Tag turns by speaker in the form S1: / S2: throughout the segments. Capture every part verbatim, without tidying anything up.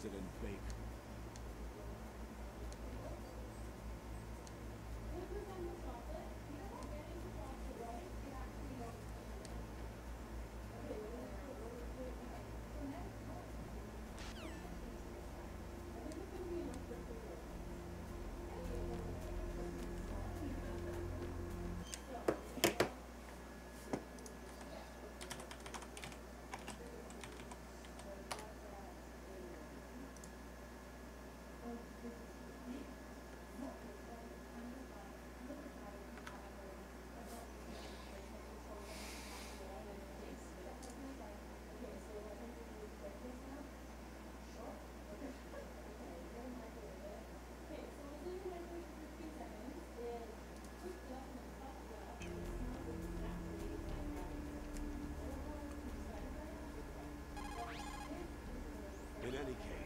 S1: President Baker. In any case,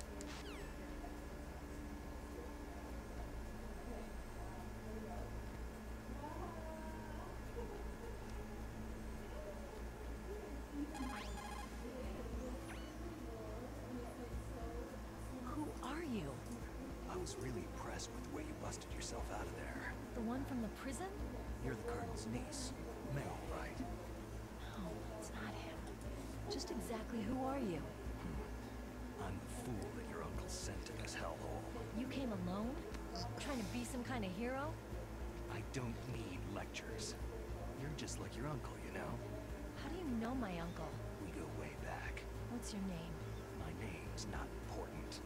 S2: who are you?
S3: I was really impressed with the way you busted yourself out of there.
S2: The one from the prison?
S3: You're the Colonel's niece. May, right?
S2: No, it's not him. Just exactly who are you?
S3: I'm the fool that your uncle sent to this hellhole.
S2: You came alone? Trying to be some kind of hero?
S3: I don't need lectures. You're just like your uncle, you know?
S2: How do you know my uncle?
S3: We go way back.
S2: What's your name?
S3: My name's not important.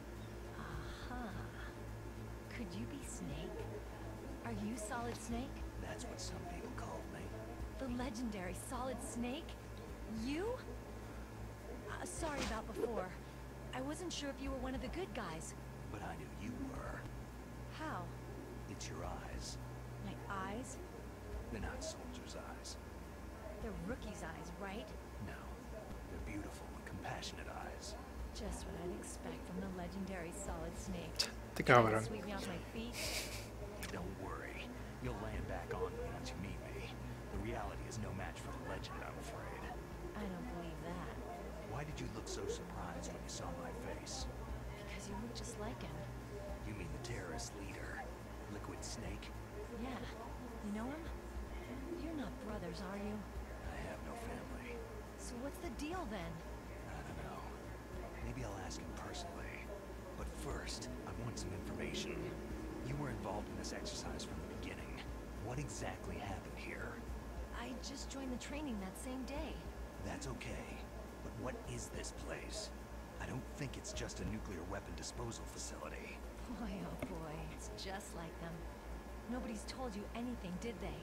S2: Aha. Could you be Snake? Are you Solid Snake?
S3: That's what some people call me.
S2: The legendary Solid Snake? You? Uh, sorry about before. I wasn't sure if you were one of the good guys.
S3: But I knew you were.
S2: How?
S3: It's your eyes.
S2: My eyes?
S3: They're not soldiers' eyes.
S2: They're rookie's eyes, right?
S3: No. They're beautiful and compassionate eyes.
S2: Just what I'd expect from the legendary Solid Snake.
S4: Ты cabrón.
S2: Sweep me off my feet.
S3: Don't worry. You'll land back on me once you meet me. The reality is no match for the legend, I'm afraid.
S2: I don't believe that.
S3: Why did you look so surprised when you saw my face?
S2: Because you look just like him.
S3: You mean the terrorist leader, Liquid Snake?
S2: Yeah. You know him? You're not brothers, are you?
S3: I have no family.
S2: So what's the deal then?
S3: I don't know. Maybe I'll ask him personally. But first, I want some information. You were involved in this exercise from the beginning. What exactly happened here?
S2: I just joined the training that same day.
S3: That's okay. But what is this place? I don't think it's just a nuclear weapon disposal facility.
S2: Boy, oh boy, it's just like them. Nobody's told you anything, did they?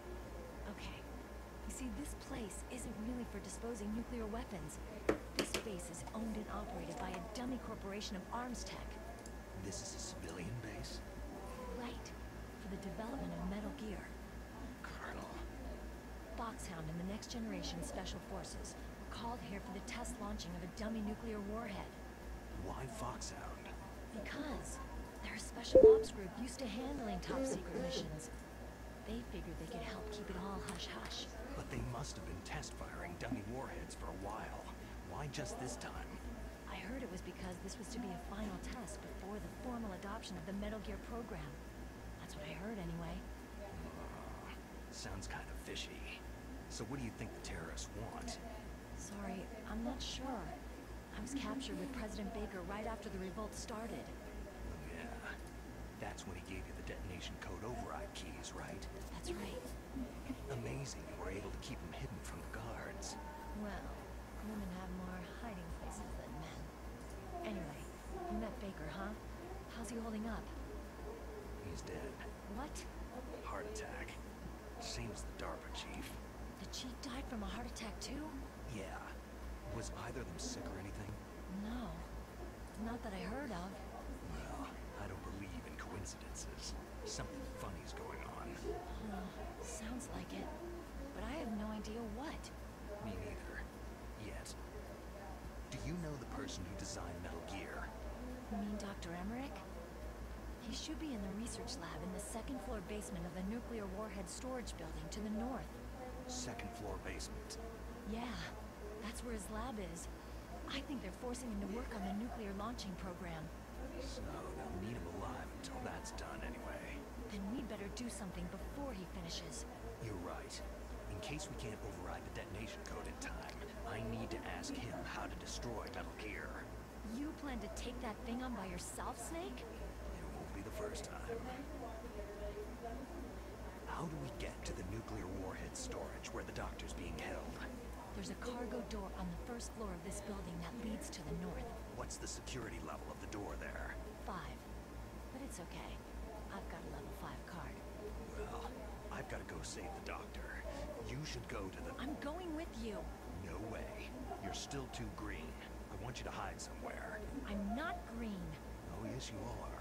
S2: Okay. You see, this place isn't really for disposing nuclear weapons. This base is owned and operated by a dummy corporation of arms tech.
S3: This is a civilian base?
S2: Right. For the development of Metal Gear.
S3: Colonel.
S2: Foxhound and the next generation Special Forces were called here for the test launching of a dummy nuclear warhead.
S3: Why Foxhound?
S2: Because they're a special ops group used to handling top secret missions. They figured they could help keep it all hush-hush.
S3: But they must have been test firing dummy warheads for a while. Why just this time?
S2: I heard it was because this was to be a final test before the formal adoption of the Metal Gear program. That's what I heard anyway.
S3: Uh, sounds kind of fishy. So what do you think the terrorists want?
S2: Sorry, I'm not sure. I was captured with President Baker right after the revolt started.
S3: Yeah. That's when he gave you the detonation code override keys, right?
S2: That's right.
S3: Amazing you were able to keep him hidden from the guards.
S2: Well, women have more hiding places than men. Anyway, you met Baker, huh? How's he holding up?
S3: He's dead.
S2: What?
S3: Heart attack. Same as the DARPA chief.
S2: The chief died from a heart attack too?
S3: Yeah. Was either of them sick or anything?
S2: No. Not that I heard of.
S3: Well, I don't believe in coincidences. Something funny's going on.
S2: Uh, sounds like it. But I have no idea what.
S3: Me neither. Yet. Do you know the person who designed Metal Gear?
S2: You mean Doctor Emmerich? He should be in the research lab in the second floor basement of the nuclear warhead storage building to the north.
S3: Second floor basement.
S2: Yeah, that's where his lab is. I think they're forcing him to work on the nuclear launching program.
S3: So they'll need him alive until that's done anyway.
S2: Then we'd better do something before he finishes.
S3: You're right. In case we can't override the detonation code in time, I need to ask him how to destroy Metal Gear.
S2: You plan to take that thing on by yourself, Snake?
S3: It won't be the first time. How do we get to the nuclear warhead storage where the doctor's being held?
S2: There's a cargo door on the first floor of this building that leads to the north.
S3: What's the security level of the door there?
S2: Five. But it's okay. I've got a level five card.
S3: Well, I've got to go save the doctor. You should go to the...
S2: I'm going with you.
S3: No way. You're still too green. I want you to hide somewhere.
S2: I'm not green.
S3: Oh, yes, you are.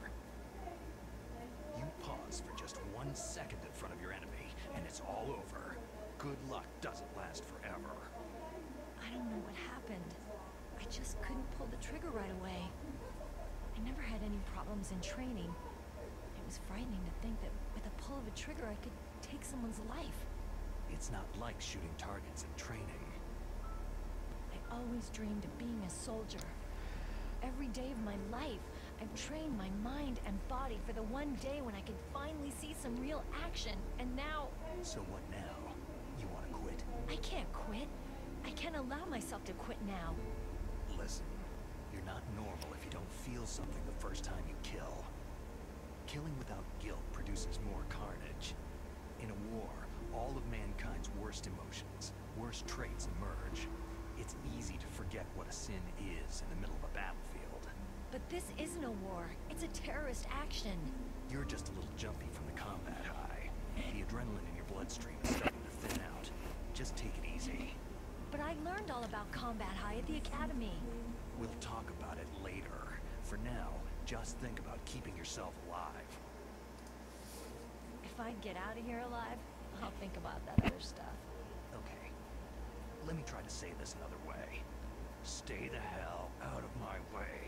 S3: You pause for just one second in front of your enemy, and it's all over. Good luck doesn't last forever.
S2: I don't know what happened. I just couldn't pull the trigger right away. I never had any problems in training. It was frightening to think that with a pull of a trigger I could take someone's life.
S3: It's not like shooting targets in training.
S2: I always dreamed of being a soldier. Every day of my life, I've trained my mind and body for the one day when I could finally see some real action, and now...
S3: So what now? You want to quit?
S2: I can't quit. I can't allow myself to quit now.
S3: Listen, you're not normal if you don't feel something the first time you kill. Killing without guilt produces more carnage. In a war, all of mankind's worst emotions, worst traits emerge. It's easy to forget what a sin is in the middle of a battlefield.
S2: But this isn't a war. It's a terrorist action.
S3: You're just a little jumpy from the combat high. The adrenaline in your bloodstream is starting to thin out. Just take it easy.
S2: But I learned all about combat high at the academy.
S3: We'll talk about it later. For now, just think about keeping yourself alive.
S2: If I get out of here alive, I'll think about that other stuff.
S3: Okay. Let me try to say this another way. Stay the hell out of my way.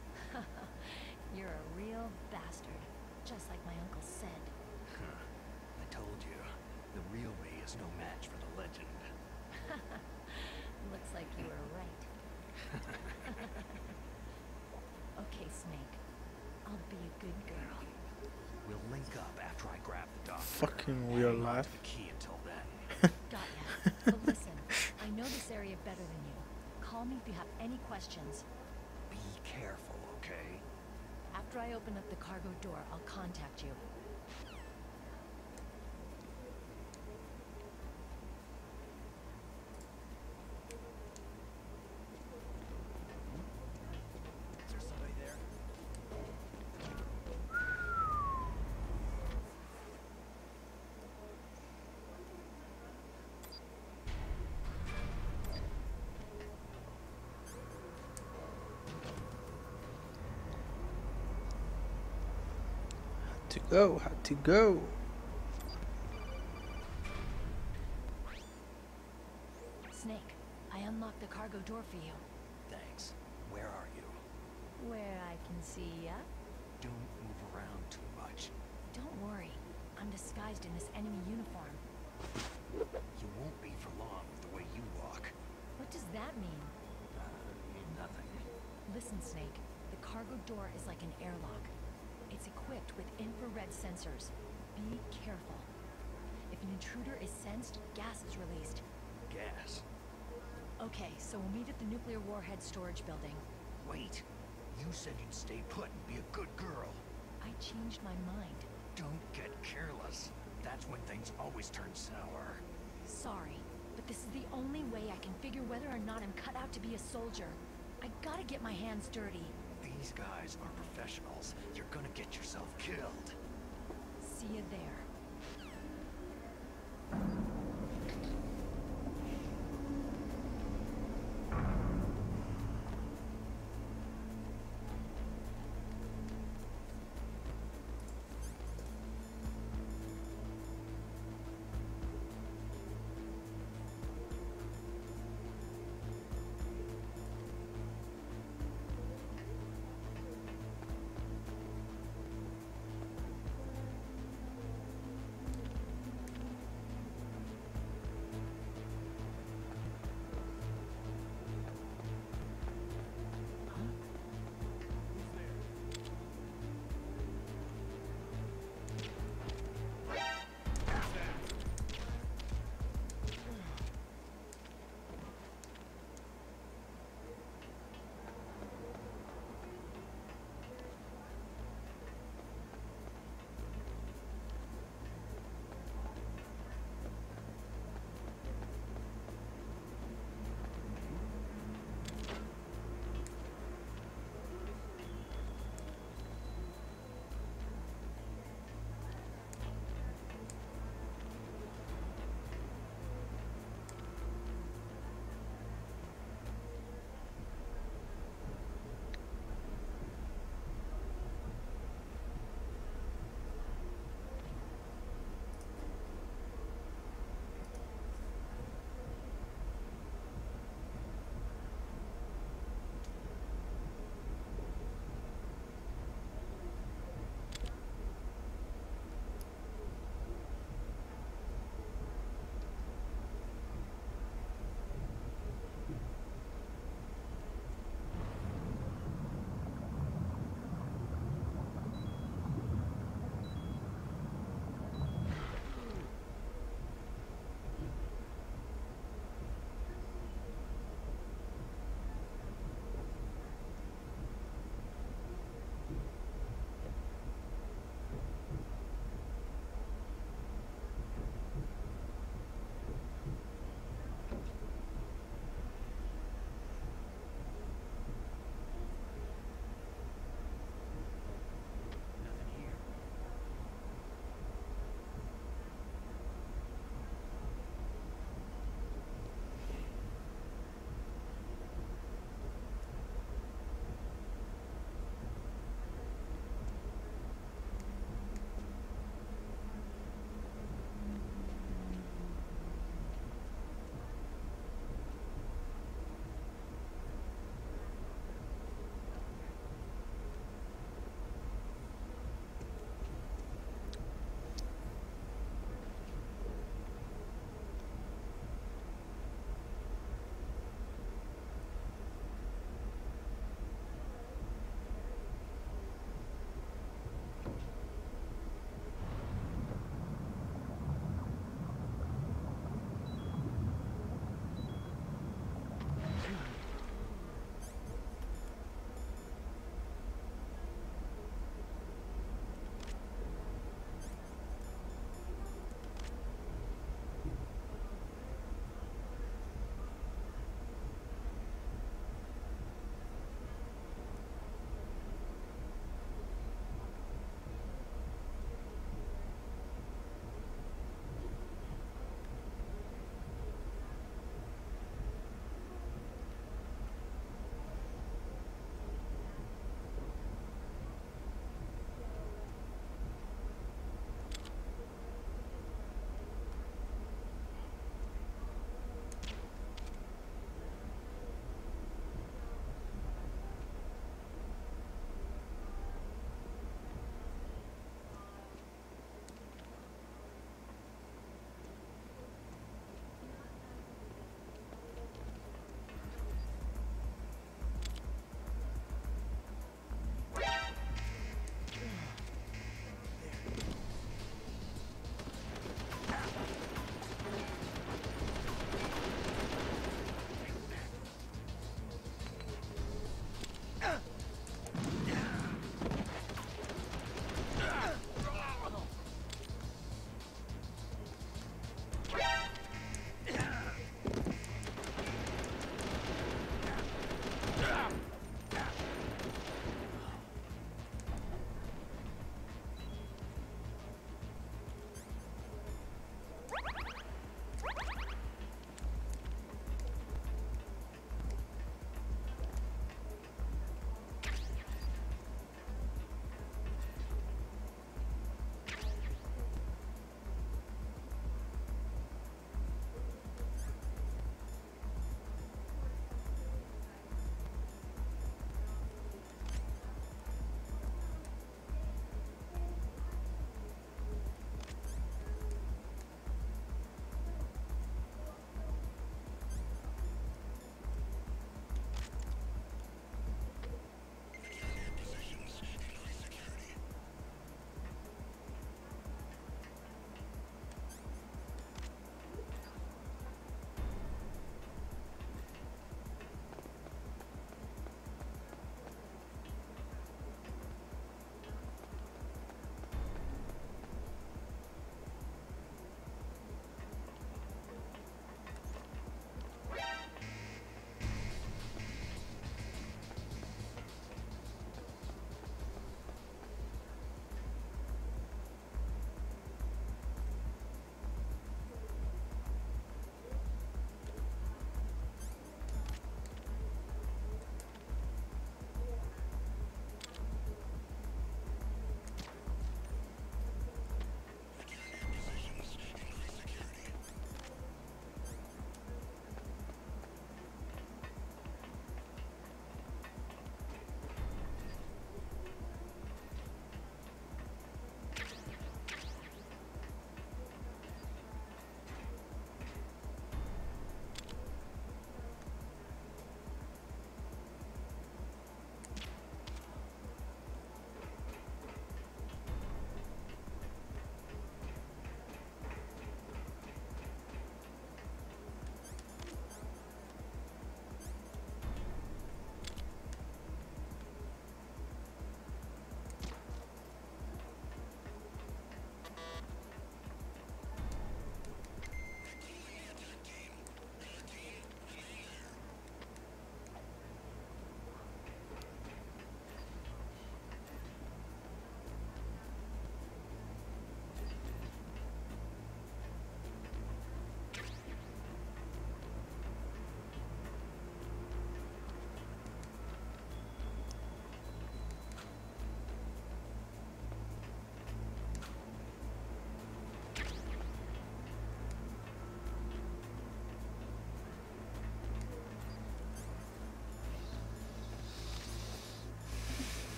S2: You're a real bastard, just like my uncle said.
S3: Huh. I told you, the real me is no match for the legend.
S2: Looks like you were right. Okay, Snake. I'll be a good girl.
S3: We'll link up after I grab the doctor.
S1: Fucking real
S3: Hang on
S1: life.
S3: to the key until then.
S2: Got ya. But listen, I know this area better than you. Call me if you have any questions.
S3: Be careful, okay?
S2: After I open up the cargo door, I'll contact you.
S3: Is there somebody there?
S1: Had to go, had to go.
S2: Snake, I unlocked the cargo door for you.
S3: Thanks. Where are you?
S2: Where I can see ya.
S3: Don't move around too much.
S2: Don't worry. I'm disguised in this enemy uniform.
S3: You won't be for long with the way you walk.
S2: What does that mean?
S3: Uh, nothing.
S2: Listen, Snake. The cargo door is like an airlock. It's equipped with infrared sensors. Be careful. If an intruder is sensed, gas is released.
S3: Gas.
S2: Okay, so we'll meet at the nuclear warhead storage building.
S3: Wait. You said you'd stay put and be a good girl.
S2: I changed my mind.
S3: Don't get careless. That's when things always turn sour.
S2: Sorry, but this is the only way I can figure whether or not I'm cut out to be a soldier. I gotta get my hands dirty.
S3: These guys are professionals. You're gonna get yourself killed.
S2: See you there.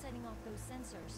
S2: setting off those sensors.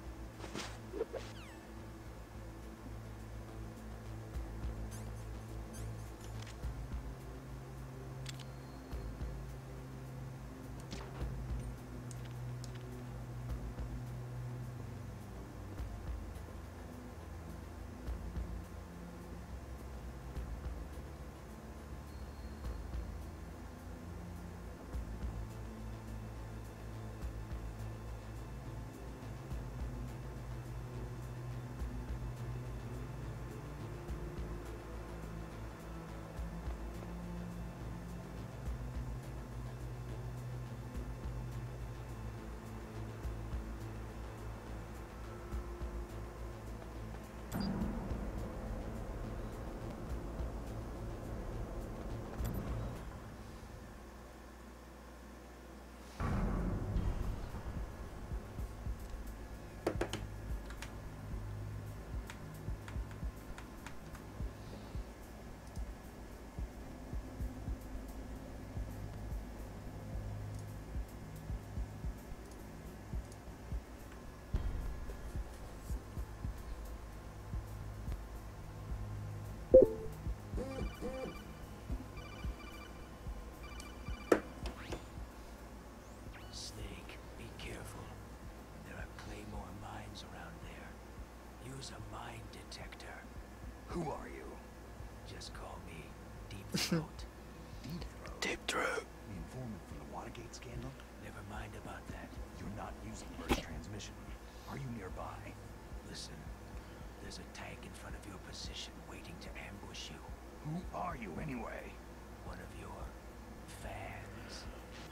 S4: Snake, be careful. There are Claymore mines around there. Use a mine detector.
S3: Who are you?
S4: Just call me Deep Throat.
S3: Deep Throat?
S1: Deep throat.
S3: The informant from the Watergate scandal?
S4: Never mind about that.
S3: You're not using burst transmission. Are you nearby?
S4: Listen, there's a tank in front of your position waiting to ambush you.
S3: Who are you anyway?
S4: One of your fans.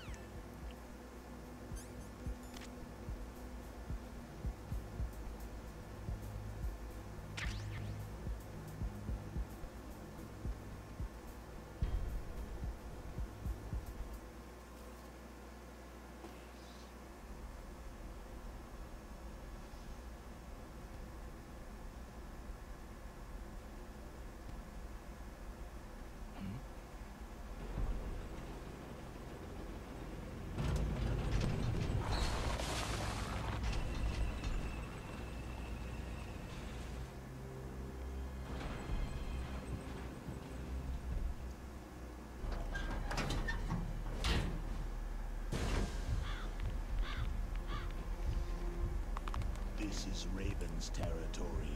S5: This is Raven's territory.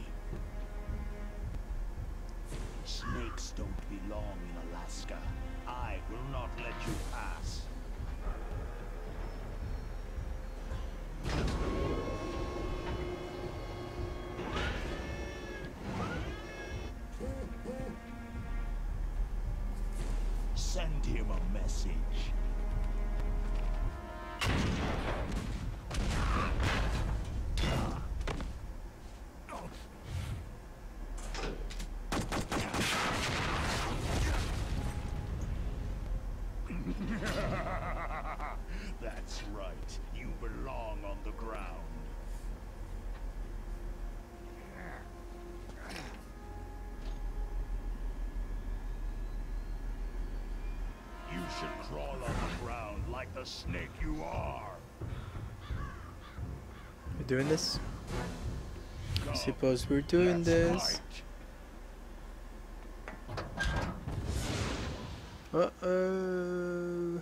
S5: Snakes don't belong in Alaska. I will not let you pass. Send him a message. That's right. You belong on the ground. You should crawl on the ground like the snake you are.
S1: We're doing this? I
S5: Come,
S1: suppose we're doing
S5: let's
S1: this.
S5: fight.
S1: Uh-oh.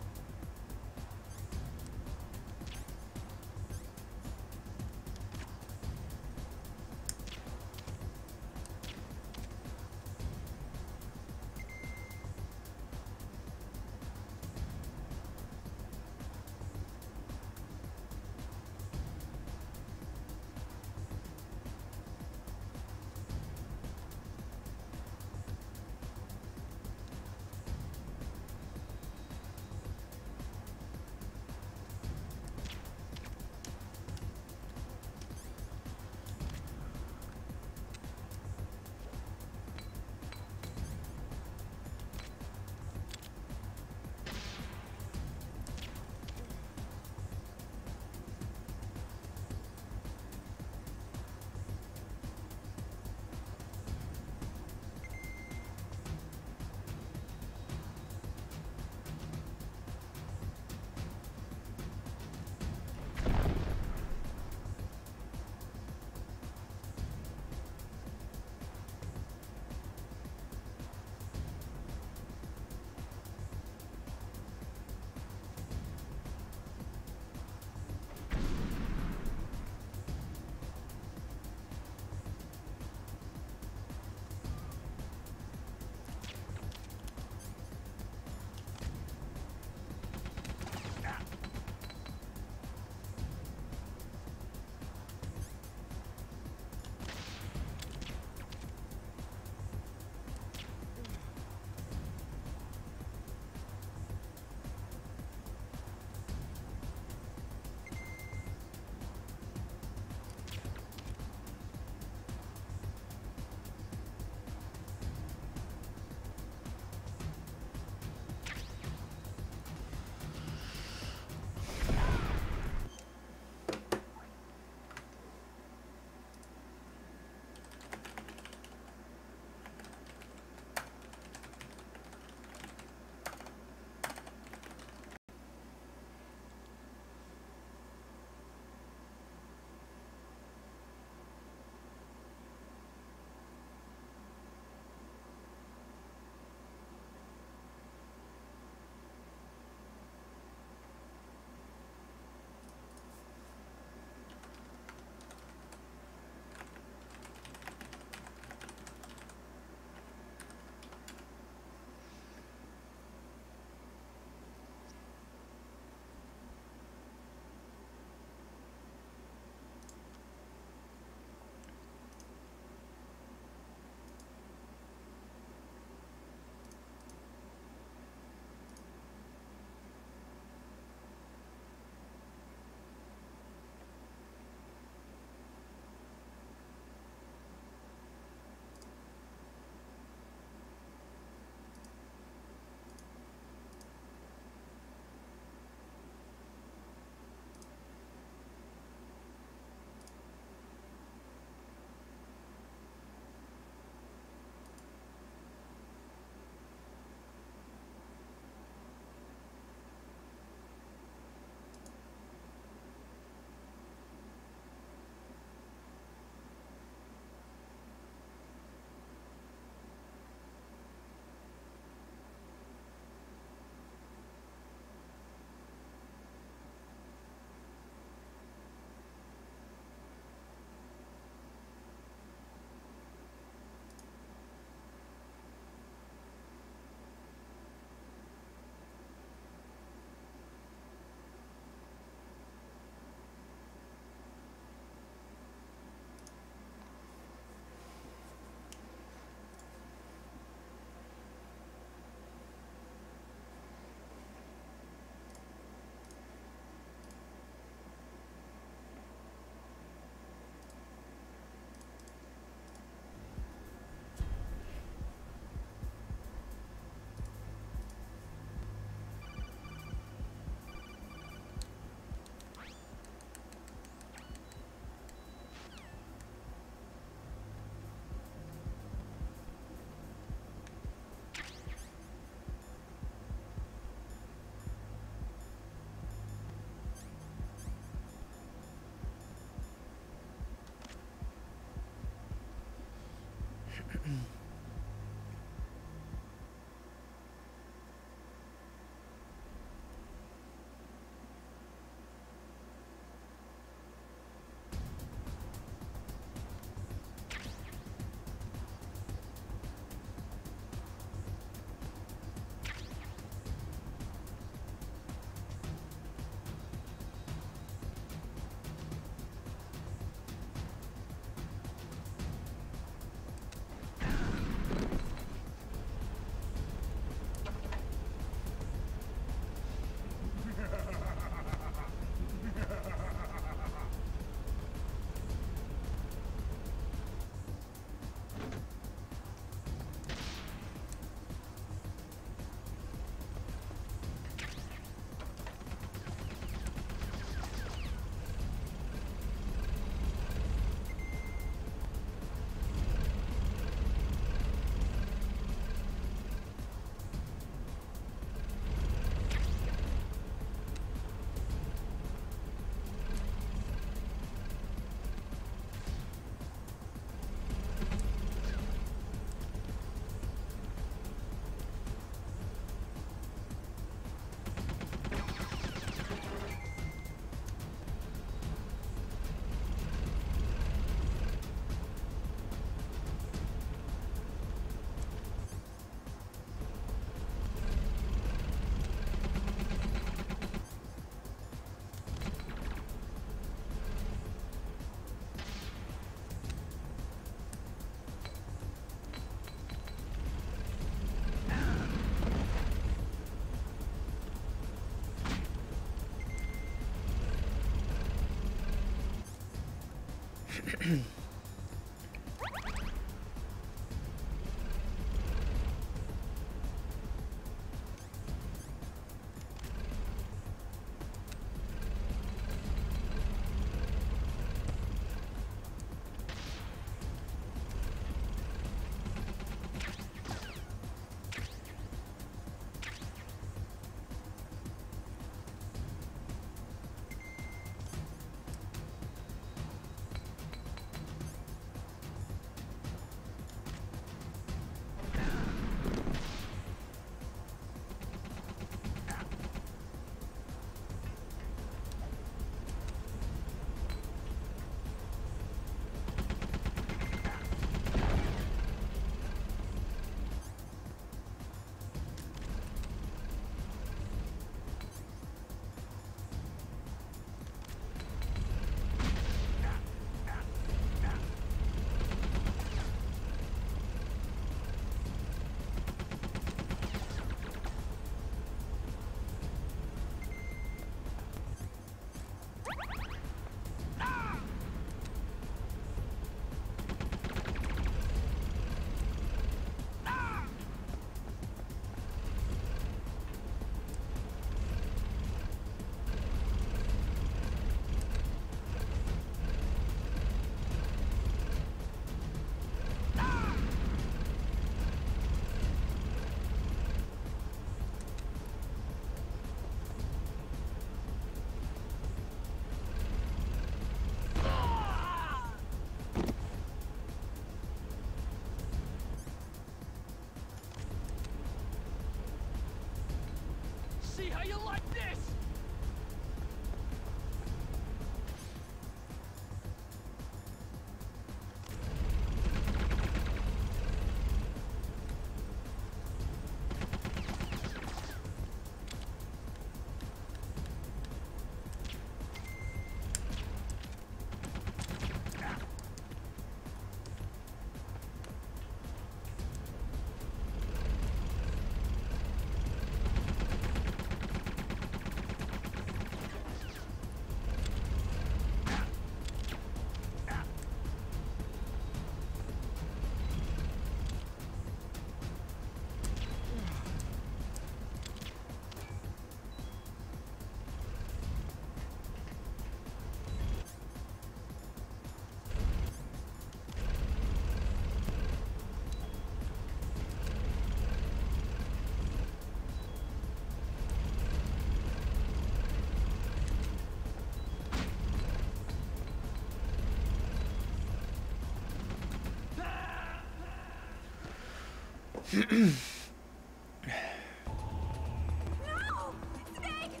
S2: Snake!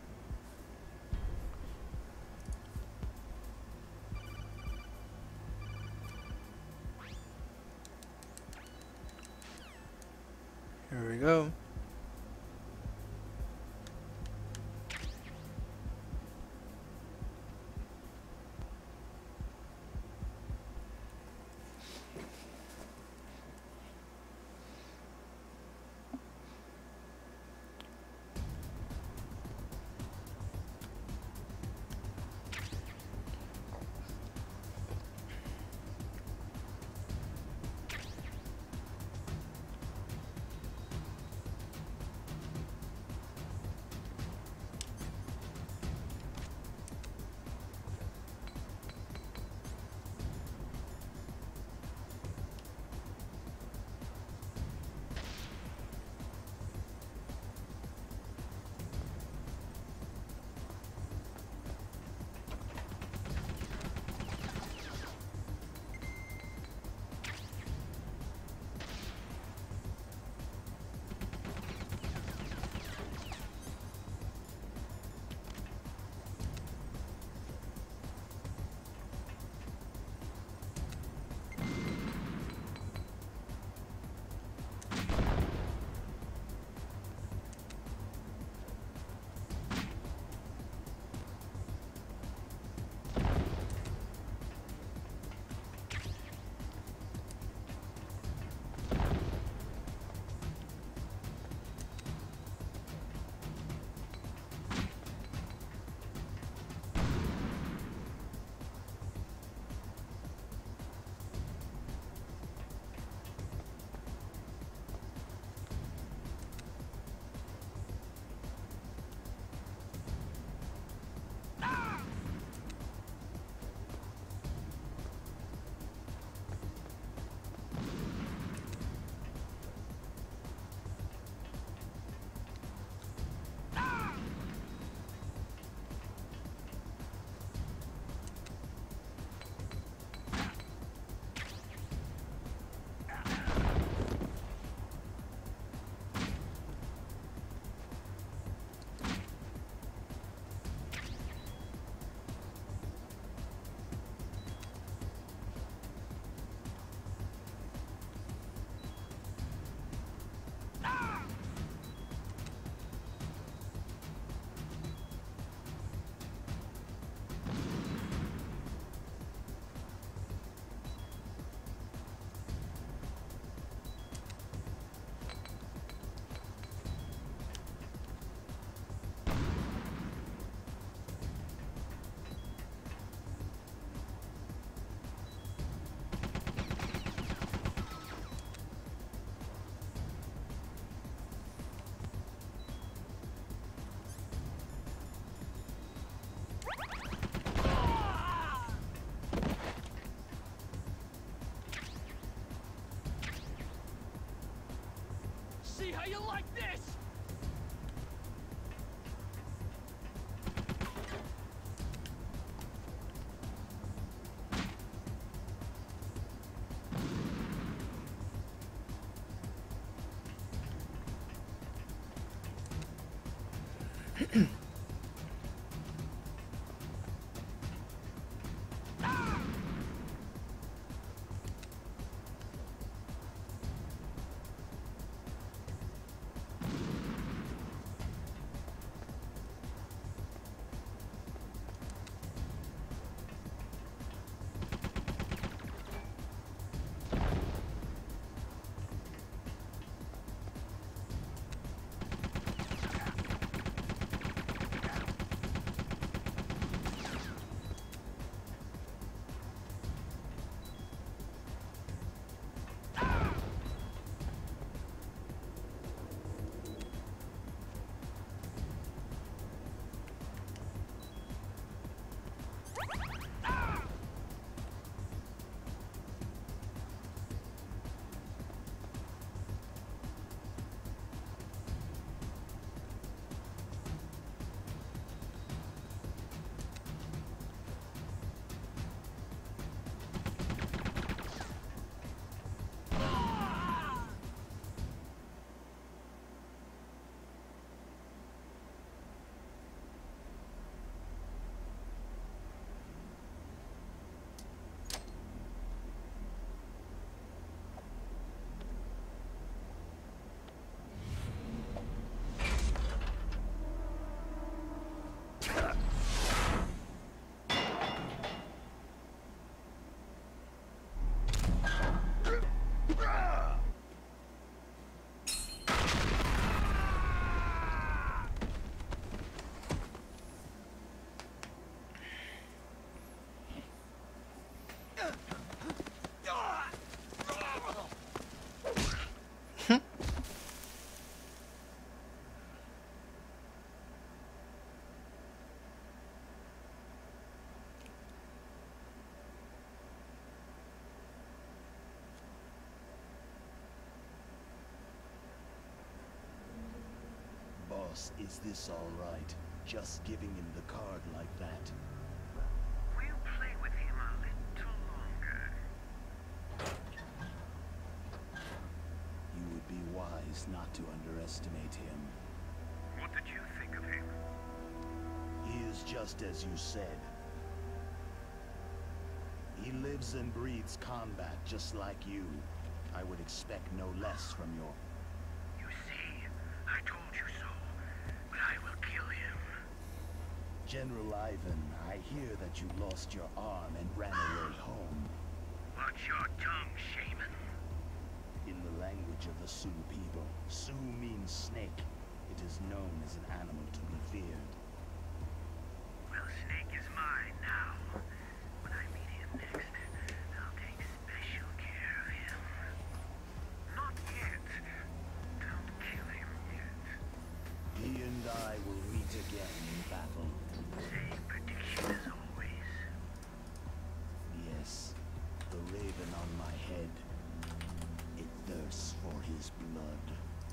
S1: Here we go.
S4: See how you like this?
S5: boss, is this all right? Just giving him the card like that?
S6: We'll play with him a little longer.
S5: You would be wise not to underestimate him.
S6: What did you think of him?
S5: He is just as you said. He lives and breathes combat just like you. I would expect no less from your...
S6: You see, I told you so, but I will kill him.
S5: General Ivan, I hear that you lost your arm and ran away home.
S6: Watch your tongue, shaman.
S5: In the language of the Sioux people, Sioux means snake. It is known as an animal to be feared.
S6: Well, Snake is mine now. When I meet him next, I'll take special care of him. Not yet. Don't kill him yet.
S5: He and I will meet again in battle.
S6: Same prediction as always.
S5: Yes, the raven on my head. It thirsts for his blood.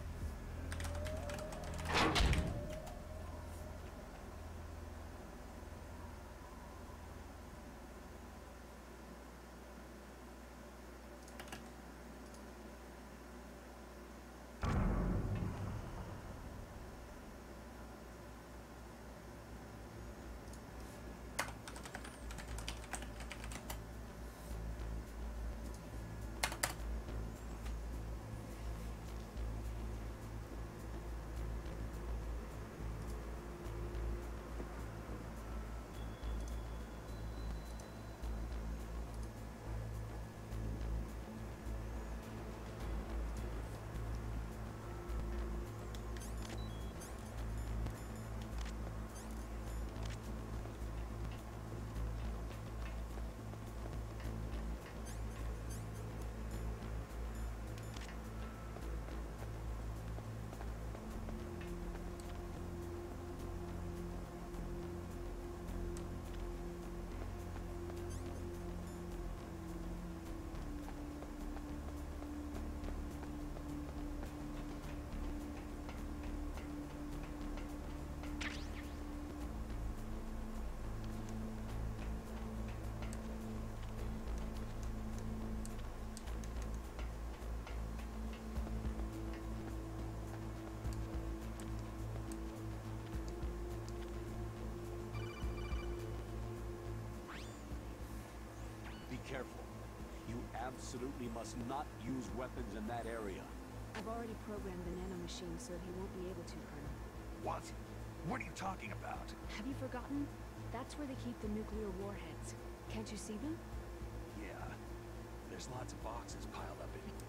S7: Careful. You absolutely must not use weapons in that area.
S8: I've already programmed the nanomachine so that he won't be able to, Colonel.
S3: What? What are you talking about?
S8: Have you forgotten? That's where they keep the nuclear warheads. Can't you see them?
S3: Yeah. There's lots of boxes piled up in here.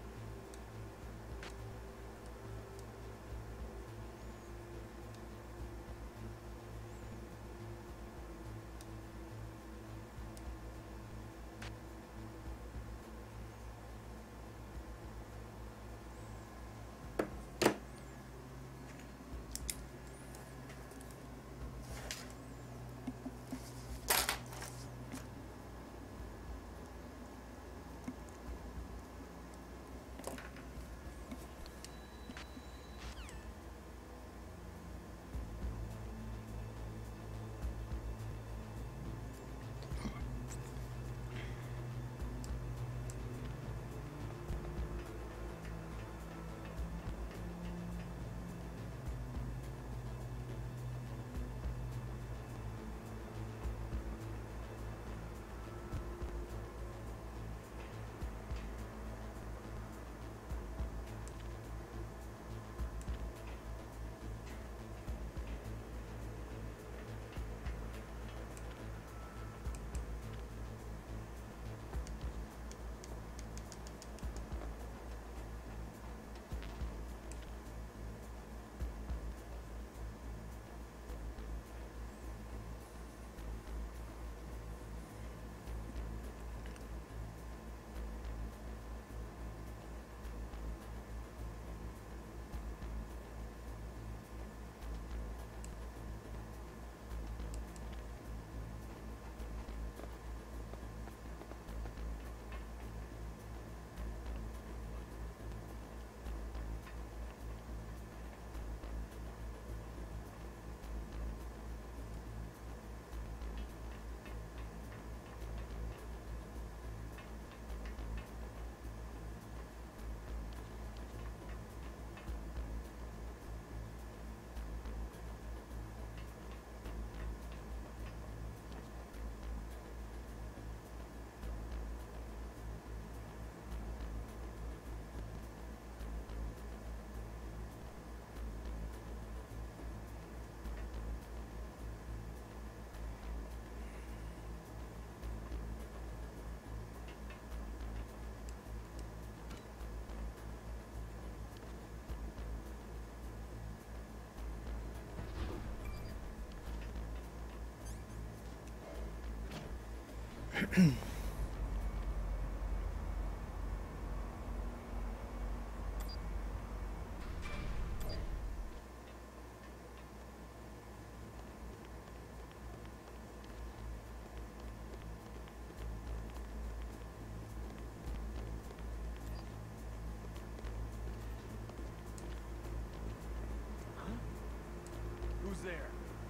S7: Who's there?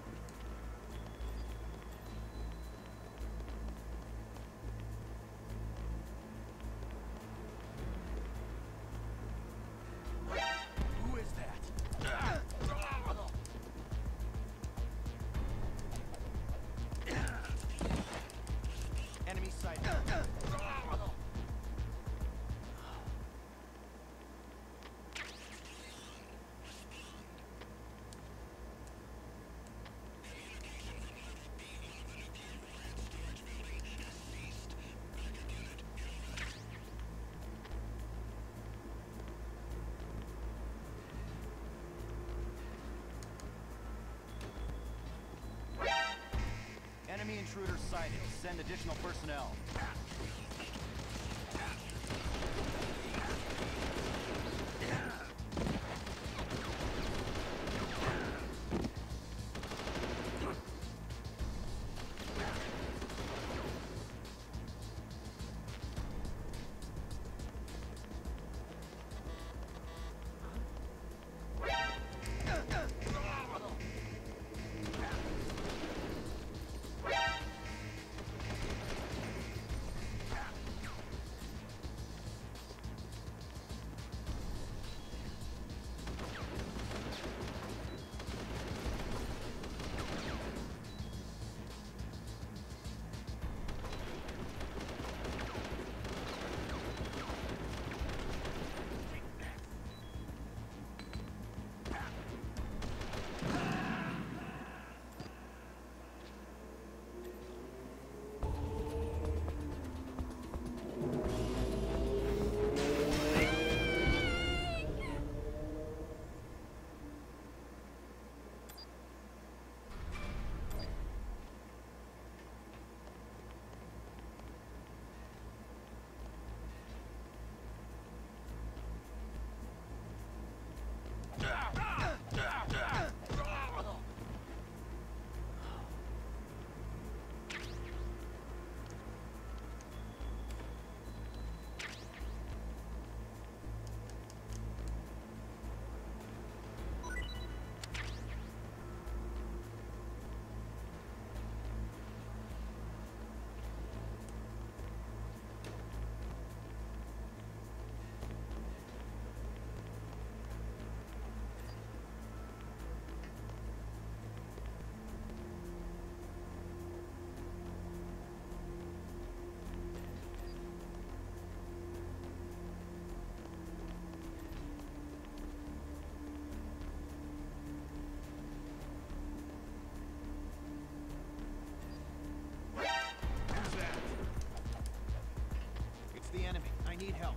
S7: Who is that? Enemy sighted. Enemy intruders sighted. Send additional personnel. The enemy. I need help.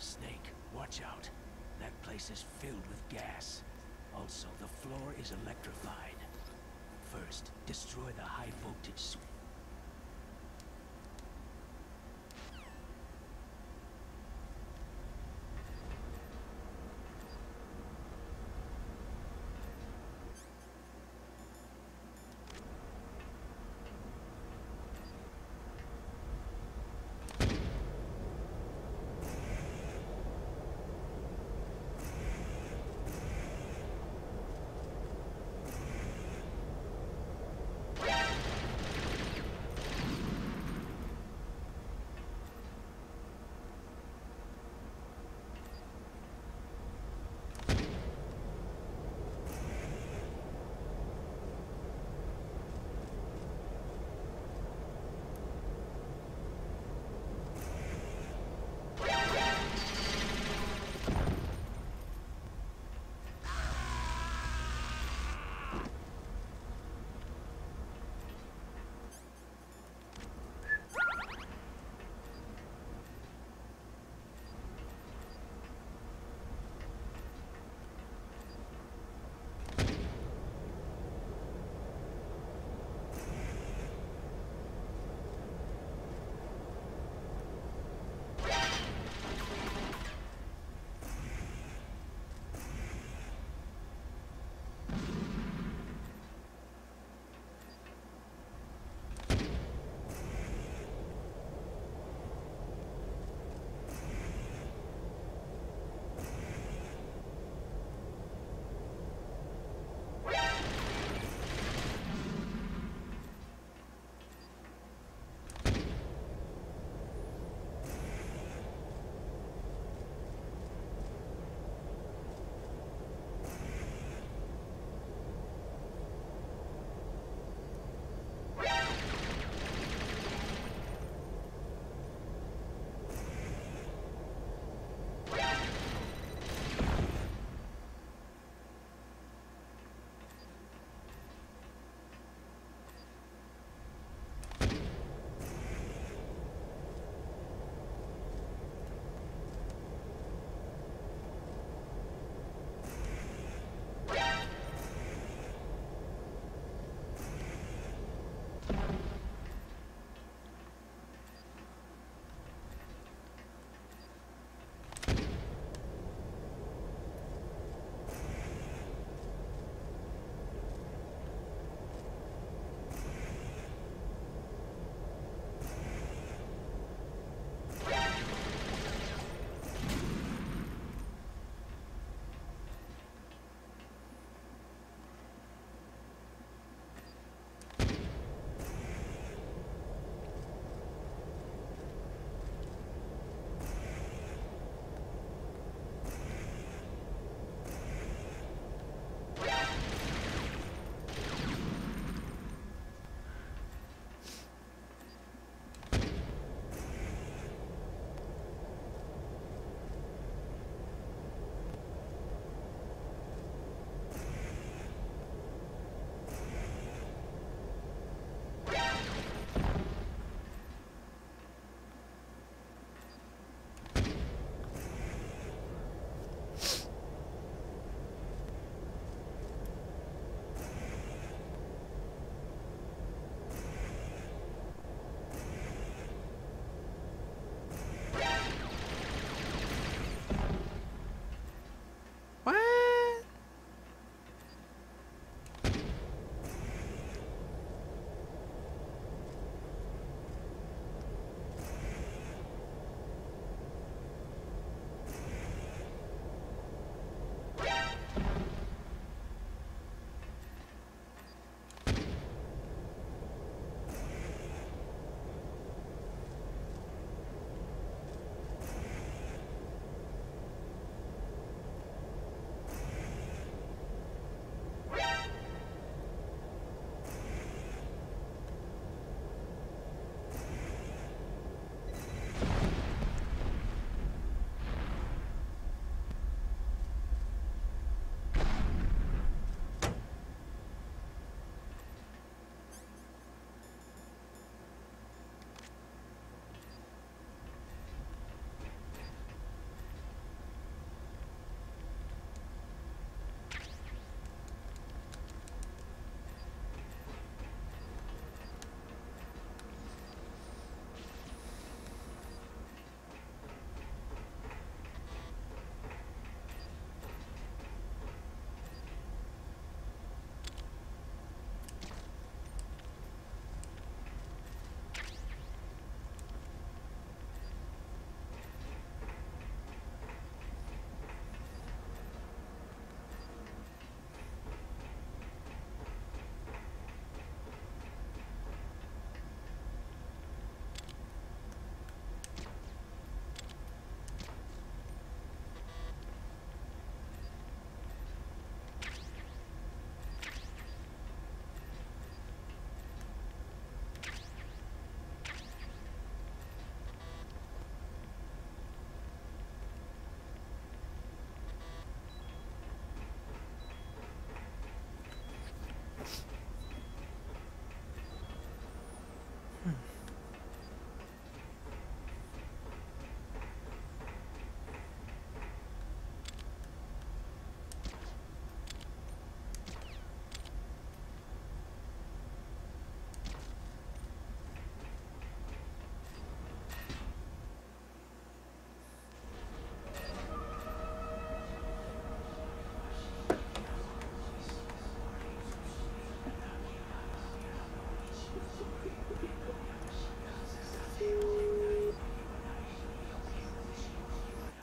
S4: Snake, watch out. That place is filled with gas. Also, the floor is electrified. First, destroy the high voltage switch.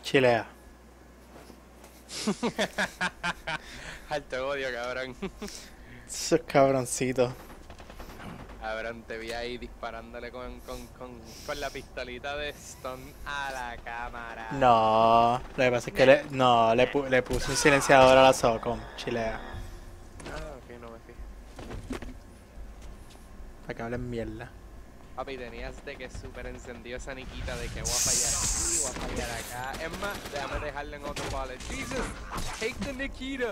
S1: Chilea.
S9: Alto odio, cabrón.
S1: Esos cabroncitos.
S9: Cabrón, te vi ahí disparándole con, con, con, con la pistolita de Stone a la cámara.
S1: No, lo que pasa es que le, no, le, pu le puse un silenciador a la Socom, Chilea.
S9: Ah, ok, no me fijé.
S1: Para que hablen mierda.
S9: Papi, tenías de que súper encendido esa niquita de que voy a fallar aquí, voy a fallar acá. Es más, déjame dejarle en otro pallet. Jesus, take the Nikita.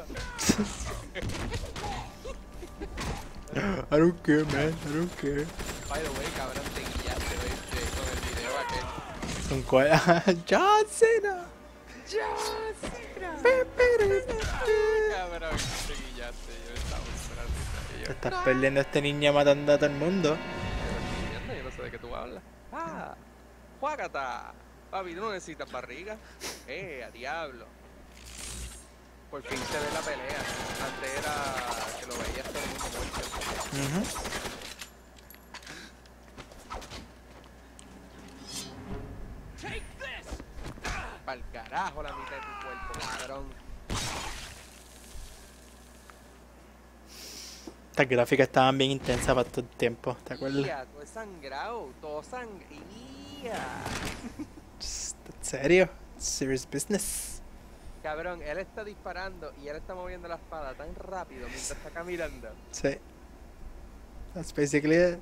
S1: I don't care, man, I don't care.
S9: By the way, cabrón, te guillaste, ¿viste? Con el video aquel.
S1: ¿Con cuál? John Cena.
S9: John Cena. Cabrón, te guillaste, yo estaba esperando.
S1: Te estás perdiendo a este niño matando a todo el mundo.
S9: Yo no sé de qué tú hablas. Ah, ¡juágata! Papi, tú no necesitas barriga. Eh, a diablo. Por fin se ve la pelea. Antes era que lo veías todo el mundo muerto.
S1: Uh-huh.
S9: Pa'l carajo la mitad de tu cuerpo, cabrón.
S1: Estas gráficas estaban bien intensas para todo el tiempo, ¿te acuerdas?
S9: Ia, todo es sangrado, todo sangría.
S1: ¿En serio? Serious business.
S9: Cabrón, él está disparando y él está moviendo la espada tan rápido mientras está caminando.
S1: Sí. That's basically it.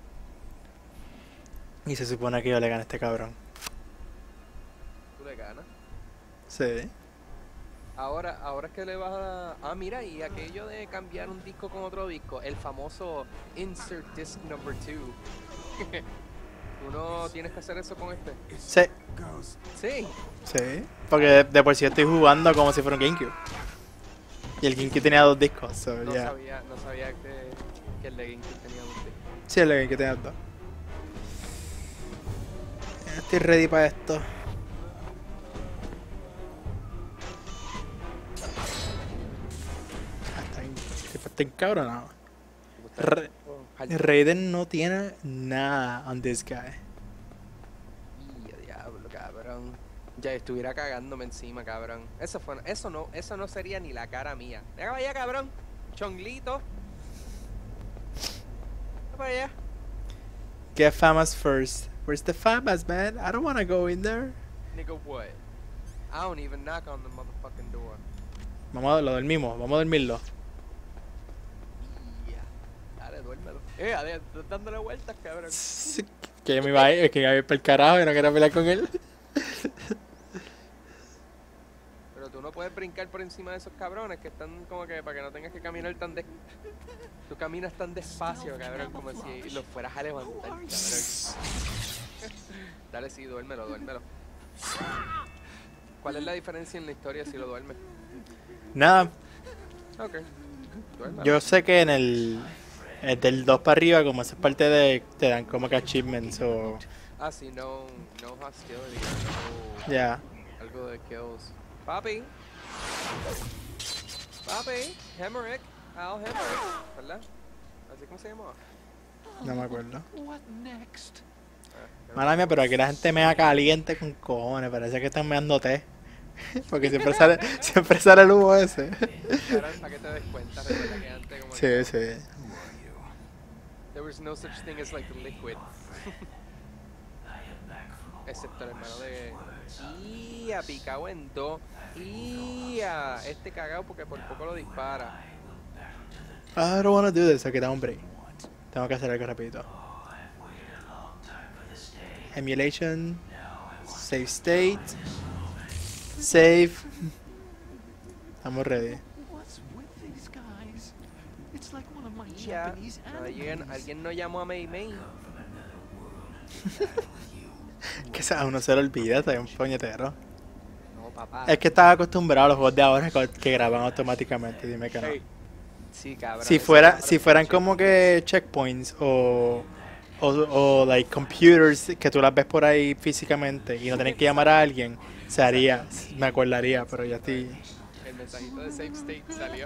S1: Y se supone que yo le gane a este cabrón.
S9: Tú le ganas.
S1: Sí.
S9: Ahora, ahora es que le vas a... Ah, mira, y aquello de cambiar un disco con otro disco, el famoso Insert Disc Number two. ¿Tú no tienes que hacer eso con este?
S1: Sí.
S9: Sí.
S1: Sí. Porque de, de por sí estoy jugando como si fuera un GameCube. Y el GameCube tenía dos discos, so
S9: No
S1: yeah.
S9: sabía, no sabía que, que el de GameCube tenía dos discos.
S1: Sí, el de GameCube tenía dos. Estoy ready para esto. Está encabronado. Ra Raiden no tiene nada on this guy.
S9: Y a diablo, cabrón. Ya estuviera cagándome encima, cabrón. Eso fue, eso no, eso no sería ni la cara mía. Venga para allá, cabrón. Chonglito. Venga para allá.
S1: Get Famas first. Where's the Famas, man? I don't wanna go in there.
S9: Nigga, what? I don't even knock on the motherfucking door.
S1: Vamos a lo dormimos, vamos a dormirlo.
S9: Dale, duérmelo. Eh, dale, dándole vueltas, cabrón.
S1: Que yo me iba a ir, que iba a ir para el carajo y no quería pelear con él.
S9: Pero tú no puedes brincar por encima de esos cabrones que están como que para que no tengas que caminar tan de... Tú caminas tan despacio, cabrón, como si los fueras a levantar, cabrón. Dale, sí, duérmelo, duérmelo. ¿Cuál es la diferencia en la historia si lo duermes?
S1: Nada.
S9: Ok. Duérmelo.
S1: Yo sé que en el, el del dos para arriba, como esa es parte de, te dan como que achievements o...
S9: Ah, sí, no, no hostility, no...
S1: Ya. Yeah.
S9: Algo de kills. Papi. Papi. Hemorrhage. Al Hemorrhage, ¿verdad? ¿Así como se llamaba?
S1: No me acuerdo.
S7: What next?
S9: Ah,
S1: Mala mía, pero aquí la gente mea caliente con cojones. Parece que están meando té. Porque siempre sale, siempre sale el humo ese.
S9: Cabrón, para que te des cuenta, recuerda que antes como
S1: Sí,
S9: que
S1: sí.
S9: there was no such thing as like liquid. Excepto el hermano de... ¡Ia! Picado en dos. ¡Ia! Este cagado porque por poco lo dispara.
S1: I don't wanna do this. Ok, da un break. Tengo que hacer algo rapidito. Emulation. Save state. Save. Estamos ready.
S7: What's with these guys? It's like one of my
S9: ¡Ia!
S7: Japanese
S9: ¿Alguien,
S7: animes.
S9: alguien no llamó a Mei Mei.
S1: Que a uno se le olvida, está un puñetero.
S9: No, papá.
S1: Es que estaba acostumbrado a los juegos de ahora que que graban automáticamente, dime que no.
S9: Hey. Sí, cabrón.
S1: Si
S9: eso
S1: fuera,
S9: es
S1: si fueran como que checkpoints o, o, o like computers que tú las ves por ahí físicamente y no tienes que llamar a alguien, se haría, me acordaría, pero ya estoy...
S9: El mensajito de save state salió.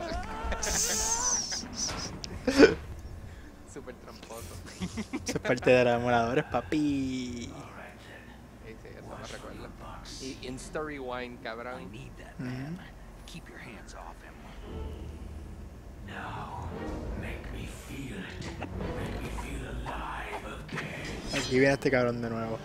S9: Súper tramposo.
S1: Eso es parte de los emuladores, papi.
S9: Sí, sí, eso me recuerda. Y insta rewind,
S3: I
S9: cabrón.
S3: need that
S1: Mhm.
S3: man. Keep your hands off him.
S4: Now, make me feel it. Make me feel alive again.
S1: Aquí viene este cabrón de nuevo.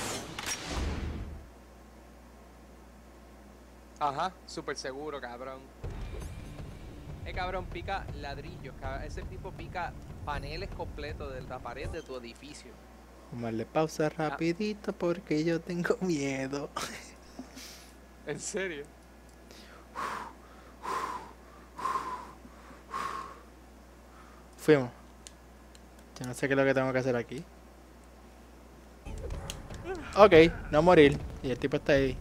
S9: Ajá, súper seguro, cabrón. Eh, cabrón, pica ladrillos, cabrón. Ese tipo pica paneles completos de la pared de tu edificio.
S1: Tomarle pausa rapidito porque yo tengo miedo.
S9: ¿En serio?
S1: Fuimos. Yo no sé qué es lo que tengo que hacer aquí. Ok, no morir. Y el tipo está ahí.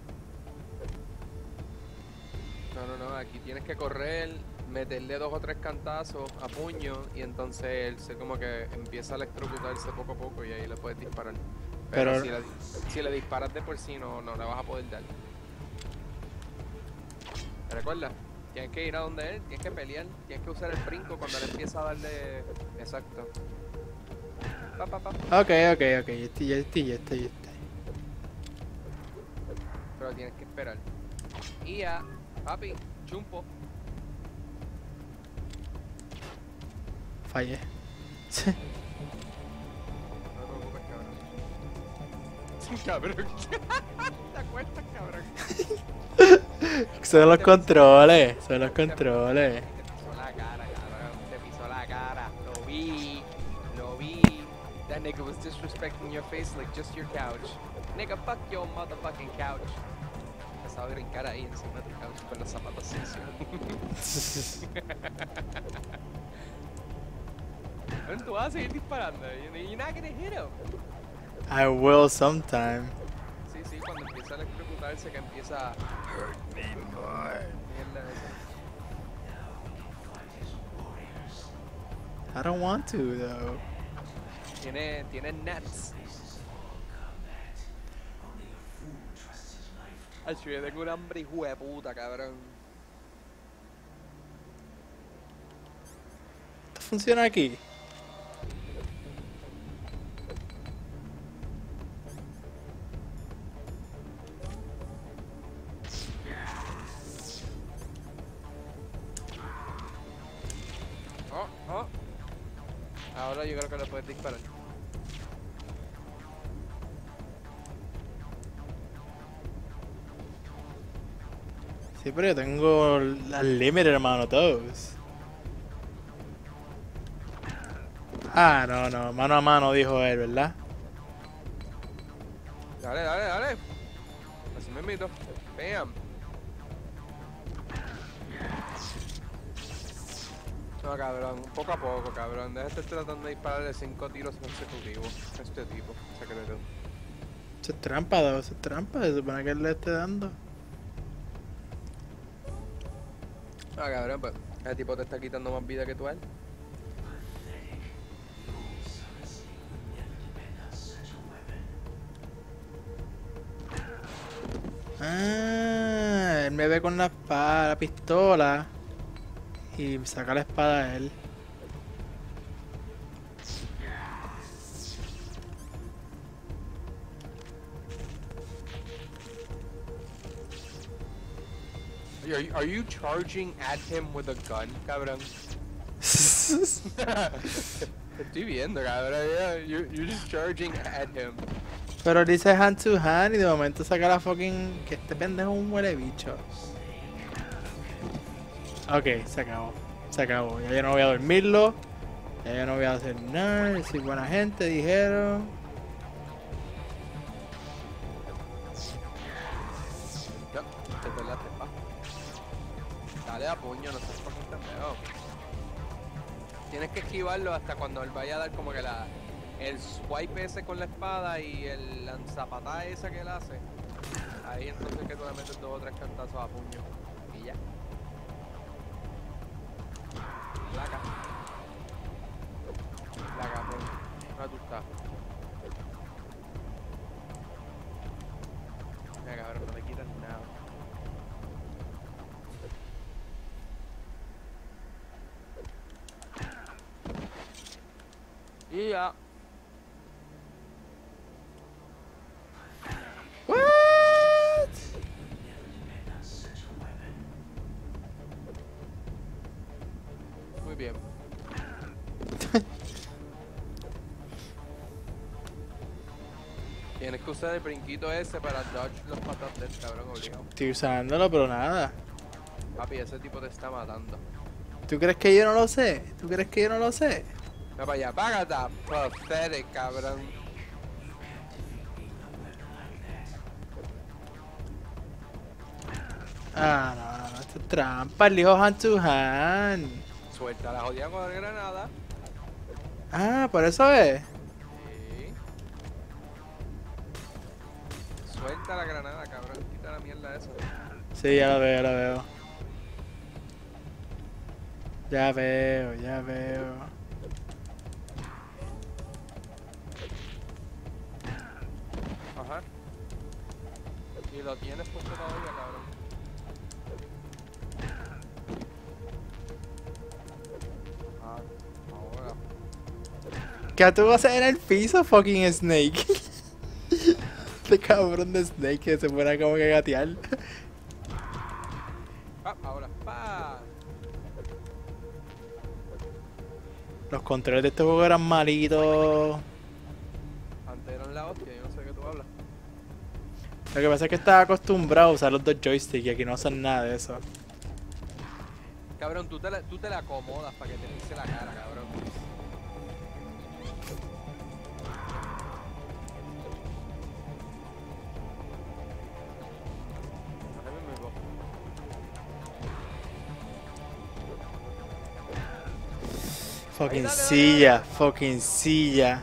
S9: No, no, no, aquí tienes que correr, meterle dos o tres cantazos a puño y entonces él se como que empieza a electrocutarse poco a poco y ahí le puedes disparar. Pero,
S1: Pero-
S9: si, le, si le disparas de por sí no, no le vas a poder dar. ¿Te recuerdas? Tienes que ir a donde él, tienes que pelear, tienes que usar el brinco cuando él empieza a darle... Exacto. Pa, pa, pa.
S1: Ok, ok, ok. Ya estoy, ya estoy, ya estoy, ya estoy.
S9: Pero tienes que esperar. Y ya, papi, chumpo.
S1: Fallé.
S9: No te preocupes, cabrón. Cabrón. ¿Te acuerdas, cabrón?
S1: Son los controles. Son los controles.
S9: Te pisó la cara, cabrón. Te pisó la cara. Lo vi. Lo vi. That nigga was disrespecting your face like just your couch. Nigga, fuck your motherfucking couch. Empezaba a brincar ahí encima de tu couch con los zapatos sucios. Bueno, tú vas a seguir disparando. You're not gonna hit him.
S1: I will sometime.
S9: Sí, sí, cuando empieza a electrocutarse, que empieza a... Mierda esa.
S1: I don't want to though.
S9: Tiene, tiene nets. Ay, yo tengo un hambre hijo de puta, cabrón.
S1: ¿Esto funciona aquí?
S9: Oh, oh. Ahora yo creo que le puedes disparar.
S1: Sí, pero yo tengo las limited hermano, todos. Ah, no, no, mano a mano dijo él, ¿verdad?
S9: Dale, dale, dale. Así me invito. Bam. No, cabrón, poco a poco, cabrón. Deja de estar tratando de dispararle cinco tiros consecutivos a este tipo, secreto.
S1: Eso es trampa, dos, eso es trampa. Se supone que él le esté dando.
S9: Ah, cabrón, pues ese tipo te está quitando más vida que tú a él.
S1: Ah, él me ve con la espada, la pistola. Y saca la espada a él.
S9: Are you, are you charging at him with a gun, cabrón? Estoy viendo, cabrón. Yeah, you're, you're just charging at him.
S1: Pero dice hand to hand y de momento saca la fucking... Que este pendejo es un huele bicho. Ok, se acabó. Se acabó. Ya yo no voy a dormirlo. Ya yo no voy a hacer nada. Yo soy buena gente, dijeron.
S9: No, te pelaste, pa. Dale a puño, no seas fucking pendejo. Tienes que esquivarlo hasta cuando él vaya a dar como que la... El swipe ese con la espada y el lanzapatada esa que él hace. Ahí entonces que tú le metes dos o tres cantazos a puño. Y ya. Placa. Placa, bro. ¿Dónde tú estás? Mira, cabrón, no le quitas nada. Y ya. bien. Tienes que usar el brinquito ese para dodge los patas del cabrón obligado.
S1: Estoy usándolo, pero nada.
S9: Papi, ese tipo te está matando.
S1: ¿Tú crees que yo no lo sé? ¿Tú crees que yo no lo sé?
S9: Ve para allá, págata, pathetic, cabrón.
S1: Ah, no, no, esto es trampa, el hijo hand to hand.
S9: Suelta la jodida con la granada.
S1: Ah, por eso es.
S9: Sí. Suelta la granada, cabrón. Quita la mierda esa.
S1: Sí, ya lo veo, ya lo veo. Ya veo, ya veo.
S9: Ajá. Y lo tienes puesto todavía, cabrón. Ah, ahora.
S1: ¿Qué tú vas a hacer en el piso, fucking Snake? Este cabrón de Snake que se fuera como que gatear.
S9: Ah, ahora. Pa.
S1: Los controles de este juego eran malitos.
S9: Antes eran la hostia, yo no sé de qué tú hablas.
S1: Lo que pasa es que estaba acostumbrado a usar los dos joysticks y aquí no hacen nada de eso.
S9: Cabrón, tú te la, tú te la acomodas para que te pise la cara, cabrón. Déjame mi voz.
S1: Fucking
S9: Ahí, dale, dale,
S1: silla,
S9: dale.
S1: fucking silla.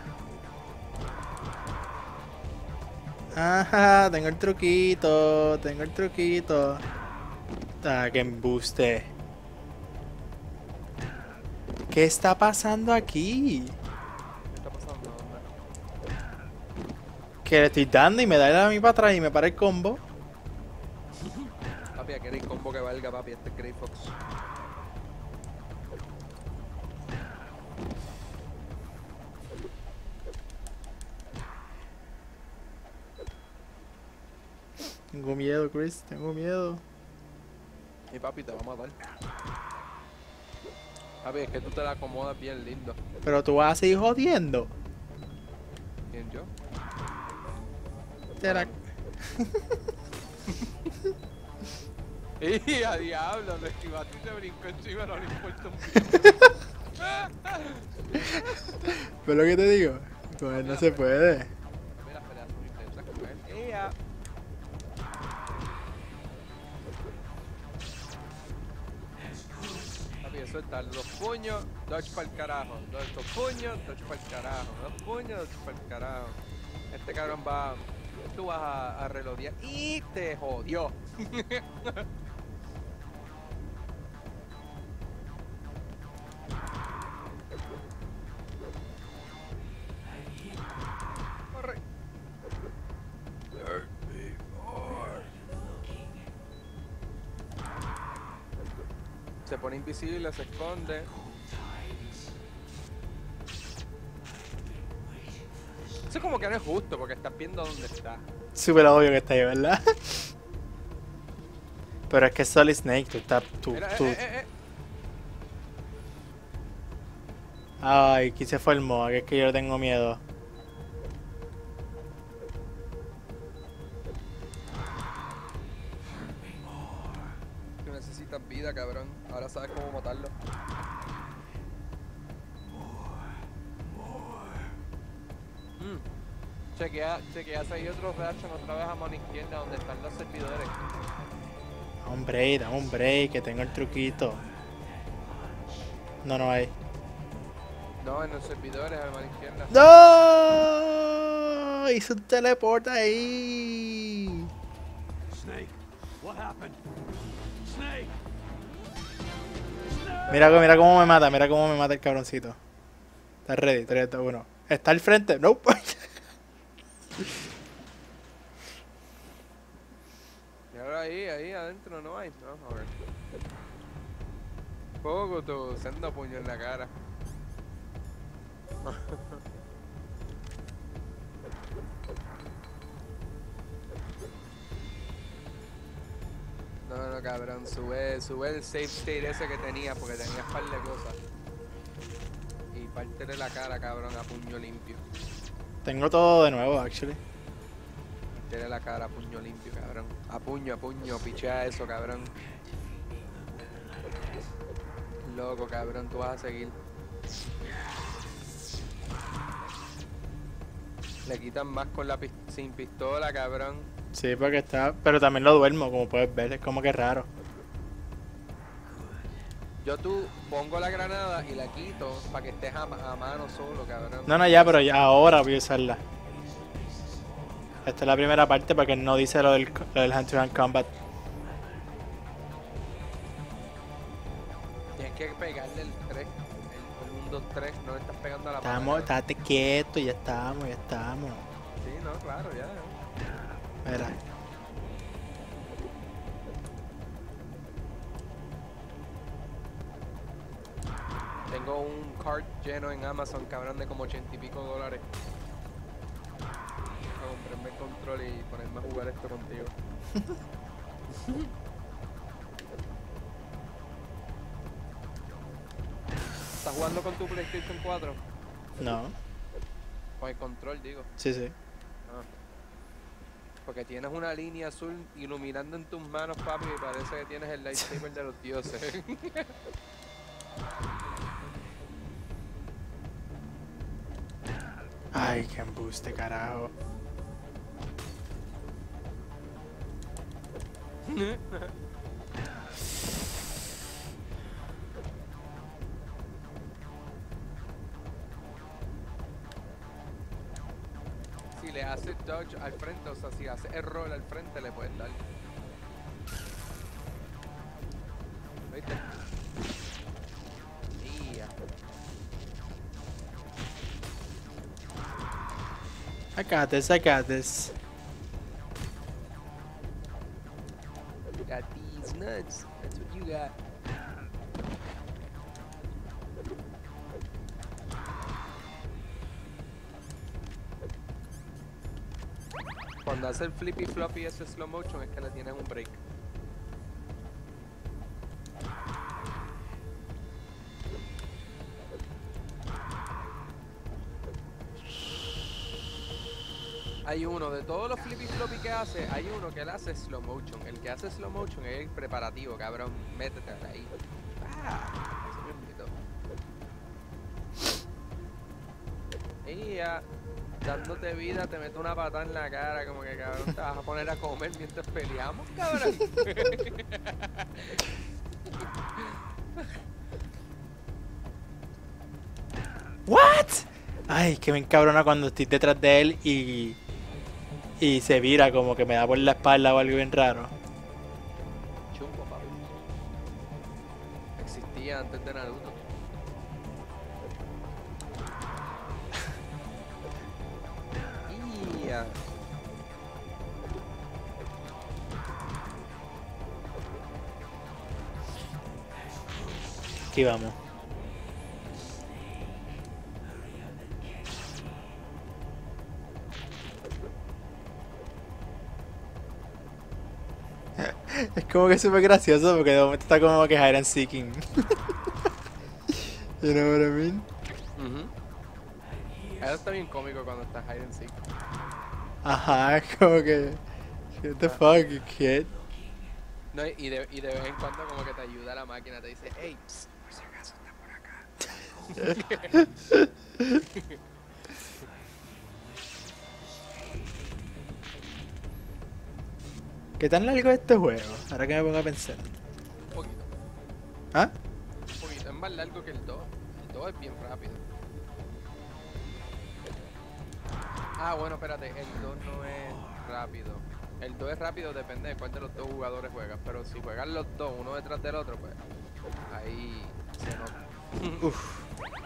S1: Ajá, tengo el truquito, tengo el truquito. Ah, que embuste. ¿Qué está pasando aquí?
S9: ¿Qué está pasando? ¿Dónde?
S1: Que le estoy dando y me da a mí para atrás y me para el combo.
S9: Papi, aquí hay combo que valga, papi. Este es Grey Fox.
S1: Tengo miedo, Chris, tengo miedo.
S9: Y papi, te va a matar. Papi, es que tú te la acomodas bien lindo.
S1: Pero tú vas a seguir jodiendo.
S9: ¿Quién, yo?
S1: Te la...
S9: ¡Y a diablo! Lo esquivaste y te brincó encima, no le importa un
S1: ¿Ves lo que te digo? Con él no se puede.
S9: Mira, peleas muy intensas con él. ¡Ea! Papi, eso es tal. Los puños, dodge pa'l carajo. Dos, dos puños, dodge pa'l carajo. Dos puños, dodge pa'l carajo. Este cabrón va... Tú vas a, a relodear y te jodió. Corre. Se pone invisible, se esconde. Eso como que no es justo porque estás viendo dónde está.
S1: Súper obvio que está ahí, ¿verdad? Pero es que es Solid Snake, tú estás... Tú,
S9: Mira,
S1: tú...
S9: eh, eh, eh.
S1: Ay, aquí se fue el modo, que es que yo le tengo miedo.
S9: Tú necesitas vida, cabrón. Ahora sabes cómo matarlo. Mm. Chequea, chequea si hay otros reactions otra vez a mano izquierda donde están los servidores.
S1: Dame un break, dame un break, que tengo el truquito. No, no hay.
S9: No, en los servidores a mano izquierda.
S1: ¡No! Hizo un teleport ahí.
S7: Snake, what happened? Snake!
S1: Mira, mira cómo me mata, mira cómo me mata el cabroncito. Está ready, tres, dos, uno. ¿Está al frente? No. Nope.
S9: Y ahora ahí, ahí adentro no hay. No, a ver. Poco tú, sendo puño en la cara. No, no, cabrón, sube, sube el save state ese que tenía porque tenía un par de cosas. Pártele la cara, cabrón, a puño limpio.
S1: Tengo todo de nuevo, actually.
S9: Pártele la cara a puño limpio, cabrón. A puño, a puño, pichea eso, cabrón. Loco, cabrón, tú vas a seguir. Le quitan más con la pis- sin pistola, cabrón.
S1: Sí, porque está... Pero también lo duermo, como puedes ver. Es como que raro.
S9: Yo tú pongo la granada y la quito para que estés a, ma- a mano solo, cabrón.
S1: No, no, ya, pero ya ahora voy a usarla. Esta es la primera parte porque no dice lo del, lo del hand-to-hand combat.
S9: Tienes que pegarle el tres. El uno, dos, tres. No le estás pegando a la
S1: Estamos,
S9: mano.
S1: estate quieto, ya estamos, ya estamos.
S9: Sí, no, claro, ya.
S1: Mira.
S9: Tengo un cart lleno en Amazon, cabrón, de como ochenta y pico dólares. Para comprarme el control y ponerme a jugar esto contigo. ¿Estás jugando con tu PlayStation cuatro?
S1: No,
S9: Con el control, digo.
S1: sí, sí.
S9: Ah. Porque tienes una línea azul iluminando en tus manos, papi, y parece que tienes el lightsaber de los dioses.
S1: Ay, qué embuste, carajo.
S9: Si le haces dodge al frente, o sea, si haces el roll al frente, le puedes dar. ¿Viste? Ia.
S1: I got this, I got this.
S9: Got these nuts. That's what you got. Cuando hace el flippy floppy ese slow motion es que le tienes un break. Hay uno, de todos los flippy floppy que hace, hay uno que él hace slow motion. El que hace slow motion es el preparativo, cabrón. Métete ahí. Ah, ese mismito. Y ya, dándote vida, te meto una patada en la cara, como que cabrón, te vas a poner a comer mientras peleamos, cabrón.
S1: What? Ay, que me encabrona cuando estoy detrás de él y y se vira como que me da por la espalda o algo bien raro.
S9: Chumbo, papi. Existía antes de Naruto. Ia.
S1: Aquí vamos. Es como que súper gracioso porque de momento está como que hide and seeking. You know what I mean?
S9: Ujú. Eso está bien cómico cuando estás hide and seek.
S1: Ajá, es como que... What the fuck, kid?
S9: No, y, de, y de vez en cuando como que te ayuda la máquina, te dice, hey, psst, por si acaso está por acá.
S1: ¿Qué tan largo es este juego? Ahora que me pongo a pensar.
S9: Un poquito,
S1: ¿Ah?
S9: un poquito. Es más largo que el dos. El dos es bien rápido. Ah, bueno, espérate, el dos no es rápido. El dos es rápido, depende de cuál de los dos jugadores juegas. Pero si juegan los dos, uno detrás del otro, pues ahí se nota.
S1: Uf.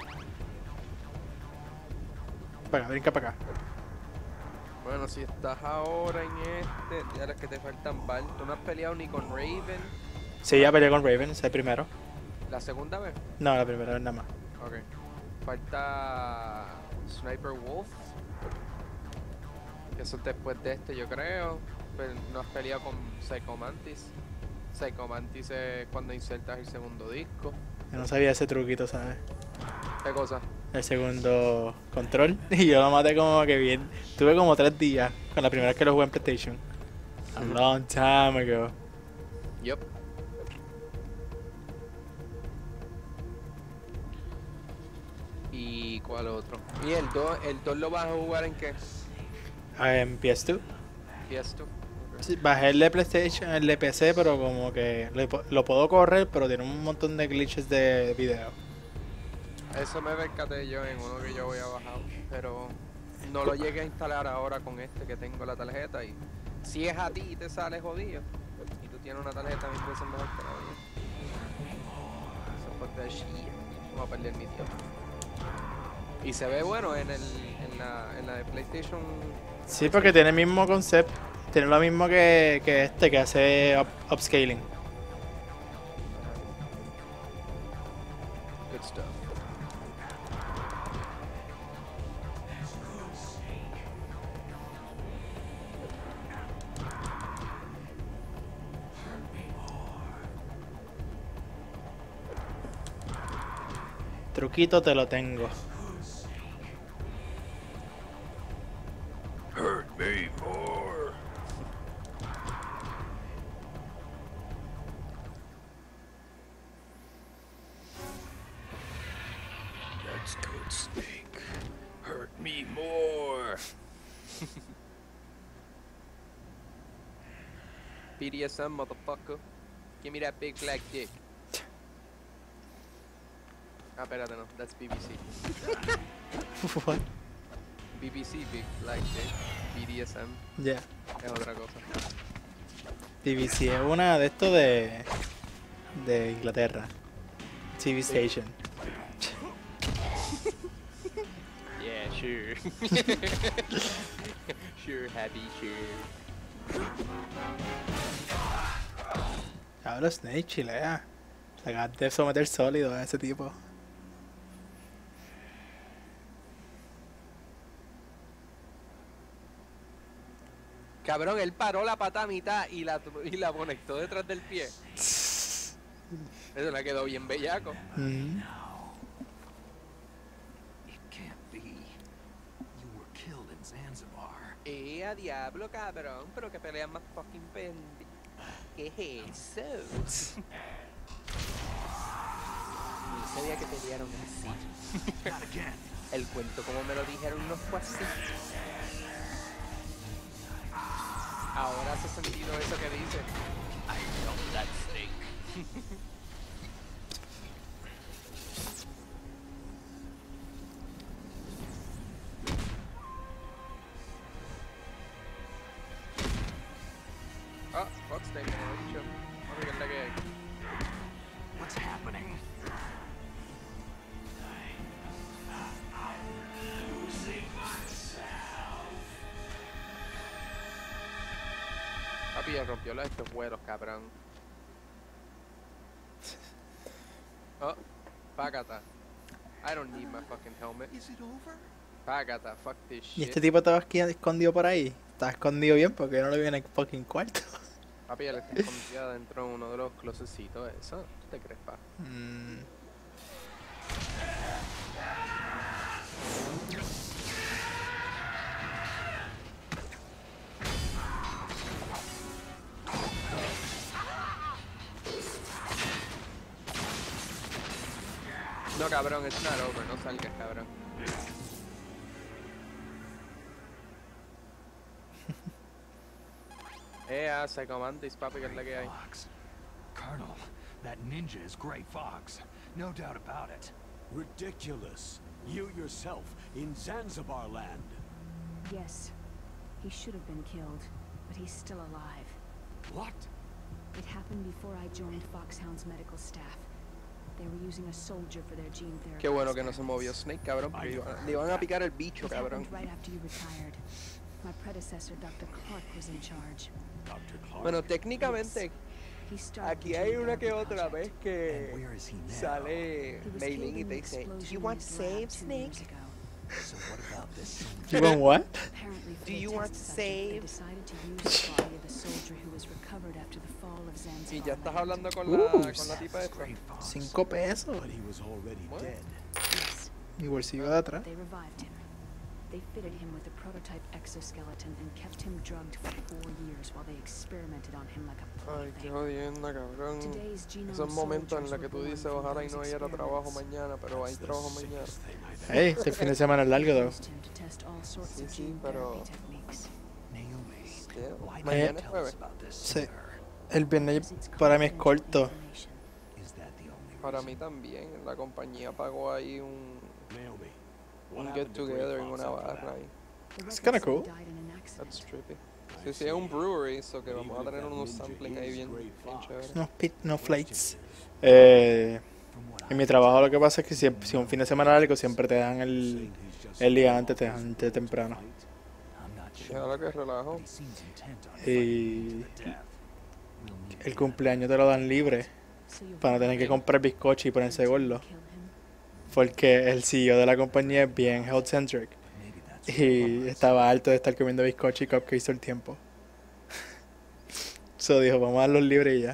S1: Para acá, brinca para acá.
S9: Bueno, si estás ahora en este, ya las que te faltan val. Tú no has peleado ni con Raven.
S1: Sí, ya peleé con Raven, ese primero.
S9: ¿La segunda vez?
S1: No, la primera vez nada más.
S9: Ok. Falta Sniper Wolf. Que eso es después de este, yo creo. Pero no has peleado con Psycho Mantis. Psycho Mantis es cuando insertas el segundo disco.
S1: Yo no sabía ese truquito, ¿sabes?
S9: ¿Qué cosa?
S1: el segundo control. Y yo lo maté como que bien. Tuve como tres días con la primera vez que lo jugué en PlayStation. A
S9: Ujú.
S1: long time ago.
S9: Yup. ¿Y cuál otro? ¿Y el dos? ¿El dos lo vas a jugar en qué?
S1: Ah, en P S dos.
S9: ¿P S dos?
S1: Sí, bajé el de PlayStation, el de P C, pero como que lo, po- lo puedo correr, pero tiene un montón de glitches de video.
S9: Eso me percaté yo en uno que yo voy a bajar, pero no lo llegué a instalar ahora con este que tengo la tarjeta y si es a ti y te sale jodido y tú tienes una tarjeta mil veces mejor que la mía. Eso fue de shit. Vamos a perder mi tiempo. Y se ve bueno en el en la, en la de PlayStation.
S1: Sí, porque tiene el mismo concepto. Tiene lo mismo que, que este, que hace up- upscaling.
S9: Good stuff.
S1: Truquito te lo tengo.
S4: Hurt me more. That's good, Snake. Hurt me more.
S9: B D S M, motherfucker. Give me that big black dick. Ah, espérate, no. That's B B C.
S1: What?
S9: B B C, big black dick. B D S M
S1: Ya.
S9: es otra cosa.
S1: B B C es una de estos de. de Inglaterra. T V Station.
S9: Yeah, sure. Sure, happy, sure.
S1: Hablo Snake, chilea. Le acabas de someter sólido a ese tipo.
S9: Cabrón, él paró la pata a mitad y la, y la conectó detrás del pie. Eso le quedó bien bellaco.
S1: Mm.
S3: It can't be. You were killed in Zanzibar.
S9: Eh, a diablo, cabrón, pero que pelean más fucking pendi. ¿Qué es eso? Ni sabía que pelearon así.
S3: Not again.
S9: El cuento como me lo dijeron no fue así. Ahora hace sentido eso que dice.
S4: I felt that snake.
S9: Ah, Foxtail, como he dicho. Vamos a ver qué es la que hay.
S3: What's happening?
S9: Papi, ya rompió los espejuelos, cabrón. Oh, págata. I don't need my fucking helmet.
S3: Is it over?
S9: Págata, fuck this
S1: Y
S9: shit.
S1: este tipo estaba aquí escondido por ahí. Estaba escondido bien porque no lo vi en el fucking cuarto.
S9: Papi, él está escondida dentro de uno de los closecitos, eso. ¿Tú te crees, pa?
S1: Mm.
S9: No, cabrón, it's not over, no salgas, cabrón. Eh, ah, Psychomantis, papi, que es la que hay.
S3: Fox. Colonel, that ninja is Gray Fox. No doubt about it.
S7: Ridiculous. You yourself in Zanzibar land.
S8: Yes. He should have been killed, but he's still alive.
S7: What?
S8: It happened before I joined Foxhound's medical staff. They were using a soldier for their gene therapy.
S9: Qué bueno que no se movió Snake, cabrón, porque iba- le iban a picar el bicho,
S8: It
S9: cabrón.
S8: happened right after you retired. My predecessor, Doctor Clark, was in charge.
S7: Doctor Clark?
S9: Bueno, técnicamente,
S8: He started
S9: aquí
S8: the
S9: hay
S8: gene
S9: una que
S8: therapy
S9: otra
S8: project.
S9: vez que
S3: And where is he now?
S9: sale
S8: He was
S9: Mei Ling
S8: killed
S9: y
S8: in
S9: te
S8: the
S9: dice, "Do
S8: explosion
S9: you
S8: in
S9: want
S8: his
S9: to
S8: lab
S9: save
S8: two
S9: Snake?"
S8: years ago.
S3: So what about this?
S1: You want what?
S8: Apparently, for
S9: Do
S8: the
S9: you
S8: test
S9: want to
S8: subject, they
S9: save?
S8: decided to use the body of the soldier who was recovered after the fall of Zanzibar.
S9: Y ya estás
S8: land.
S9: hablando con
S1: Uh,
S9: la, con la tipa esta.
S3: Gray Fox.
S1: Cinco pesos.
S7: But he was already
S9: What?
S7: dead.
S8: Yes,
S1: Mi bolsillo de atrás.
S8: They revived him. They fitted him with a prototype exoskeleton and kept him drugged for four years while they experimented on him like a
S9: Ay, qué
S8: plaything.
S9: jodienda, cabrón.
S8: Today's genome
S9: Esos momentos en
S8: soldiers
S9: los que
S8: were
S9: tú
S8: born
S9: dices,
S8: from
S9: ojalá y
S8: those
S9: no hubiera trabajo
S8: experiments.
S9: mañana, pero hay trabajo mañana.
S1: Hey, este fin de semana es largo, though.
S8: Used him to test all sorts
S9: Sí,
S8: of
S9: sí,
S8: gene
S9: pero-
S8: therapy techniques.
S3: Naomi,
S9: Hostia,
S3: why
S9: mañana
S3: didn't
S9: es
S3: you tell us
S9: jueves.
S3: about this
S1: Sí.
S3: sooner?
S1: El viernes
S8: Because it's
S1: para mí es
S8: confidential
S1: corto.
S8: information.
S3: Is that the only
S9: Para
S3: reason?
S9: mí también, la compañía pagó ahí un,
S7: Naomi,
S9: un
S7: what
S9: get
S7: happened to
S9: together en
S7: Grey
S9: una
S7: Fox after
S9: barra
S7: that?
S9: ahí.
S8: The
S1: It's
S8: record
S1: kinda
S8: said he
S1: cool.
S8: died in an accident.
S9: That's trippy.
S7: I
S9: Sí, sí, es un
S7: see.
S9: brewery, so que
S7: But
S9: vamos a
S7: even if
S9: tener
S7: that
S9: unos
S7: ninja
S9: samplings ahí
S7: is
S9: bien,
S7: Grey
S9: bien
S7: Fox,
S9: chéveres.
S1: No, pit, no
S7: question
S1: flights.
S7: is,
S1: Eh,
S3: From what
S1: en
S3: I
S1: mi trabajo lo que pasa es que si, si un fin de semana largo siempre te dan el,
S7: saying he's just
S1: el día
S7: sold
S1: antes, te
S7: off his
S1: dan
S7: girl
S1: de
S7: to
S1: temprano.
S7: fight?
S3: I'm not
S9: Y
S3: sure,
S9: ahora que relajo.
S3: but he seems intent on
S1: Y
S3: fighting to the death. We'll need
S1: el
S3: to
S1: cumpleaños te lo dan libre
S8: So you'll
S1: para no tener que comprar bizcocho y ponerse
S8: volunteer
S1: gordo.
S8: to kill him?
S1: Porque el C E O de la compañía es bien health centric.
S3: maybe that's
S1: Y estaba harto de estar comiendo bizcocho y cupcakes todo el tiempo. So dijo, vamos a dar los libres y ya.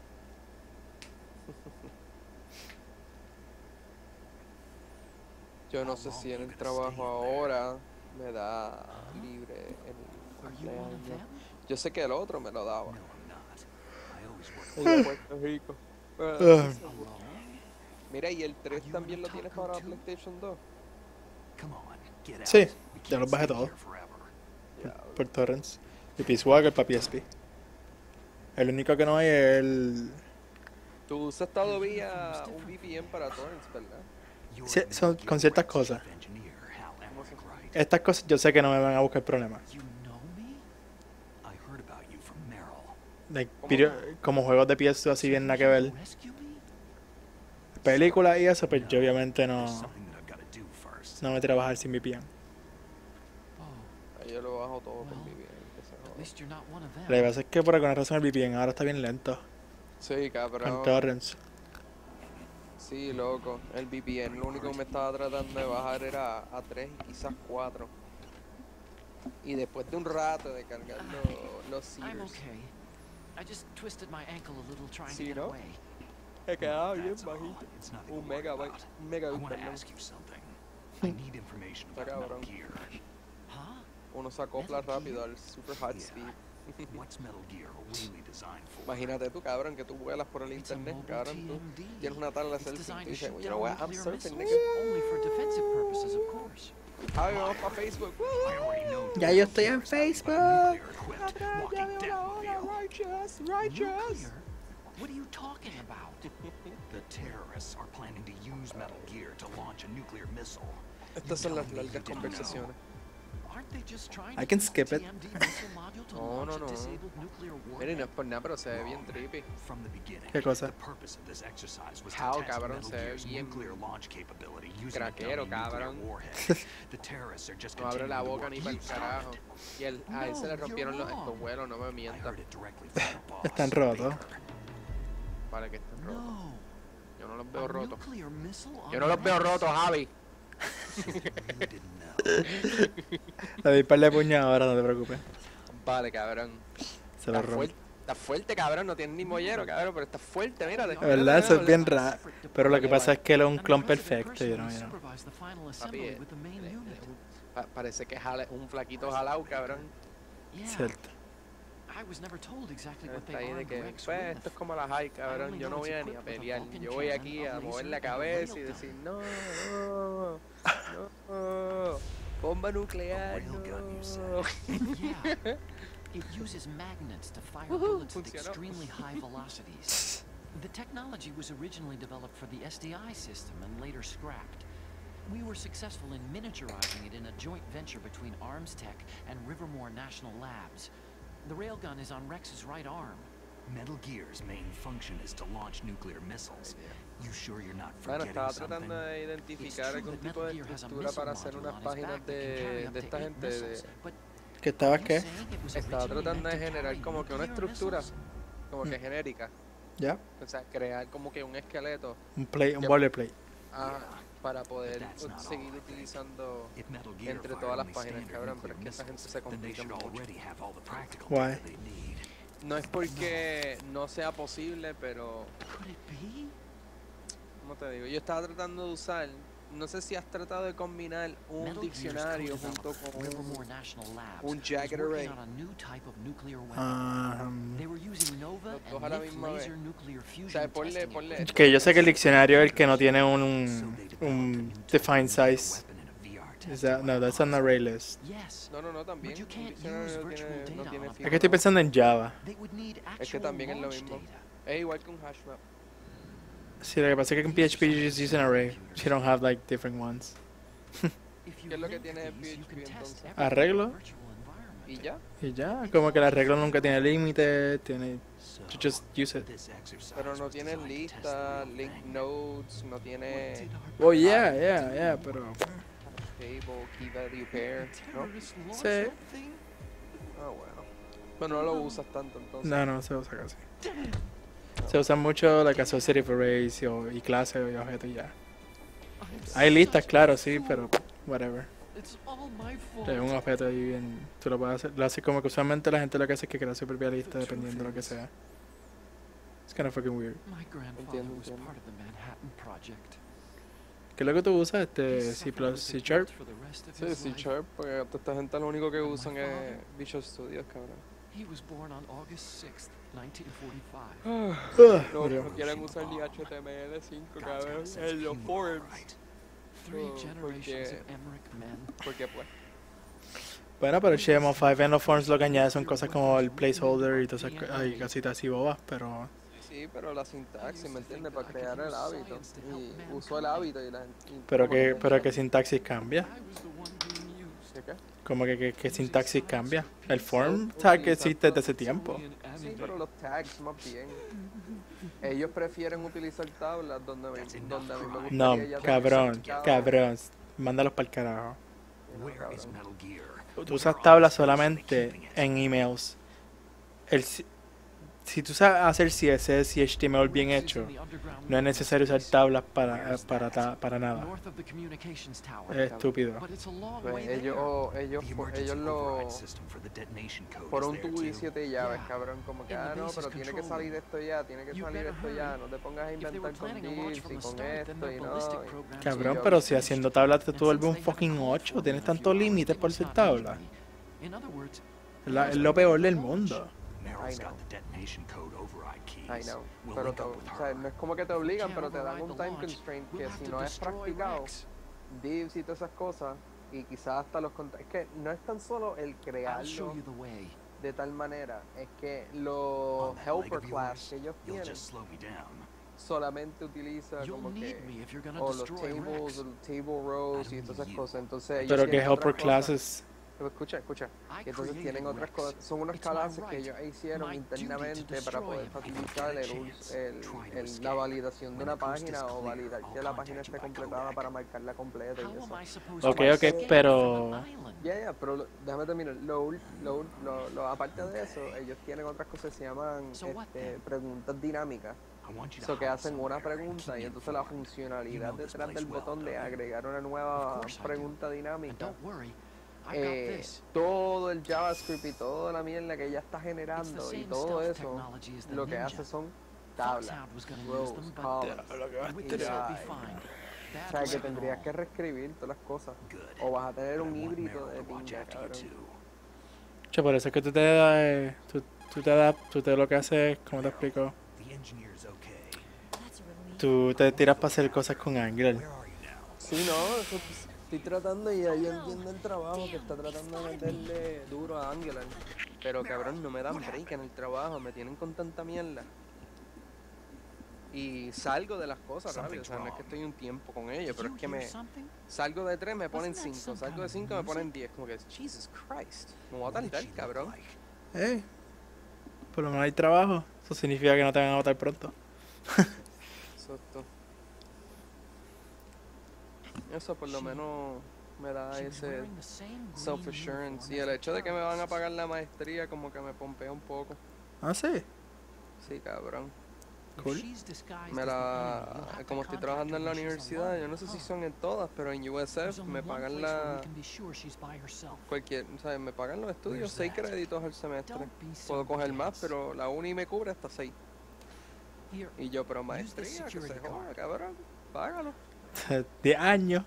S9: Yo no sé si en el trabajo ahora me da libre el
S4: Are you one of
S9: cumpleaños.
S4: them?
S9: Yo sé que el otro me lo daba.
S3: No, I'm not. I always work
S9: El de Puerto Rico. Pero no
S1: Ah.
S9: estoy seguro. Mira, y el tres también lo tienes para PlayStation dos.
S3: Come on, get out.
S1: Sí,
S3: We
S1: ya
S3: can't
S1: los bajé
S3: stay
S1: todos.
S3: here forever.
S9: Ya,
S1: Por torrents. Y Peace Walker para P S P. El único que no hay es el...
S9: tú has estado vía un V P N para torrents, ¿verdad?
S3: You're
S1: Sí,
S3: the
S1: son
S3: Metal
S1: con
S3: Gear
S1: ciertas
S3: Rising
S1: cosas.
S3: chief engineer, Hal Emmerich, right?
S1: Estas cosas yo sé que no me van a buscar problemas.
S4: You know me?
S3: I heard about you from Merrill.
S1: Like,
S9: ¿Cómo?
S1: video- como juegos de P S dos así bien nada que ver.
S4: Rescue me?
S1: Películas y eso, pues yo obviamente no,
S3: There's something that I've got to do first.
S1: no me tiro a bajar sin V P N.
S4: Oh,
S9: Ahí yo lo bajo todo por
S4: Well,
S9: V P N. que se
S4: at
S9: joda.
S4: least you're not one of them.
S1: Lo que pasa es que por alguna razón el V P N ahora está bien lento.
S9: Sí,
S1: Con
S9: cabrón.
S1: torrents.
S9: Sí, loco. El V P N lo único que me estaba tratando de bajar era a tres y quizás cuatro. Y después de un rato de cargar los, los
S4: I'm
S9: seeders,
S4: okay. I just twisted my ankle a little trying
S9: Sí,
S4: to get
S9: ¿no?
S4: away.
S9: se quedaba bien
S3: That's all.
S9: bajito.
S3: It's nothing
S9: Un
S3: to worry
S9: megabyte.
S3: about.
S9: Un
S3: I
S9: megabyte,
S3: want to
S9: perdón.
S3: ask you something. I need information
S9: Está
S3: about Metal
S9: cabrón.
S3: Gear.
S4: Huh?
S9: Uno se acopla
S4: Metal
S9: rápido
S4: Gear?
S9: al super hot
S3: Yeah.
S9: speed.
S3: What's Metal Gear really designed for?
S9: Imagínate tú, cabrón, que tú vuelas por el
S4: It's a
S9: internet,
S4: mobile
S9: cabrón. Tú
S4: T M D.
S9: tienes una tabla de
S4: It's
S9: selfie y
S4: designed
S9: tú
S4: to
S9: dices,
S4: shoot
S9: you know
S4: down
S9: what, I'm
S4: nuclear
S9: surfing,
S4: missiles,
S9: nigga.
S4: only for defensive purposes, of course.
S9: Javi, vamos para Facebook.
S3: I already know
S1: Ya yo estoy en Facebook.
S3: nuclear-equipped walking deathmobile.
S9: Righteous,
S4: Nuclear? What are you talking about?
S3: The terrorists are planning to use Metal Gear to launch a nuclear missile.
S9: Estas son las largas conversaciones.
S4: Aren't they just trying
S1: I
S4: to
S1: can
S4: use a
S1: skip it.
S4: T M D missile module to
S9: No,
S4: launch
S9: no,
S4: a
S9: no.
S4: disabled nuclear
S9: Mira, y no
S4: warhead?
S9: es por nada, pero se ve bien trippy.
S3: From the beginning,
S1: ¿Qué cosa?
S3: the purpose of this exercise was
S9: How,
S3: to test
S9: cabrón,
S3: Metal
S9: se ve
S3: Gear's
S9: bien
S3: nuclear launch capability using a
S9: craquero,
S3: dummy nuclear
S9: cabrón.
S3: warhead. The terrorists are just
S9: No abre la
S3: continuing to
S9: boca
S3: work
S9: ni para el
S3: use
S9: carajo.
S3: on it.
S9: Y el, a él se le
S4: No,
S9: rompieron los
S4: you're wrong.
S9: estos no me
S3: I
S9: mientas.
S3: heard it directly from the boss.
S1: Están rotos.
S3: Baker.
S9: Vale, que estén rotos.
S4: No.
S9: Yo no los veo
S4: A
S9: rotos.
S4: nuclear missile on
S9: Yo no los veo
S4: Mars?
S9: rotos, Javi.
S3: You didn't know.
S1: Le di par de puñas ahora, no te preocupes.
S9: Vale, cabrón.
S1: Se lo
S9: Está
S1: rompo.
S9: fuerte, está fuerte, cabrón. No tiene ni mollero, cabrón, pero está fuerte, mírate.
S1: La verdad, eso es bien raro. Pero lo que pasa es que él es un clon perfecto, yo no, yo no.
S4: Supervise the final
S9: Papi,
S4: assembly
S9: eh,
S4: with the main
S9: eh,
S4: unit.
S9: pa- parece que jale- un flaquito jalao, cabrón.
S4: Yeah,
S1: Cierto.
S4: I was never told exactly what they
S9: Está ahí de
S4: armed
S9: que,
S4: Rex
S9: pues,
S4: with.
S9: esto es como la high, cabrón. Yo no voy a ni a pelear. Yo voy aquí a mover la cabeza y decir, no, no, no, bomba nuclear,
S3: railgun, you said.
S9: no.
S4: Yeah. It uses magnets to fire
S9: Woohoo,
S4: bullets at
S9: funcionó.
S4: extremely high velocities. The technology was originally developed for the S D I system and later scrapped. We were successful in miniaturizing it in a joint venture between Arms Tech and Rivermore National Labs. The railgun is on Rex's right arm.
S3: Metal Gear's main function is to launch nuclear missiles. You sure you're not
S9: Bueno,
S3: forgetting
S9: estaba
S3: something?
S9: tratando de identificar algún tipo de estructura para hacer unas páginas de, de esta gente. De,
S1: ¿Qué estabas qué?
S9: estaba tratando de generar como que una estructura, como que genérica.
S1: ¿Ya?
S9: O sea, crear como que un esqueleto
S1: Un play, un
S9: Ya.
S1: boilerplate.
S9: ah, para poder
S3: That's not
S9: seguir
S3: all.
S9: utilizando
S3: If Metal Gear
S9: entre
S3: fired
S9: todas las
S3: only
S9: páginas,
S3: standard
S9: cabrón, pero es
S3: nuclear
S9: que esa gente
S3: missiles,
S9: se
S3: then they
S9: complica
S3: should
S9: mucho.
S3: already have all the practical
S1: Why?
S3: data they need.
S9: No es porque no sea posible, pero
S4: Could it be?
S9: ¿cómo te digo? Yo estaba tratando de usar no sé si has tratado de combinar un
S4: Metal Gear's
S9: diccionario
S4: co-developer,
S9: junto con
S4: Livermore
S9: un,
S4: National Labs,
S9: un
S4: was
S9: jagged
S4: working
S9: array.
S4: on a new type of nuclear weapon.
S1: Ah, um,
S4: They were using Nova
S9: Los dos
S4: and
S9: a la
S4: N I F
S9: misma vez.
S4: laser nuclear
S9: O
S4: fusion
S9: sea, ponle,
S4: testing
S9: ponle
S4: equipment.
S9: esto.
S1: que yo sé que el diccionario es el que no tiene un,
S3: So
S1: un,
S3: they developed a
S1: un
S3: new type of
S1: defined
S3: nuclear
S1: size.
S3: weapon in a V R
S1: Is
S3: test
S1: that, no, that's an array list.
S4: Yes,
S9: No, no, no, también.
S4: but you
S9: Un
S4: can't
S9: diccionario
S4: use
S9: no
S4: virtual
S9: tiene, no
S4: data
S9: tiene
S4: on a
S1: Es que estoy pensando en Java.
S4: They would need
S9: Es que
S4: actual
S9: también es lo
S4: launch
S9: mismo.
S4: data.
S9: Es igual que un hashmap.
S1: Sí, lo que pasa es que en P H P you just use an array. You don't have like different ones.
S4: If you
S9: ¿Qué es lo que
S4: link
S9: tiene el
S4: these, you
S9: P H P
S4: can test
S9: entonces?
S4: everything in a
S1: Arreglo.
S4: virtual environment.
S9: Y ya.
S1: Y ya, como que el arreglo nunca tiene límite, tiene...
S3: So,
S1: You just use it.
S3: this exercise
S9: Pero no
S3: was
S9: tiene
S3: designed to test the
S9: lista,
S3: real
S9: link
S3: thing.
S9: nodes, no tiene
S1: Oh, yeah, yeah, yeah, pero...
S9: table, key value pair, ¿no?
S4: Terrorists launch
S1: Sí.
S4: that thing?
S9: Ah, bueno. Pero no lo usas tanto entonces.
S1: No, no se usa casi. Se usan mucho like associative arrays y, o- y clases y objetos y ya.
S4: I'm
S1: Hay listas,
S4: such a
S1: claro, sí,
S4: fool.
S1: pero whatever.
S4: It's all my fault.
S1: Es un objeto ahí bien... Tú lo puedes hacer... Lo hace como que usualmente la gente lo que hace es que crea su propia lista
S4: The
S1: dependiendo de lo
S4: truth
S1: que
S4: is-
S1: sea. It's kind of fucking weird.
S4: My grandfather
S9: Entiendo,
S4: was
S9: entiendo.
S4: part of the Manhattan Project.
S1: ¿Qué es lo que tú usas?
S4: He
S1: Este C++,
S4: suffered with
S1: C
S4: the
S1: Sharp.
S4: guilt for the rest of
S9: Sí,
S4: his
S9: sí,
S4: life.
S9: Sharp, porque toda esta gente lo único que
S4: And my
S9: usan es
S4: father?
S9: Visual Studios, cabrón.
S4: He was born on August sixth, nineteen forty-five.
S1: Ugh,
S9: No,
S1: murió.
S9: no quieren usar ni H T M L cinco,
S3: God's got a
S9: cabrón,
S3: sense of
S9: en los
S3: humor,
S9: forums.
S3: right?
S4: Three
S9: Oh,
S4: generations
S9: porque-
S4: of Emmerich men.
S9: Porque pues,
S1: Bueno, pero el H T M L cinco en los forms lo que añade son cosas como el placeholder y todas esas co- ay, cositas así bobas, pero...
S9: sí, pero la sintaxis, ¿me entiendes? Para crear el hábito. Y uso el hábito y la y
S1: Pero
S9: como
S1: que, pero que sintaxis cambia.
S4: I was the one being used.
S9: ¿Qué, qué?
S1: Como que, que, que sintaxis cambia. El form tag que existe desde hace tiempo.
S9: Sí, pero los tags más bien. Ellos prefieren utilizar tablas donde, me, donde a mí me gustaría
S1: No,
S9: ya tener
S1: cabrón,
S9: certificado.
S1: cabrón. Mándalos para el carajo.
S9: No,
S3: Where is
S9: cabrón.
S3: Metal Gear?
S1: Tú usas tablas solamente en emails. El, si si tú sabes hacer C S S y H T M L bien hecho, no es necesario usar tablas para, para, ta- para nada.
S4: North of the communications tower.
S1: Es estúpido.
S4: But it's a long
S9: Pues
S4: way there.
S9: ellos, ellos,
S3: The
S9: por-
S3: emergency
S9: ellos lo...
S3: override system for the detonation code
S9: Por
S3: is
S9: un
S3: there
S9: tubo y
S3: too.
S9: siete llaves,
S4: Yeah.
S9: cabrón, como que,
S4: In the
S9: ah, no,
S4: basis
S9: pero tiene que
S4: control
S9: salir esto ya, tiene que
S4: You
S9: salir
S4: better
S9: esto ya,
S4: hurry.
S9: no te pongas a
S4: If they were
S9: inventar con
S4: planning a launch
S9: divs
S4: from
S9: y
S4: the
S9: con
S4: start, then
S9: esto
S4: their
S9: y
S4: ballistic
S9: no. y-
S4: programs
S1: Cabrón,
S9: yo-
S1: pero si haciendo tablas te
S4: And
S1: vuelve
S4: since
S1: un
S4: they had
S1: fucking
S4: a call
S1: ocho,
S4: for
S1: tienes
S4: me in a
S1: tantos
S4: few hours,
S1: límites
S4: they
S1: por
S4: must
S1: ser
S4: not
S1: tabla.
S4: need me. In other words,
S1: La- es lo peor del mundo.
S3: Meryl's
S9: I know.
S3: got the detonation code override keys.
S9: I know,
S3: We'll
S9: pero
S3: link
S9: te-
S3: up with
S9: o sea,
S3: her.
S9: no es como que te
S4: If we
S9: obligan,
S4: can't
S9: pero te dan
S4: override
S9: un
S4: the
S9: time
S4: launch,
S9: constraint
S4: we'll
S9: que
S4: have
S9: si
S4: to
S9: no es
S4: destroy
S9: practicado,
S4: Rex.
S9: divs y todas esas cosas, y quizás hasta los cont- es que no es tan solo el
S4: I'll show
S9: crearlo
S4: you the way.
S9: de tal manera, es que
S3: On
S9: los
S3: that leg
S9: helper
S3: of
S9: class
S3: yours,
S9: que ellos
S3: you'll
S9: tienen
S3: just slow me down.
S9: solamente utiliza
S4: You'll
S9: como
S4: need
S9: que
S4: me if you're gonna
S9: o los
S4: destroy
S9: tables,
S4: Rex.
S9: o los table rows y
S3: I don't
S9: todas esas
S3: need
S9: cosas,
S3: you.
S9: entonces ellos
S1: Pero que
S9: tienen
S1: helper
S9: otras cosas.
S1: classes...
S9: Pero escucha, escucha.
S4: I
S9: Y entonces tienen
S4: created
S9: otras
S4: Rex.
S9: cosas, son unas
S4: It's my
S9: clases que
S4: right,
S9: ellos hicieron
S4: my duty to
S9: internamente para
S4: destroy
S9: poder
S4: him.
S9: facilitar el, us- el,
S3: Try to
S9: el-
S3: escape.
S9: la validación de
S3: When
S9: una
S3: the coast is
S9: página o
S3: clear,
S9: validar
S3: I'll
S9: que la
S3: contact
S9: página
S3: you
S9: esté
S3: by
S9: completada
S3: codec.
S9: para marcarla completa y
S4: How am
S9: eso.
S4: I supposed
S1: Ok,
S4: to
S1: ok,
S4: escape
S1: pero-
S4: from an island?
S9: Ya, ya, pero lo- déjame terminar. Lo, ul- lo, ul- lo, lo- aparte de eso, ellos tienen otras cosas que se llaman
S4: So what
S9: este,
S4: then?
S9: preguntas dinámicas.
S3: I want you to
S9: So que
S3: hide
S9: hacen una
S3: somewhere and
S9: pregunta
S3: key
S9: y
S3: in
S9: entonces la
S3: for me.
S9: funcionalidad
S3: You know this
S9: detrás del
S3: place well,
S9: botón de
S3: don't you?
S9: agregar una
S4: Of
S9: nueva
S4: course I do.
S9: pregunta
S4: And
S9: dinámica.
S4: don't worry, I got
S9: Eh,
S4: this.
S9: todo el JavaScript y toda la mierda que ella está
S4: It's the
S9: generando y
S4: same
S9: todo
S4: stealth
S9: eso
S4: technology as the
S9: lo que
S4: Ninja.
S9: hace son tablas,
S4: Foxhound was gonna use
S9: rows,
S4: them, but
S9: columns.
S4: with
S9: y
S4: this I'll be
S9: ya.
S4: fine.
S9: O
S4: Bad
S9: sea que
S4: luck and
S9: tendrías
S4: all.
S9: que reescribir todas las cosas.
S3: Good.
S9: O vas a tener
S3: But I
S9: un
S3: want
S9: híbrido
S3: Meryl
S9: de
S3: to watch
S9: pinga,
S3: after you
S9: cabrón.
S3: too.
S1: Che, por eso es que tú te das... Tú, tú te das... Tú te lo que haces... ¿Cómo te explico?
S3: The engineer's okay.
S2: That's a relief.
S1: Tú te tiras para hacer cosas con Angular.
S3: Where are you now?
S9: Sí, no, eso, pues, estoy tratando y ahí entiendo el trabajo que está tratando de meterle duro a Angular. Pero cabrón, no me dan break en el trabajo, me tienen con tanta mierda. Y salgo de las cosas rápido, o sea, no es que estoy un tiempo con ellos, pero
S4: Did
S9: es
S4: you
S9: que
S4: hear
S9: me
S4: something?
S9: salgo de tres, me ponen
S4: Wasn't that
S9: cinco,
S4: some
S9: salgo
S4: kind
S9: de
S4: of
S9: cinco, me ponen
S4: music?
S9: diez, como que Jesus Christ, me voy a
S3: What did
S9: tardar,
S3: she look
S9: cabrón.
S3: like?
S1: Eh, por lo menos hay trabajo. Eso significa que no te van a votar pronto.
S9: Exacto. Eso por lo
S4: She-
S9: menos me da
S4: She was
S9: ese
S4: wearing the same green
S9: self-assurance.
S4: uniform
S9: Y
S4: as
S9: el
S4: the
S9: hecho de que me van a
S4: terrorists.
S9: pagar la maestría como que me pompea un poco.
S1: Ah, sí.
S9: Sí, cabrón.
S4: If
S1: Cool.
S4: she's disguised
S9: Me
S4: as the enemy,
S9: la,
S4: you'll have to
S9: como estoy
S4: contact
S9: trabajando en la
S4: her when she's
S9: universidad,
S4: alone.
S9: yo no sé si
S4: Huh.
S9: son en todas, pero en U S
S4: There's
S9: F
S4: only
S9: me
S4: one
S9: pagan
S4: place where we
S9: la
S4: can be sure she's by herself.
S9: cualquier, o sea, me pagan los estudios
S3: Where's
S9: seis
S3: that?
S9: créditos al semestre.
S4: Don't be so
S9: Puedo coger más,
S4: careless.
S9: pero la uni me cubre hasta seis.
S4: Here,
S9: Y yo, pero
S4: Use this
S9: maestría, que se
S4: security
S9: joda,
S4: card.
S9: cabrón. Págalo.
S1: diez años.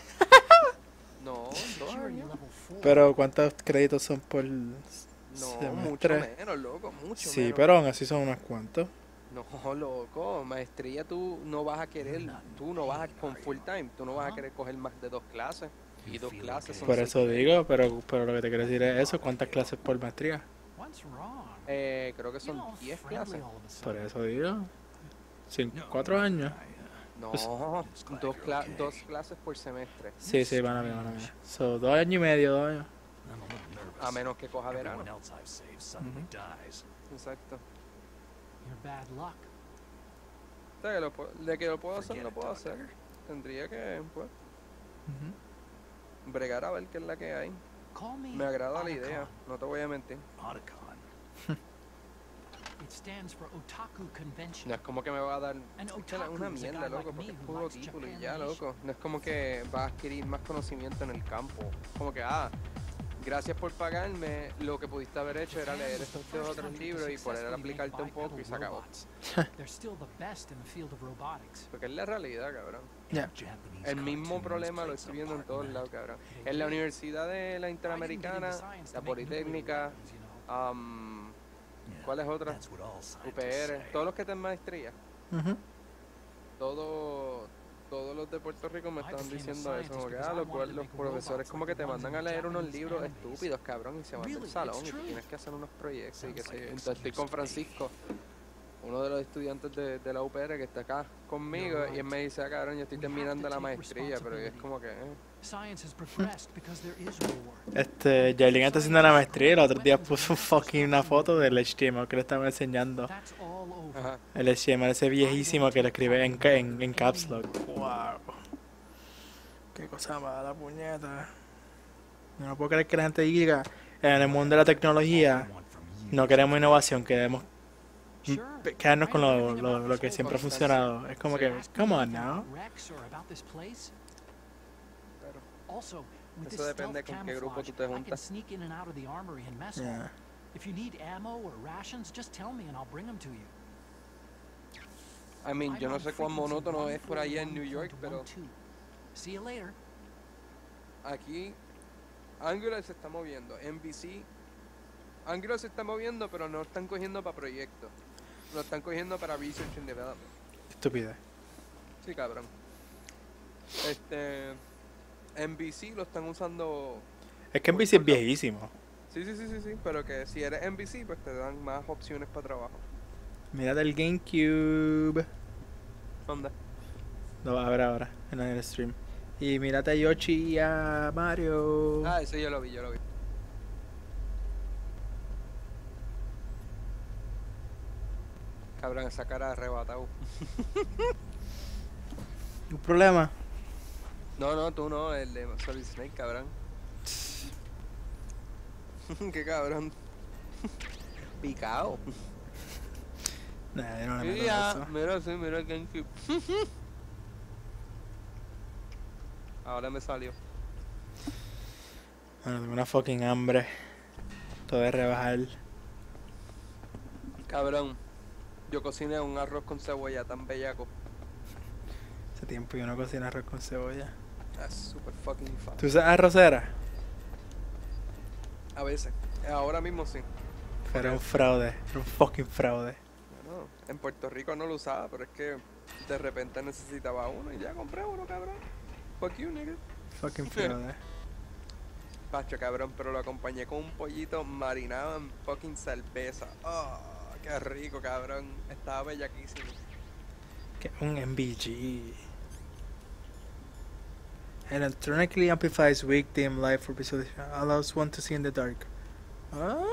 S9: No, dos
S4: Security
S9: años.
S4: level four.
S1: Pero ¿cuántos créditos son por
S9: No, mucho
S1: semestre?
S9: menos, loco, mucho
S1: Sí,
S9: menos.
S1: pero aún así son unos cuantos.
S9: No, loco, maestría tú no vas a querer, tú no vas a, con full time, tú no vas a querer coger más de dos clases. Y dos clases son
S1: Por
S9: seis
S1: eso
S9: créditos.
S1: digo, pero, pero lo que te quiero decir es eso, ¿cuántas clases por maestría?
S4: What's wrong?
S9: Eh, creo que
S4: You're
S9: son
S4: all
S9: diez
S4: friendly
S9: clases.
S4: all of a
S1: Por
S4: sudden.
S1: eso digo. Cinco, cuatro años.
S9: No, dos, cla- dos clases por semestre.
S1: Sí, sí, van a ver, van a ver. So, dos años y medio, dos años.
S3: I'm a little nervous.
S9: A menos que coja verano.
S3: Everyone else I've saved suddenly dies.
S9: Exacto.
S4: You're bad luck.
S9: O sea, que lo pu- de que lo puedo hacer,
S3: Forget
S9: lo
S3: it,
S9: puedo
S3: Doctor.
S9: hacer. Tendría que, pues,
S1: Ujú.
S9: bregar a ver qué es la que hay.
S4: Call me
S9: Me agrada la idea,
S4: Otacon.
S9: no te voy a mentir.
S3: Otacon.
S4: It stands for Otaku Convention.
S9: No es como que me va a dar
S4: An
S9: es que la- una
S4: otaku is a
S9: mierda,
S4: guy
S9: loco,
S4: like
S9: porque
S4: me
S9: es
S4: who
S9: puro
S4: likes
S9: título y
S4: Japan
S9: ya,
S4: Nation.
S9: loco. No es como que vas a adquirir más conocimiento en el campo. Como que, ah, gracias por pagarme, lo que pudiste haber hecho era leer estos dos otros libros y poder aplicarte un poco y se acabó.
S4: They're still the best in the field of robotics.
S9: Porque es la realidad, cabrón.
S1: Ya.
S3: Japanese
S9: El mismo
S3: cartoons
S9: problema lo
S3: played
S9: estoy
S3: some
S9: viendo en
S3: part
S9: todos
S3: that.
S9: lados, cabrón. En la Universidad de la Interamericana, la Politécnica, am,
S3: Yeah,
S9: ¿cuál es otra?
S3: that's what all
S9: U
S3: scientists
S9: P R,
S3: say.
S9: todos los que están en maestría,
S1: Ujú.
S9: todo, todos los de Puerto Rico me
S4: I
S9: están
S4: became a
S9: diciendo eso, como que
S4: scientist
S9: ah, los,
S4: because I wanted to
S9: los
S4: make
S9: profesores
S4: robots
S9: como
S4: like
S9: que te
S4: the ones
S9: mandan
S4: in
S9: a leer unos
S4: Japanese
S9: libros
S4: animes.
S9: estúpidos, cabrón, y se van del
S4: Really,
S9: salón
S4: it's
S9: y tú
S4: true.
S9: tienes que hacer unos proyectos y qué
S3: Sounds
S9: sé yo.
S3: like
S9: Entonces estoy
S3: excuse
S9: con
S3: to
S9: Francisco, uno de los estudiantes de, de la U P R que está acá conmigo,
S4: You're
S9: y él me dice, ah, cabrón, yo estoy
S4: We have
S9: terminando
S4: to
S9: la
S4: take
S9: maestría, pero es
S4: responsibility.
S9: como que... eh.
S4: Science has progressed because there is war.
S1: Este, Jailin está haciendo la maestría y el otro día puso un fucking una foto del H T M L que le estaban enseñando.
S4: That's all over.
S9: Ajá.
S1: El H T M L ese viejísimo que le escribe en, ca- en, en caps lock. Wow. Qué cosa mala, puñeta. Yo no puedo creer que la gente diga, en el mundo de la tecnología, no queremos innovación, queremos
S4: Sure.
S1: pe- quedarnos con
S4: I know
S1: lo,
S4: everything
S1: lo,
S4: about
S1: lo
S4: this
S1: que
S4: whole
S1: siempre ha
S9: concept.
S1: funcionado. Es como que,
S4: Ask me
S1: come on
S4: anything
S1: now.
S4: about Rex or about this place.
S9: Pero
S4: Also, with
S9: Eso
S4: this
S9: depende
S4: stealth
S9: con qué grupo
S4: camouflage,
S9: tú te
S4: I can
S9: juntas.
S4: sneak in and out of the armory and mess hall.
S1: Yeah.
S4: If you need ammo or rations, just tell me and I'll bring them to you.
S9: I mean,
S4: I'm
S9: yo no
S4: on
S9: sé cuán
S4: frequency
S9: monótono es por allá en New York, pero
S4: one forty-one point twelve. See you later.
S9: aquí Angular se está moviendo, N B C, Angular se está moviendo, pero no están cogiendo para proyectos, lo están cogiendo para research and development.
S1: Estúpida.
S9: Sí, cabrón. Este, N B C lo están usando,
S1: Es que en bici es viejísimo.
S9: sí, sí, sí, sí, sí, pero que si eres N B C, pues te dan más opciones para trabajo.
S1: Mira del GameCube.
S9: ¿Dónde?
S1: Lo va a ver ahora en el stream. Y mírate a Yoshi y a Mario.
S9: Ah, ese yo lo vi, yo lo vi. Cabrón, esa cara de arrebatado.
S1: ¿Un problema?
S9: No, no, tú no, el de Solid Snake, cabrón. Qué cabrón. Picao.
S1: Nah, yo no le meto
S9: Mira,
S1: eso.
S9: mira, sí, mira el GameCube. Ahora me salió.
S1: Bueno, tengo una fucking hambre. Todo de rebajar.
S9: Cabrón, yo cociné un arroz con cebolla tan bellaco.
S1: Hace tiempo yo no cocino arroz con cebolla.
S9: Es super fucking fun.
S1: ¿Tú usas arrocera?
S9: A veces. Ahora mismo sí.
S1: Pero era un fraude. Era un fucking fraude.
S9: Bueno, en Puerto Rico no lo usaba, pero es que de repente necesitaba uno y ya compré uno, cabrón. Fuck you, nigga.
S1: Fucking fraude.
S9: Pacho, cabrón, pero lo acompañé con un pollito marinado en fucking cerveza. Oh, qué rico, cabrón. Estaba bellaquísimo.
S1: Que un M B G. Electronically amplifies weak dim light for visualization. Allows one to see in the dark. Oh.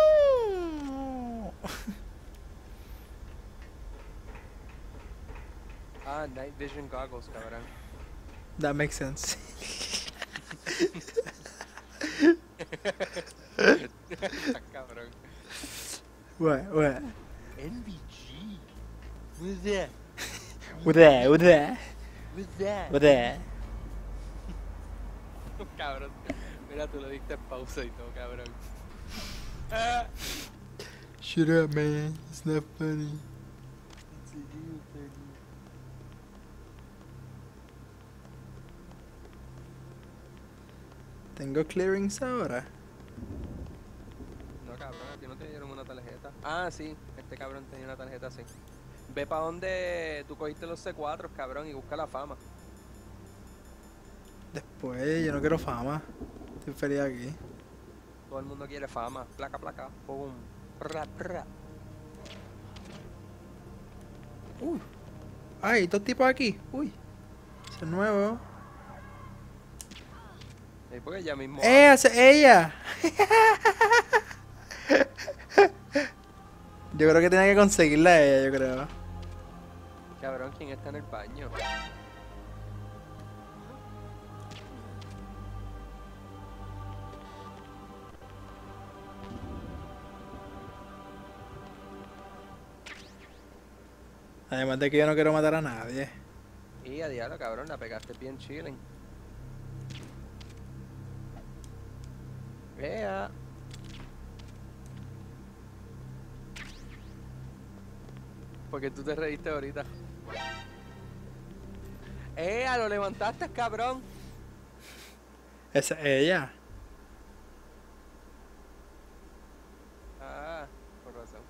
S9: Ah, night vision goggles, cabrón.
S1: That makes sense.
S9: Cabrón.
S1: What? What?
S9: N B G. What's that?
S1: What that? What that?
S9: What's that?
S1: What that?
S9: Cabrón. Mira, tú le diste pausa y todo, cabrón. Ah.
S1: Shut up, man. It's not funny. Tengo clearings ahora.
S9: No, cabrón, a ti no te dieron una tarjeta. Ah, sí, este cabrón tenía una tarjeta así. Ve para donde tú cogiste los C cuatro, cabrón, y busca la fama.
S1: Después, yo no quiero fama. Estoy feliz aquí.
S9: Todo el mundo quiere fama. Placa, placa. Pum. Ra, ra.
S1: Uy. Ay, dos tipos aquí. Uy. Eso es nuevo.
S9: Sí, porque ya mismo.
S1: ¡Eh, esa es ella! Yo creo que tenía que conseguirla a ella, yo creo.
S9: Cabrón, ¿quién está en el baño?
S1: Además de que yo no quiero matar a nadie.
S9: Y a diablo, cabrón, la pegaste bien chilling. Vea. Porque tú te reíste ahorita. ¡Ea! Lo levantaste, cabrón.
S1: Esa es ella.
S9: Ah, por razón.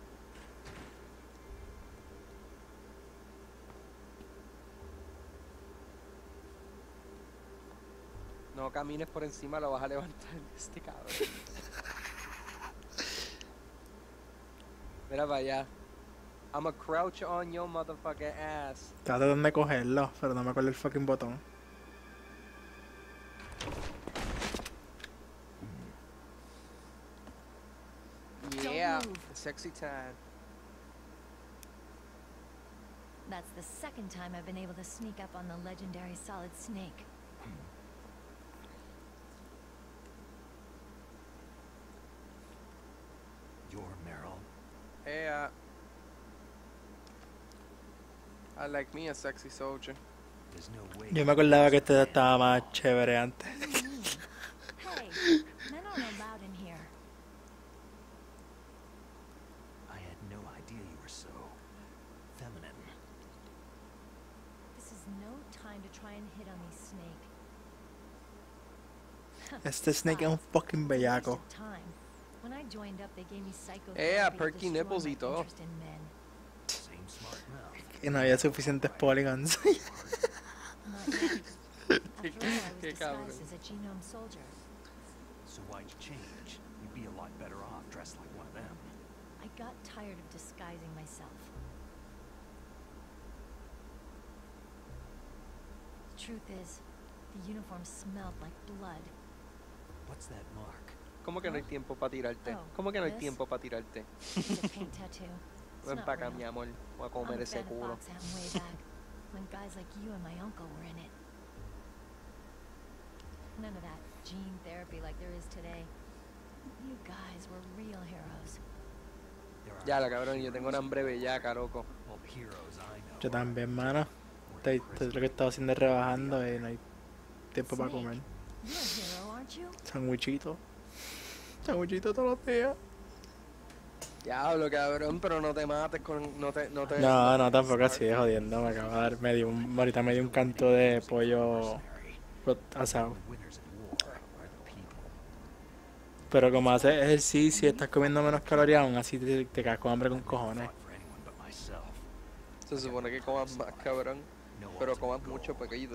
S9: No camines por encima, lo vas a levantar este cabrón. Mira para allá. I'm a crouch on your motherfucking ass.
S1: Estaba tratando de cogerlo, pero no me acuerdo el fucking botón.
S9: Yeah,
S2: move.
S9: sexy time.
S2: That's the second time I've been able to sneak up on the legendary Solid Snake.
S3: You're Meryl.
S9: Yeah. I like me a sexy soldier.
S3: There's no way.
S1: Yo me acordaba que este estaba más chévere antes.
S2: What do you mean? Hey, men aren't allowed in here.
S3: I had no idea you were so feminine.
S2: This is no time to try and hit on me, Snake.
S1: Este Snake es un fucking
S2: It's a waste
S1: bellaco.
S2: of time. When I joined up, they gave me psychotherapy
S9: Eh, a
S2: to
S9: perky
S2: destroy
S9: nipples
S2: my
S9: y todo.
S2: interest in men.
S3: Same smart mouth.
S1: Que no había suficientes polygons.
S2: Not yet. After all, I was
S9: Qué cabrón.
S2: disguised as a genome soldier.
S3: So why'd you change? You'd be a lot better off dressed like one of them.
S2: I got tired of disguising myself. The truth is, the uniform smelled like blood.
S3: What's that mark?
S9: ¿Cómo que no hay tiempo para tirarte?
S2: Oh,
S9: ¿Cómo que no hay
S2: this?
S9: tiempo para tirarte?
S2: It's a paint tattoo. It's
S9: Ven
S2: not
S9: para acá,
S2: real.
S9: mi amor. Voy a
S2: I'm
S9: comer
S2: a
S9: ese
S2: fan of
S9: culo.
S2: Foxhound way back, when guys like you and my uncle were in it. None of that gene therapy like there is today. You guys were real heroes.
S3: There are
S9: Ya, la cabrón, yo tengo una hambre bellaca, loco.
S3: well, the heroes I know.
S1: Yo también, mano.
S3: more
S1: Estoy,
S3: impressive.
S1: estoy lo que estaba haciendo es rebajando y no hay tiempo para
S2: Snake,
S1: comer.
S2: you're a hero, aren't you?
S1: Sandwichito. Sandwichito todos los días.
S9: Diablo, cabrón, pero no te mates con... No te... No, te,
S1: No, no, tampoco así, es jodiendo. Me acaba de dar medio un, ahorita me dio un canto de pollo asado.
S3: The winners at war are the people.
S1: Pero como haces ejercicio y estás comiendo menos calorías, aún así te, te quedas con hambre con cojones.
S3: Fought for anyone but myself.
S9: Se supone que comas más, cabrón.
S3: No
S9: Pero
S3: ultimate
S9: comas
S3: goal.
S9: mucho pequeño.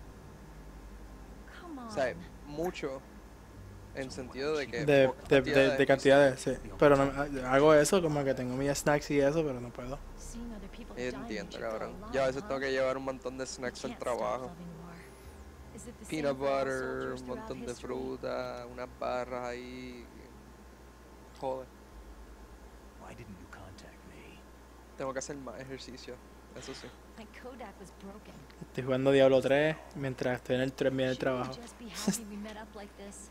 S2: Come on.
S9: O sea, mucho. En sentido de que...
S1: De,
S9: pocas
S1: de, de, de
S9: cantidades.
S1: cantidades, sí. Pero no, hago eso, como que tengo mis snacks y eso, pero no puedo.
S2: Seeing other people die
S9: Entiendo,
S2: makes you feel
S9: cabrón.
S2: alive,
S9: Yo a veces
S2: huh?
S9: tengo que llevar un montón de
S2: You
S9: snacks al
S2: can't stop
S9: trabajo.
S2: loving war. Is it the same
S9: Peanut
S2: for all
S9: butter,
S2: soldiers
S9: un
S2: throughout
S9: montón de
S2: history?
S9: fruta, unas barras ahí. Joder,
S3: Why didn't you contact me?
S9: tengo que hacer más ejercicio. Eso sí.
S2: My Kodak was broken.
S1: Estoy jugando Diablo tres mientras estoy en el tren bien del
S2: Shouldn't you
S1: trabajo.
S2: just be happy we met up like this?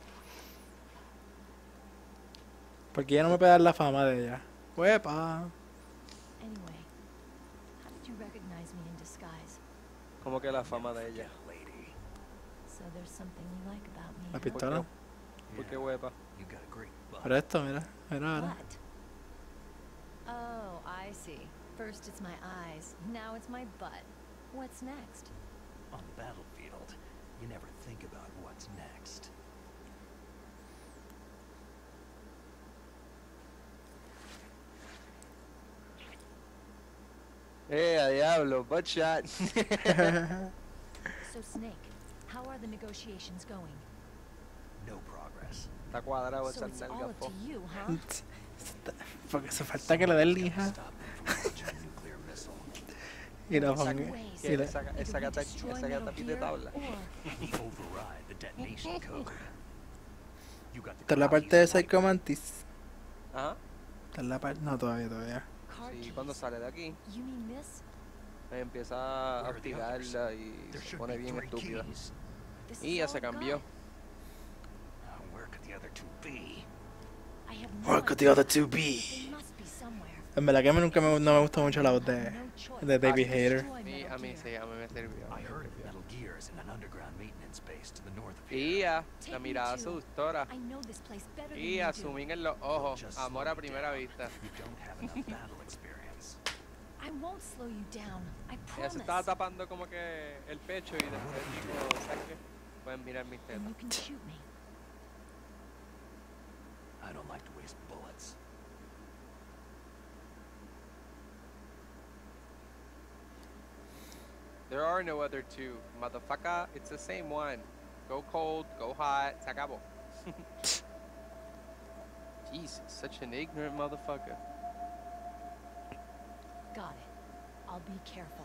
S1: Porque ya no me puede dar la fama de ella. ¡Huepa!
S2: Anyway, how did you recognize me in disguise?
S9: Como que la fama de ella.
S3: Lady,
S2: So there's something you like about me.
S1: La
S2: huh?
S1: pistola.
S9: ¿Por qué huepa?
S3: you got a great butt.
S1: Pero esto, mira. Mira ahora.
S2: What? Oh, I see. First it's my eyes, now it's my butt. What's next?
S3: On the battlefield, you never think about what's next.
S9: Eh, a diablo, butt shot.
S2: So, Snake, how are the negotiations going?
S3: No progress.
S9: Está cuadrado
S2: So
S9: esa
S2: it's all
S9: nalga,
S2: up
S9: po.
S2: to you, huh?
S1: Porque hace falta que le den lija.
S3: Stop them from launching a nuclear missile.
S1: Y la
S2: There's
S1: ponga.
S2: two ways.
S1: Y la,
S9: Esa,
S2: Either
S9: esa
S2: we
S9: gata,
S2: destroy
S9: esa
S2: Metal
S9: gata pide
S2: Gear,
S9: tabla.
S2: or
S3: We override the detonation code. You got the
S1: esta es la
S3: code
S1: parte de
S3: keys, right?
S1: Psycho Mantis.
S9: Ajá.
S1: Esta es la parte. No, todavía, todavía.
S2: card
S9: Sí,
S2: keys.
S9: cuando sale de aquí,
S2: You mean this?
S9: eh, empieza a
S3: Where are the others?
S9: hostigarla y
S3: There
S9: se
S3: should
S9: pone
S3: be
S9: bien
S3: three
S9: estúpida.
S3: keys.
S2: This
S9: Y
S2: is
S9: ya
S2: all
S9: se
S2: I've got.
S9: cambió.
S3: Now, where could the other two be?
S2: I have no
S1: What could the
S2: idea.
S1: other two
S2: They
S1: be?
S2: must be somewhere.
S1: En verdad que a mí nunca me, no me gustó mucho la voz
S2: I have
S1: de,
S2: no choice
S1: de
S2: but to
S1: David Hayter.
S2: destroy
S9: Sí,
S2: Metal
S9: a mí
S2: Gear.
S9: sí, a mí me sirvió.
S3: I heard of Metal Gear is in an underground maintenance base to the north of
S9: Y
S3: here.
S9: ya,
S2: Take
S9: la
S2: me
S9: mirada
S2: to-
S9: seductora.
S2: I know this place better than
S9: Y
S2: you
S9: a
S2: do.
S9: zooming en los ojos.
S3: Just
S9: Amor
S3: slow
S9: a primera
S3: down.
S9: vista.
S3: You don't have enough battle experience.
S2: I won't slow you down. I
S9: Ella se estaba
S2: promise.
S9: tapando como que el pecho y después dijo, ¿sabes qué? Pueden mirar mis
S2: And
S9: tetas.
S2: you can shoot me.
S3: I don't like to waste bullets.
S9: There are no other two. Motherfucker, it's the same one. Go cold, go hot, se acabó. Jesus, such an ignorant motherfucker.
S2: Got it. I'll be careful.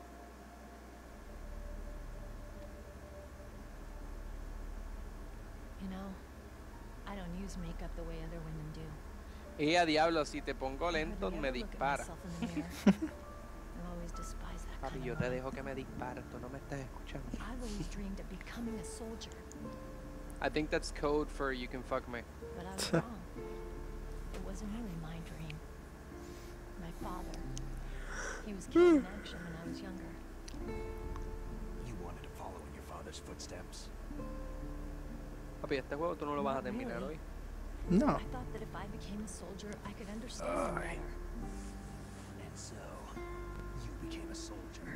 S2: You know, I don't use makeup the way other women do.
S9: Y a diablo, si te pongo
S2: I
S9: lento,
S2: hardly
S9: me
S2: ever look at
S9: dispara.
S2: myself in the mirror. I've always despised that
S9: Papi,
S2: kind
S9: yo
S2: of
S9: te
S2: woman.
S9: dejo que me dispares, tú no me estás escuchando.
S2: I've always dreamed of becoming a soldier,
S9: I think that's code for you can fuck me.
S2: but I was wrong. It wasn't really my dream. My father, he was killed in action when I was younger.
S3: You wanted to follow in your father's footsteps.
S9: Papi, este juego tú no lo vas a
S2: Not
S9: terminar
S2: really.
S9: hoy.
S1: No.
S2: I thought that if I became a soldier, I could understand him better.
S3: And so, you became a soldier.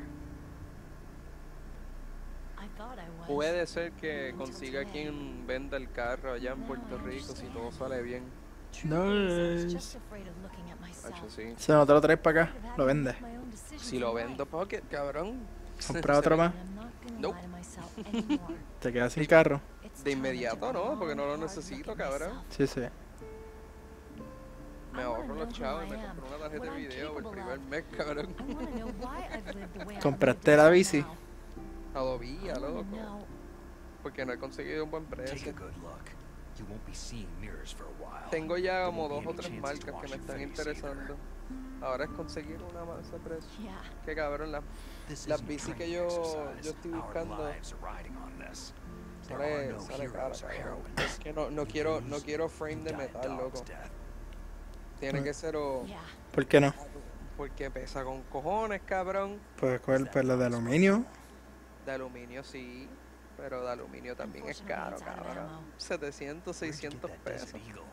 S2: I thought I was.
S9: Puede ser que
S2: Until
S9: consiga
S2: today.
S9: quien venda el carro allá en
S2: Now
S9: Puerto
S2: I
S9: Rico si
S2: understand.
S9: todo sale bien.
S2: Truth is, I was
S1: Nice.
S2: just afraid of looking at myself.
S9: Hacho, sí.
S1: Si no te lo traes para
S2: Afraid
S1: acá,
S2: of
S1: lo
S2: having to
S1: vendes.
S2: make my own decisions
S9: Si lo
S2: in
S9: vendo
S2: life.
S9: pocket, cabrón.
S1: Compra otro más.
S2: And I'm not gonna
S9: Nope.
S2: lie to myself anymore.
S1: Te quedas sin carro.
S2: It's
S9: De
S2: time I took
S9: inmediato
S2: a
S9: no, porque no lo
S2: long, hard
S9: necesito,
S2: look at
S9: cabrón.
S2: myself.
S1: Sí, sí.
S9: Me
S2: I wanna
S9: ahorro
S2: know
S9: los
S2: who
S9: chavos y
S2: I
S9: me
S2: am,
S9: compro una tarjeta
S2: what
S9: de
S2: I'm
S9: video por el
S2: capable
S9: primer
S2: of.
S9: mes, cabrón.
S2: I wanna know why I've lived the way I've
S1: Compraste
S2: lived
S1: la
S2: until
S1: bici.
S2: now.
S9: Todavía,
S2: I wanna
S9: loco.
S2: know
S9: Porque no he conseguido un buen
S3: Take a
S9: precio.
S3: good look. You won't be seeing mirrors for a while.
S9: Tengo ya
S3: There
S9: como
S3: won't be
S9: dos o
S3: any
S9: tres
S3: chances to
S9: marcas que
S3: wash
S9: me
S3: your
S9: están
S3: face
S9: interesando.
S3: either.
S9: Ahora es conseguir una más de precio.
S2: Yeah.
S9: Que cabrón, la,
S3: This
S9: las
S3: isn't
S9: bici que
S3: training
S9: yo,
S3: exercise.
S9: yo estoy
S3: Our
S9: buscando
S3: lives are riding on this. There
S9: sale,
S3: are no
S9: sale cara,
S3: heroes or
S9: cabrón.
S3: heroines.
S9: Es que no, no
S3: You
S9: quiero, no
S3: lose,
S9: quiero frame
S3: you
S9: de
S3: die a
S9: metal,
S3: dog's
S9: loco.
S3: death.
S9: Tiene que ser o...
S2: Yeah.
S1: ¿Por qué no?
S9: Porque pesa con cojones, cabrón.
S1: Puedes coger pues la de aluminio.
S9: De aluminio sí, pero de aluminio también es
S2: Unfortunately,
S9: caro,
S2: it's out of
S9: cabrón.
S2: ammo.
S9: setecientos,
S3: Where'd you get
S9: seiscientos
S3: that
S9: pesos.
S3: Desert Eagle?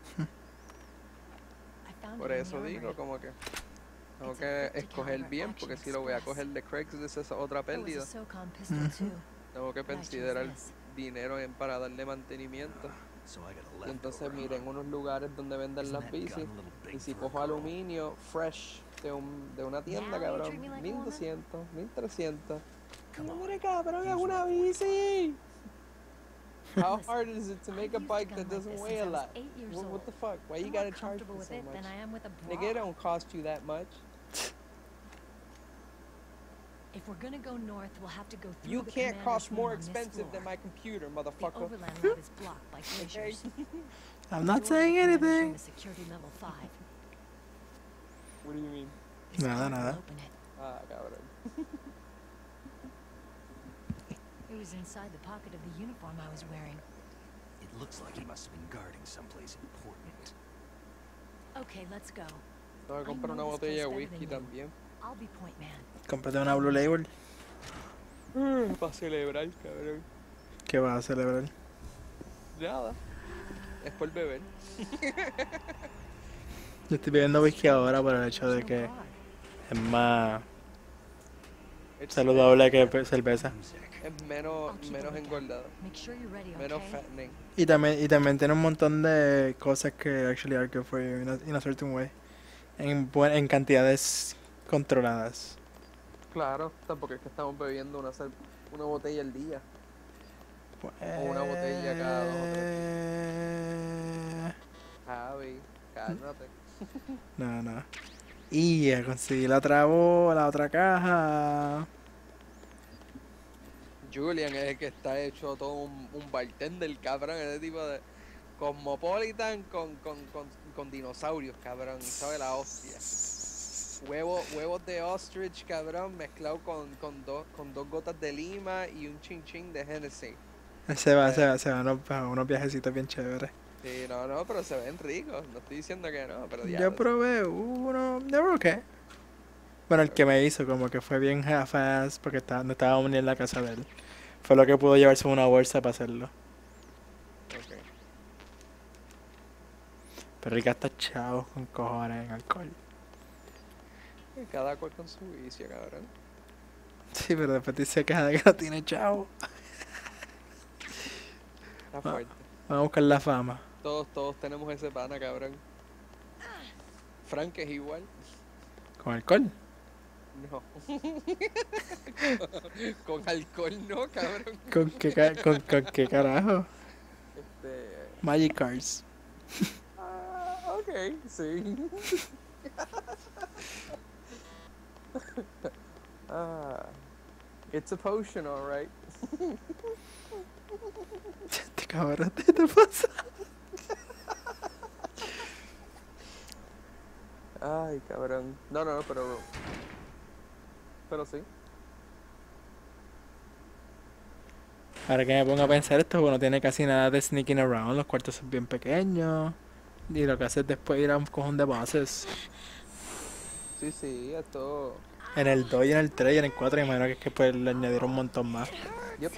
S2: I found
S9: Por
S2: it in
S9: eso
S2: the
S9: digo,
S2: armory.
S9: como que tengo
S2: It's a
S9: que
S2: fifty
S9: escoger
S2: caliber
S9: bien,
S2: action
S9: porque si lo voy a
S2: express.
S9: coger de Craigslist es otra
S2: There was a
S9: pérdida.
S2: SOCOM pistol
S1: Mhm.
S2: too.
S9: Tengo que
S2: but I chose
S9: considerar
S2: this.
S9: dinero en, para darle mantenimiento.
S3: So I got a
S9: Y entonces
S3: leftover,
S9: miren
S3: huh?
S9: unos lugares donde venden
S3: Isn't
S9: las
S3: that
S9: bicis.
S3: gun a little big
S9: Y si
S3: for a
S9: cojo
S3: girl?
S9: aluminio fresh de, un, de una tienda,
S2: Now you
S9: cabrón,
S2: treat me like a
S9: mil
S2: woman?
S9: doscientos, mil trescientos.
S3: Come on.
S9: Mire, cabrón, es
S3: Use
S9: una
S3: my
S9: bici. How
S2: Listen,
S9: hard is it to make a
S2: I've used
S9: bike
S2: gun
S9: that
S2: like
S9: doesn't
S2: this
S9: weigh
S2: since
S9: a
S2: I was
S9: lot?
S2: eight years
S9: What, what
S2: old.
S9: the fuck? Why you
S2: I'm
S9: gotta
S2: more
S9: charge
S2: comfortable
S9: me
S2: with
S9: so
S2: it
S9: much?
S2: than I am with a bra.
S9: Nigga, it don't cost you that much.
S2: If we're gonna go north, we'll have to go through
S9: You
S2: the
S9: can't
S2: commander's
S9: cost
S2: room
S9: more
S2: on this
S9: expensive
S2: floor.
S9: than my computer,
S2: The
S9: motherfucker.
S2: overland route is blocked by
S9: Okay?
S2: glaciers.
S1: I'm not
S2: Yours
S1: saying
S2: is managed
S1: anything.
S2: in the security level five.
S9: What do you mean?
S2: This
S1: Nada,
S2: card will
S1: nada.
S2: open it.
S9: Ah, cabrón.
S2: It was inside the pocket of the uniform I was wearing.
S3: It looks like he must have been guarding someplace important.
S2: Okay, let's go.
S9: Tengo que
S2: I
S9: comprar una
S2: know this
S9: botella de
S2: place better
S9: whisky
S2: than you.
S9: también.
S2: I'll be point man.
S1: Cómprate una Blue Label.
S9: Para celebrar, cabrón.
S1: ¿Qué vas a celebrar?
S9: Nada. Es por beber.
S1: Yo estoy bebiendo whisky ahora por el hecho de
S2: There's no
S1: que
S2: card.
S1: es más
S9: Es,
S1: saludable que pe- cerveza.
S3: Music.
S9: es menos,
S2: I'll keep
S9: menos
S2: a lookout.
S9: engordado.
S2: Make sure you're ready,
S9: Menos
S2: okay?
S9: fattening.
S1: Y también, y también tiene un montón de cosas que actually are good for you in a, in a certain way. En, buen- en cantidades controladas.
S9: Claro, tampoco es que estamos bebiendo una, cer- una botella al día. O una botella cada dos o tres
S1: Eh,
S9: Javi, cálmate.
S1: No, no. Y a conseguir la otra bola, la otra caja.
S9: Julian es el que está hecho todo un, un bartender, cabrón. Ese tipo de Cosmopolitan con, con, con, con dinosaurios, cabrón. Y sabe la hostia. Huevo, huevos de ostrich, cabrón, mezclado con, con, dos con dos gotas de lima y un chin chin de Hennessy.
S1: Se va,
S9: Eh,
S1: se va, se va, unos, a unos viajecitos bien chéveres.
S9: Sí, no, no, pero se ven ricos. No estoy diciendo que no, pero
S1: Yo
S9: diablos.
S1: probé uno, they were okay. Bueno, el que me hizo como que fue bien half-ass porque estaba, no estábamos ni en la casa de él. Fue lo que pudo llevarse una bolsa para hacerlo.
S9: Ok.
S1: Pero el gasta chavos con cojones en alcohol.
S9: Y cada cual con su vicio, cabrón.
S1: Sí, pero después te se queja de que no tiene chavo.
S9: Está
S1: Ah.
S9: fuerte.
S1: Vamos a buscar la fama.
S9: Todos, todos tenemos ese pana, cabrón. Frank es igual.
S1: ¿Con alcohol?
S9: No. Con alcohol no, cabrón.
S1: ¿Con qué, ca- con, con qué carajo?
S9: Este.
S1: Magic Cards.
S9: Ah, ok, sí. Ah. It's a potion, alright.
S1: Este cabrón, ¿qué te pasa?
S9: Ay, cabrón. No, no, no, pero. Pero sí.
S1: Ahora que me pongo a pensar esto, bueno, no tiene casi nada de sneaking around. Los cuartos son bien pequeños. Y lo que hace es después ir a un cojón de bases.
S9: Sí, sí, esto.
S1: En el dos y en el tres y en el cuatro, imagino que es que pues le añadieron un montón más.
S9: Yep.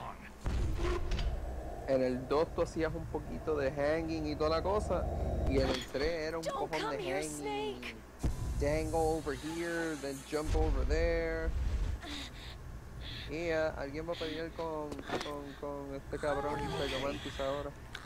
S9: En el dos tú hacías un poquito de hanging y toda la cosa. Y en el tres era un
S2: Don't
S9: cojón
S2: come
S9: de
S2: here,
S9: hanging.
S2: Snake.
S9: Dangle over here, then jump over there. Y uh, alguien va a pelear con, con, con este cabrón Psychomantis ahora.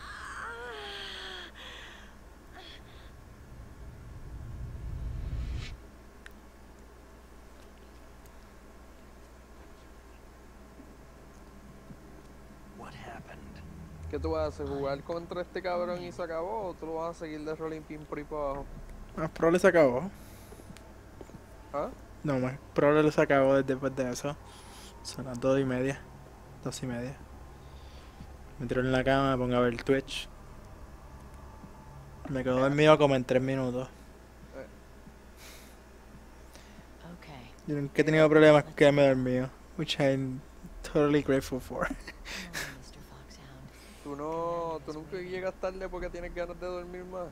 S3: What happened?
S9: ¿Qué tú vas a hacer? ¿Jugar contra este cabrón y se acabó? ¿O tú lo vas a seguir de rolling pin por ahí para abajo?
S1: Más probable se acabó.
S9: ¿Ah?
S1: No, más probable se acabó desde después de eso. Son las dos y media. Dos y media. Me tiro en la cama, me pongo a ver Twitch. Me quedo dormido como en tres minutos.
S8: Okay.
S1: Yo nunca he tenido problemas con quedarme dormido. Which I'm totally grateful for.
S8: Come on, mister Foxhound.
S9: ¿Tú, no, ¿Tú nunca llegas tarde porque tienes ganas de dormir más?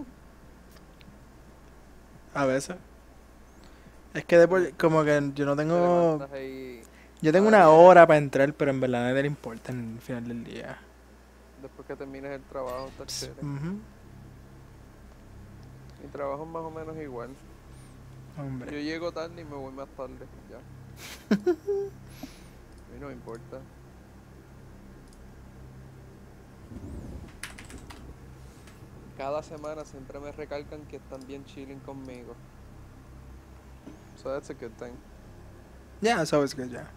S1: A veces. Es que después, como que yo no
S9: Te
S1: tengo.
S9: levantas ahí
S1: Yo tengo
S9: a
S1: una
S9: las diez,
S1: hora para entrar, pero en verdad nadie le importa en el final del día.
S9: después que termines el trabajo, está chévere.
S1: Ujú.
S9: Mi trabajo es más o menos igual. Yo
S1: Hombre.
S9: llego tarde y me voy más tarde, ya. A mí no me importa. Cada semana siempre me recalcan que están bien chilling conmigo. So that's a good thing.
S1: Yeah, it's always good, yeah.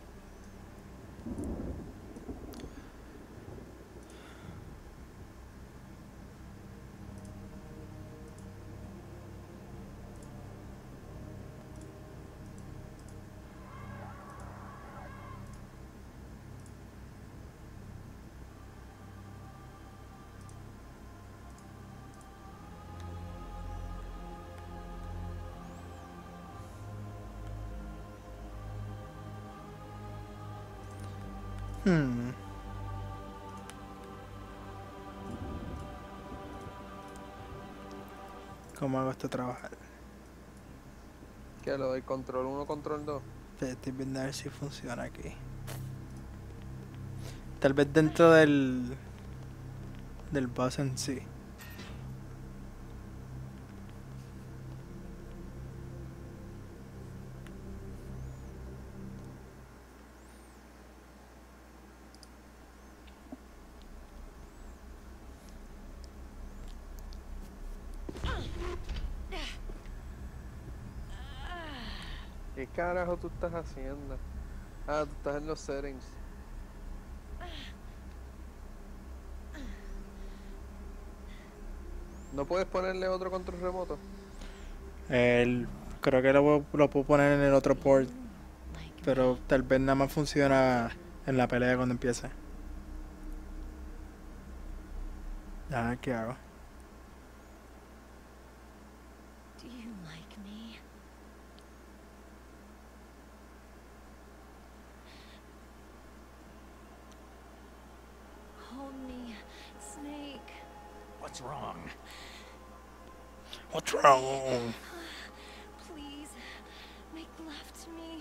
S1: Hmm. ¿Cómo hago esto trabajar?
S9: ¿Qué? Lo del control uno, control dos.
S1: Estoy viendo a ver si funciona aquí. Tal vez dentro del del bus en sí.
S9: ¿Qué carajo tú estás haciendo? Ah, tú estás en los settings. ¿No puedes ponerle otro control remoto?
S1: El, creo que lo, puedo- lo puedo poner en el otro port,
S2: Like
S1: pero
S2: me.
S1: tal vez nada más funciona en la pelea cuando empiece. Ah, ¿qué hago?
S2: Do you like me? Hold me, Snake.
S3: What's wrong?
S1: What's wrong?
S2: Please, make love to me.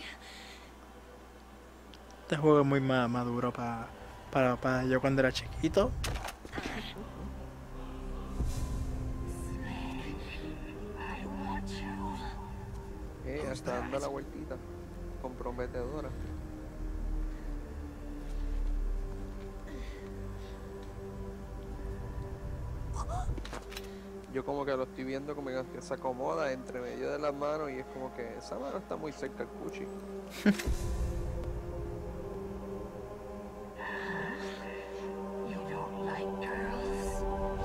S1: Este juego es muy ma- maduro para para para yo cuando era chiquito.
S2: I want you.
S9: Eh, hasta dando la vueltita. Comprometedora. Yo como que lo estoy viendo como que se acomoda entre medio de las manos y es como que esa mano está muy cerca del cuchi.
S2: You don't like girls?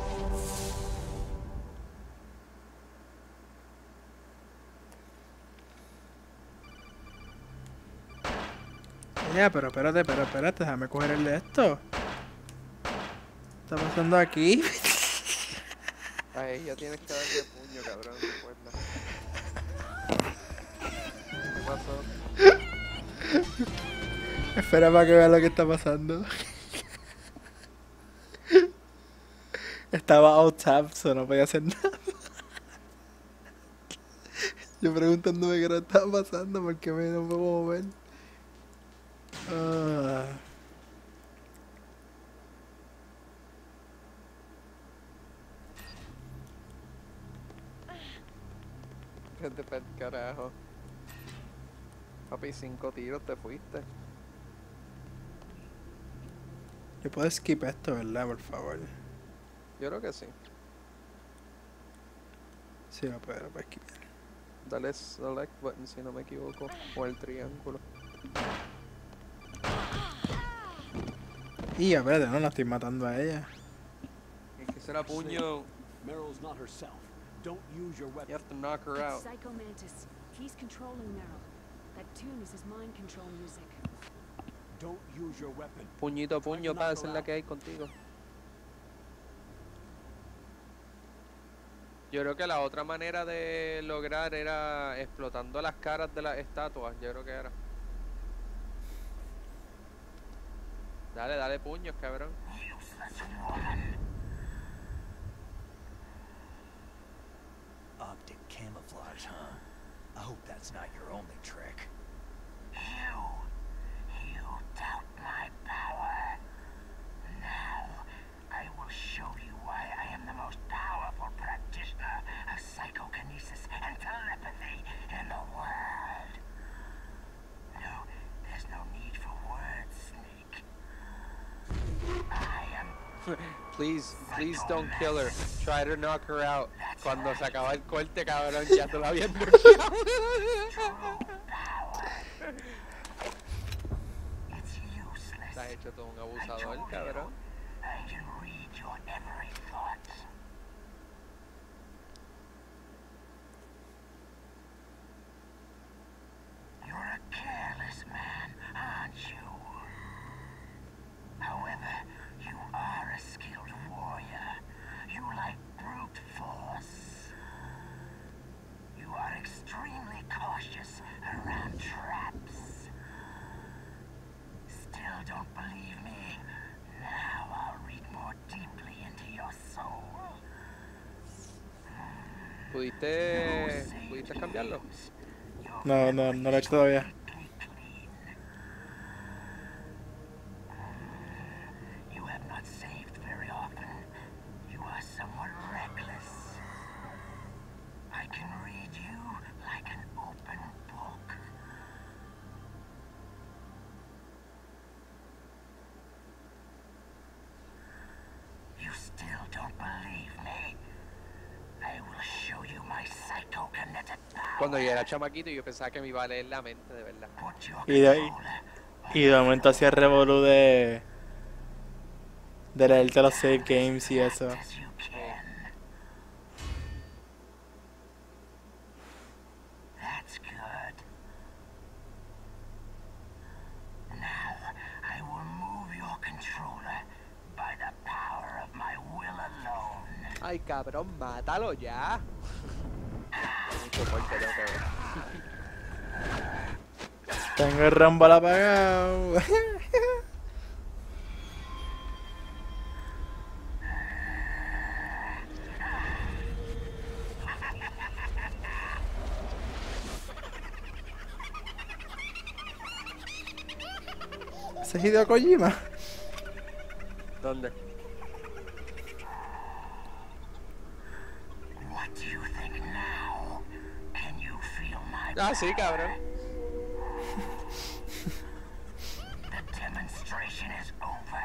S1: Ya, pero espérate, pero espérate, déjame cogerle esto. ¿Qué está pasando aquí?
S9: A ella tienes que darle puño, cabrón, recuerda. ¿Qué pasó?
S1: Espera para que vea lo que está pasando. Estaba out tab, so no podía hacer nada. Yo preguntándome qué no estaba pasando porque me no puedo mover. Ah.
S9: Vete pa'l carajo. Papi, cinco tiros te fuiste.
S1: Yo puedo skip esto, ¿verdad? Por favor.
S9: Yo creo que sí.
S1: Sí, lo puedo, lo puedo skip.
S9: Dale select button si no me equivoco. O el triángulo.
S1: Y espérate, no la estoy matando a ella.
S9: Es que será puño.
S7: Meryl's not herself. Don't use your
S9: You
S7: weapon.
S9: have to knock her
S8: It's
S9: out.
S8: Psycho Mantis. He's controlling Meryl. That tune is his mind control music.
S7: Don't use your weapon.
S9: Puñito a
S7: Try to
S9: puño,
S7: knock
S9: pa,
S7: her
S9: esa es la
S7: out.
S9: que hay contigo. Yo creo que la otra manera de lograr era explotando las caras de las estatuas. Yo creo que era. Dale, dale puños, cabrón.
S3: Optic camouflage, huh? I hope that's not your only trick.
S6: You, you doubt my power. Now, I will show you why I am the most powerful practitioner of psychokinesis and telepathy in the world. No, there's no need for words, Snake. I am
S9: Please, please don't kill her. Try to knock her out. Cuando se acaba el corte, cabrón, ya te la habías noqueado.
S6: It's useless.
S9: Te has hecho todo un
S6: I
S9: abusador,
S6: told
S9: cabrón.
S6: you, I can read your every thought. You're a careless man, aren't you? However, you are a skilled warrior. You like brute force. You are extremely cautious around traps. Still don't believe me? Now I'll read more deeply into your soul.
S9: ¿Pudiste, pudiste cambiarlo?
S1: No, no, no lo he hecho todavía.
S6: You have not saved very often. You are somewhat reckless. I can read you like an open book. You still don't believe me? I will show you my psychokinetic power.
S9: Cuando yo era chamaquito yo pensaba que me iba a leer la mente, de verdad.
S1: Y de ahí. Y de momento hacía el revolú de. De leerte los save games y eso.
S9: Eh,
S6: That's good. Now, I will move your controller by the power of my will alone.
S9: Ay, cabrón, mátalo ya. Mucho fuerte tengo que ver.
S1: Tengo el Rumble apagado. ¿Ese es Hideo Kojima?
S9: ¿Dónde?
S6: What do you think now? Can you feel my
S9: Ah, sí, cabrón.
S6: The demonstration is over.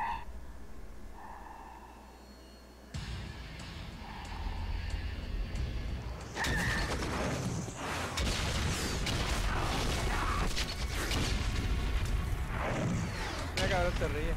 S9: Mira, cabrón, se ríe.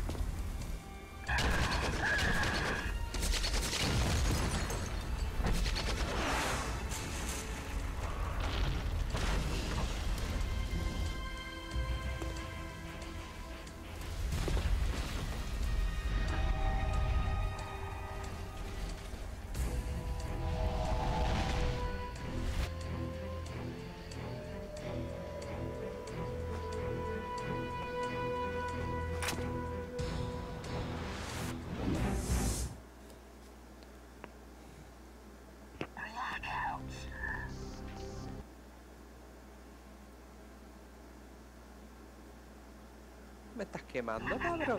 S9: Me estás quemando, cabrón.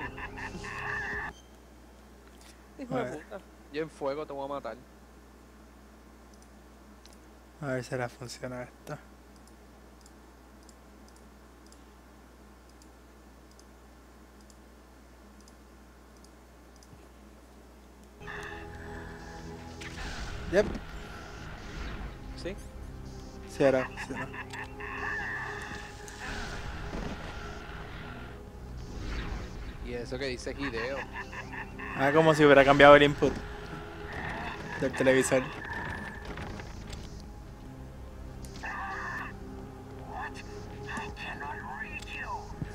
S9: Hijo de
S1: Bueno.
S9: puta. Yo en fuego te voy a matar.
S1: A ver si ahora funciona esto. Yep.
S9: ¿Sí?
S1: Sí, ahora funciona.
S9: Y eso que dice Hideo.
S1: Ah, como si hubiera cambiado el input del televisor.
S6: I cannot read you.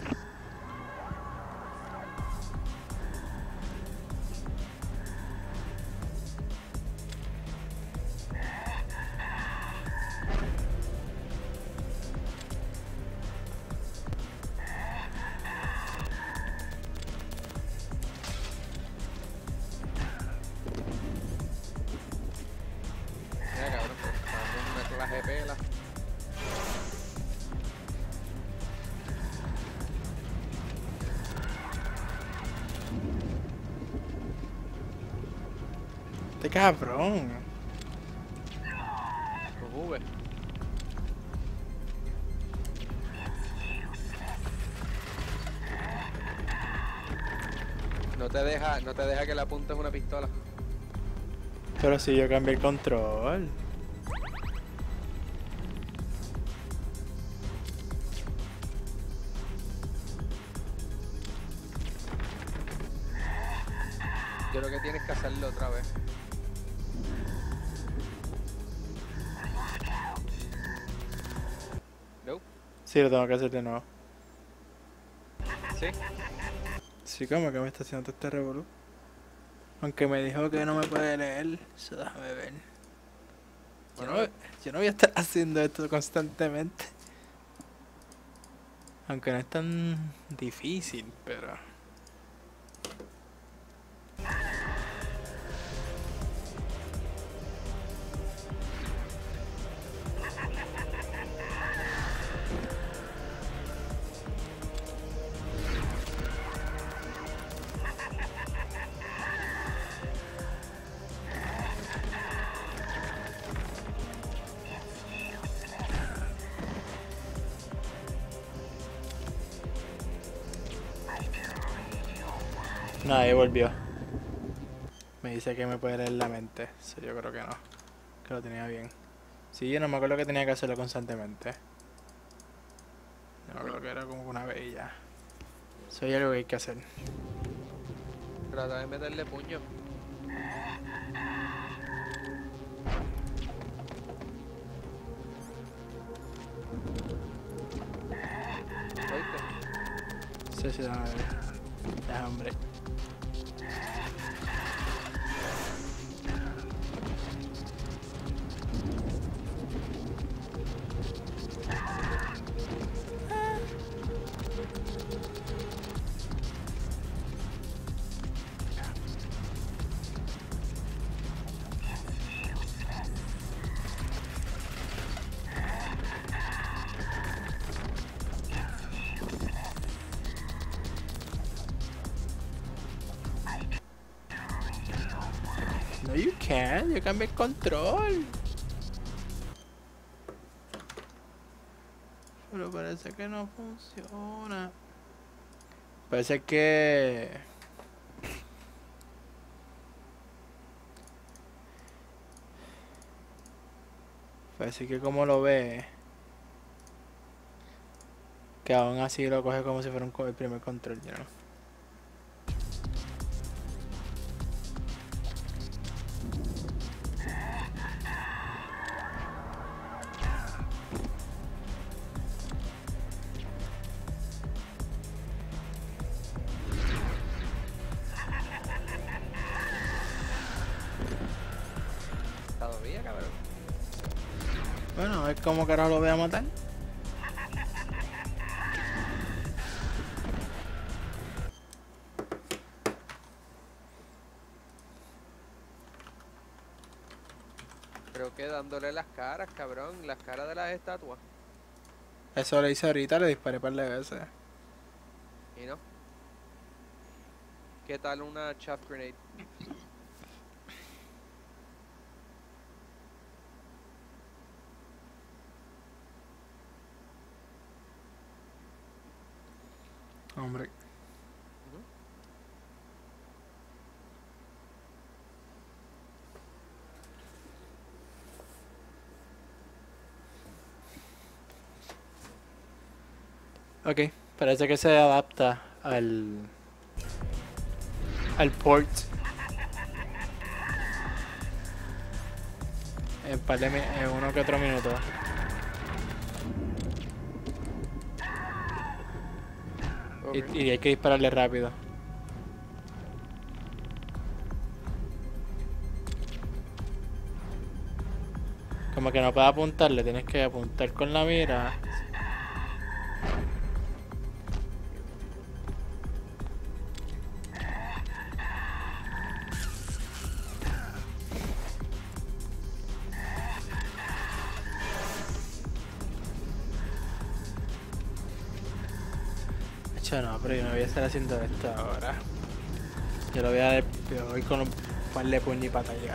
S9: Mira, cabrón, dando una clase de pela.
S1: Este cabrón.
S9: Con V. No te deja, no te deja que le apuntes una pistola.
S1: Pero si yo cambié el control.
S9: Yo creo que tienes que hacerlo otra vez. No.
S1: Sí, lo tengo que hacer de nuevo.
S9: Sí.
S1: Sí, como que me está haciendo todo este revolú. Aunque me dijo que no me puede leer. Eso déjame ver. Yo no, yo no voy a estar haciendo esto constantemente. Aunque no es tan difícil, pero... Nada, ahí volvió. Me dice que me puede leer la mente. Eso yo creo que no. Que lo tenía bien. Sí, yo no me acuerdo que tenía que hacerlo constantemente. No, creo que era como una vez y ya. Eso es algo que hay que hacer.
S9: Trata de meterle puño. ¿Oíste?
S1: Sí, sí, déjame ver. Ya, hombre. No, you can't. Yo cambié el control. Pero parece que no funciona. Parece que... Parece que como lo ve... Que aún así lo coge como si fuera un co- el primer control, you know?
S9: Todavía, cabrón.
S1: Bueno, a ver cómo carajo lo voy a matar.
S9: Creo que dándole las caras, cabrón. Las caras de las estatuas.
S1: Eso lo hice ahorita, le disparé un par de veces.
S9: ¿Y no? ¿Qué tal una chaff grenade?
S1: Hombre.
S9: Ujú.
S1: Ok, parece que se adapta al... al port. En, par de mi- en uno que otro minuto.
S9: Ok.
S1: Y, y hay que dispararle rápido. Como que no puedes apuntarle, tienes que apuntar con la mira. Hecho no, pero yo no voy a estar haciendo esto ahora. Yo lo voy a dar, yo voy con un par de puño y pata ya.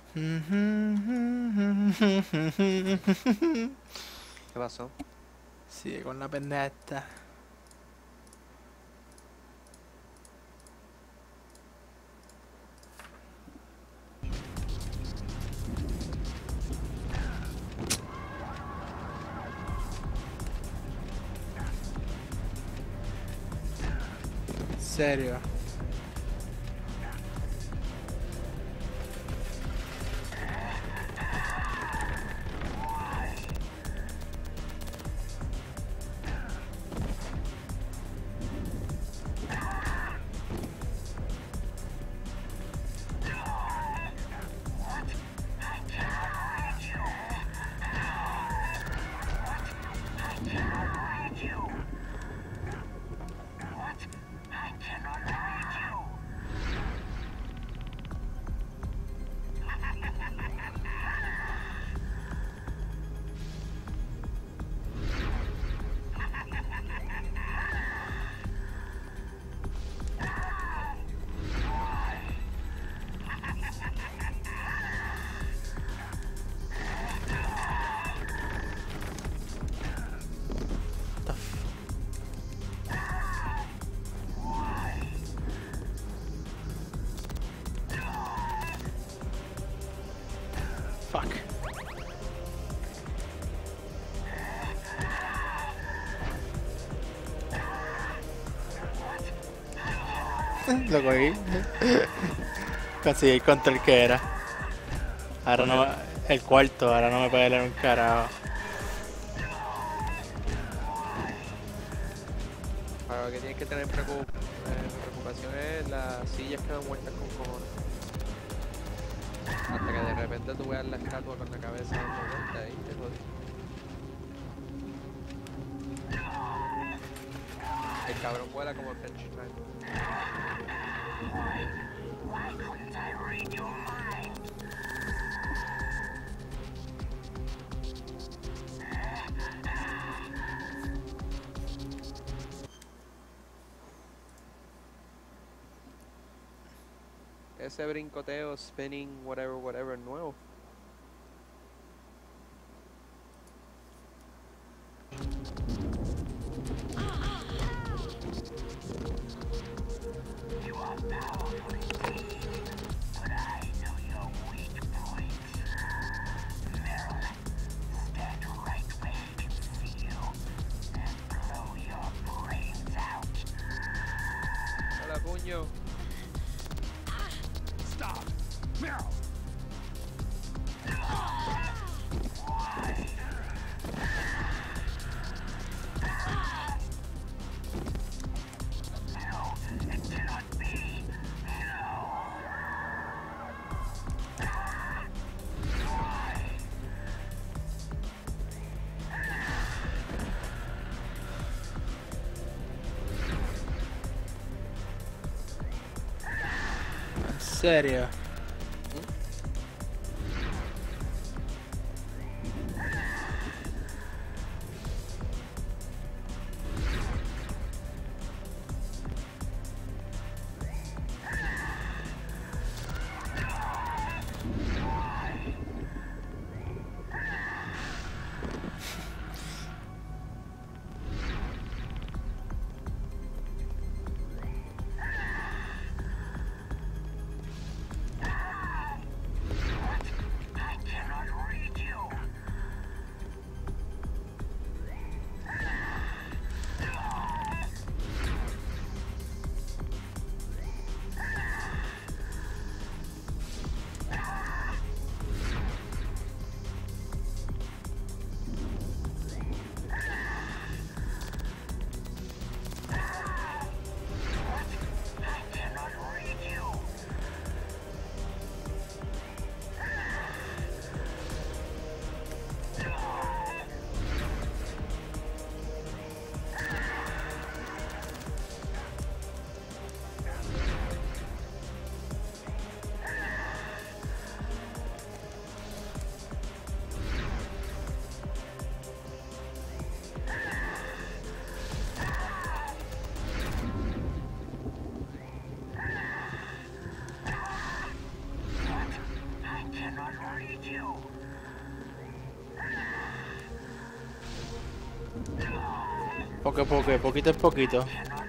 S9: ¿Qué pasó?
S1: Sigue con la pendeja esta. ¿En serio? Fuck. Lo cogí. Conseguí el control que era. Ahora no me- el cuarto, ahora no me puede leer un carajo.
S9: Ahora lo que tienes que tener preocup eh, preocupación es las sillas que dan vueltas con cojones. Hasta que de repente tú veas la estatua con la cabeza dando vueltas y te jodí. El cabrón vuela como French. Ese brincoteo, spinning, whatever, whatever, nuevo. Hola, puño.
S7: Stop! Meryl!
S1: ¿En serio?
S6: you.
S1: Poco a poco, poquito a poquito.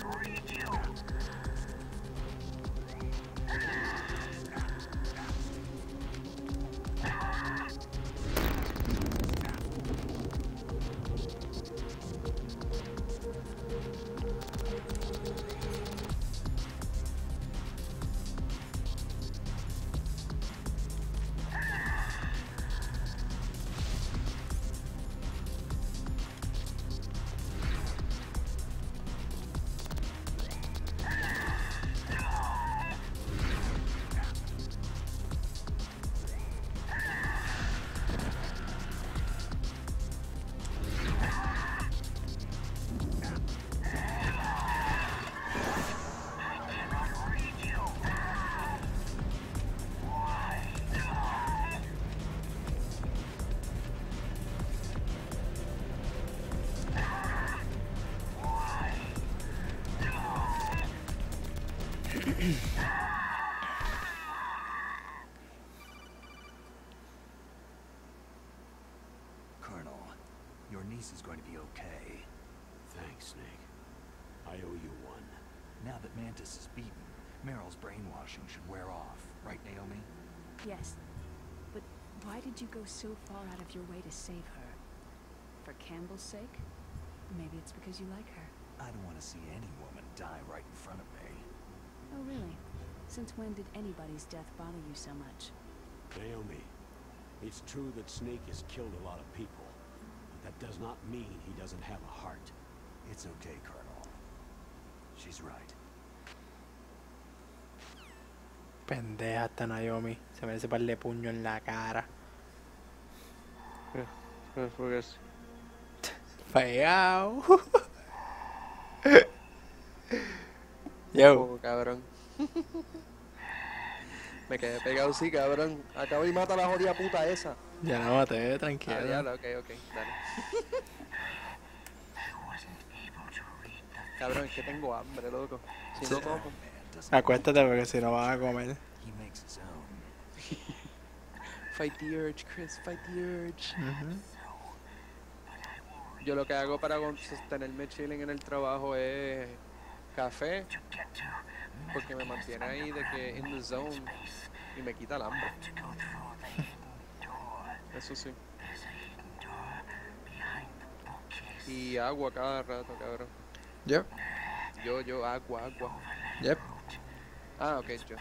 S3: Colonel, your niece is going to be okay.
S7: Thanks, Snake. I owe you one.
S3: Now that Mantis is beaten, Meryl's brainwashing should wear off, right, Naomi?
S8: Yes. But why did you go so far out of your way to save her? For Campbell's sake? Maybe it's because you like her.
S3: I don't want to see any woman die right in front of me.
S8: Oh, really? Since when did anybody's death bother you so much?
S7: Naomi, it's true that Snake has killed a lot of people, but that does not mean he doesn't have a heart.
S3: It's okay, Colonel. She's right.
S1: Pendeja esta Naomi. Se merece par de puño en la cara.
S9: Porque es-
S1: Pegao. Yo.
S9: Oh, cabrón. Me quedé pegado, sí, cabrón. Acabo y mata a la jodida puta esa.
S1: Ya la maté,
S9: Ah,
S1: tranquilo.
S9: ya, ok, ok, dale. Cabrón, es que tengo hambre, loco. Si no como.
S1: Acuéstate porque si no vas a comer.
S3: He makes his own.
S9: Fight the urge, Chris, fight the urge.
S1: Ujú.
S9: Yo lo que hago para con- sostenerme chilling en el trabajo es café, porque me mantiene ahí de que in the zone y me quita el hambre. Eso sí. Y agua cada rato, cabrón.
S1: Yep.
S9: Yo, yo, agua, agua.
S1: Yep.
S9: Ah, ok, yo.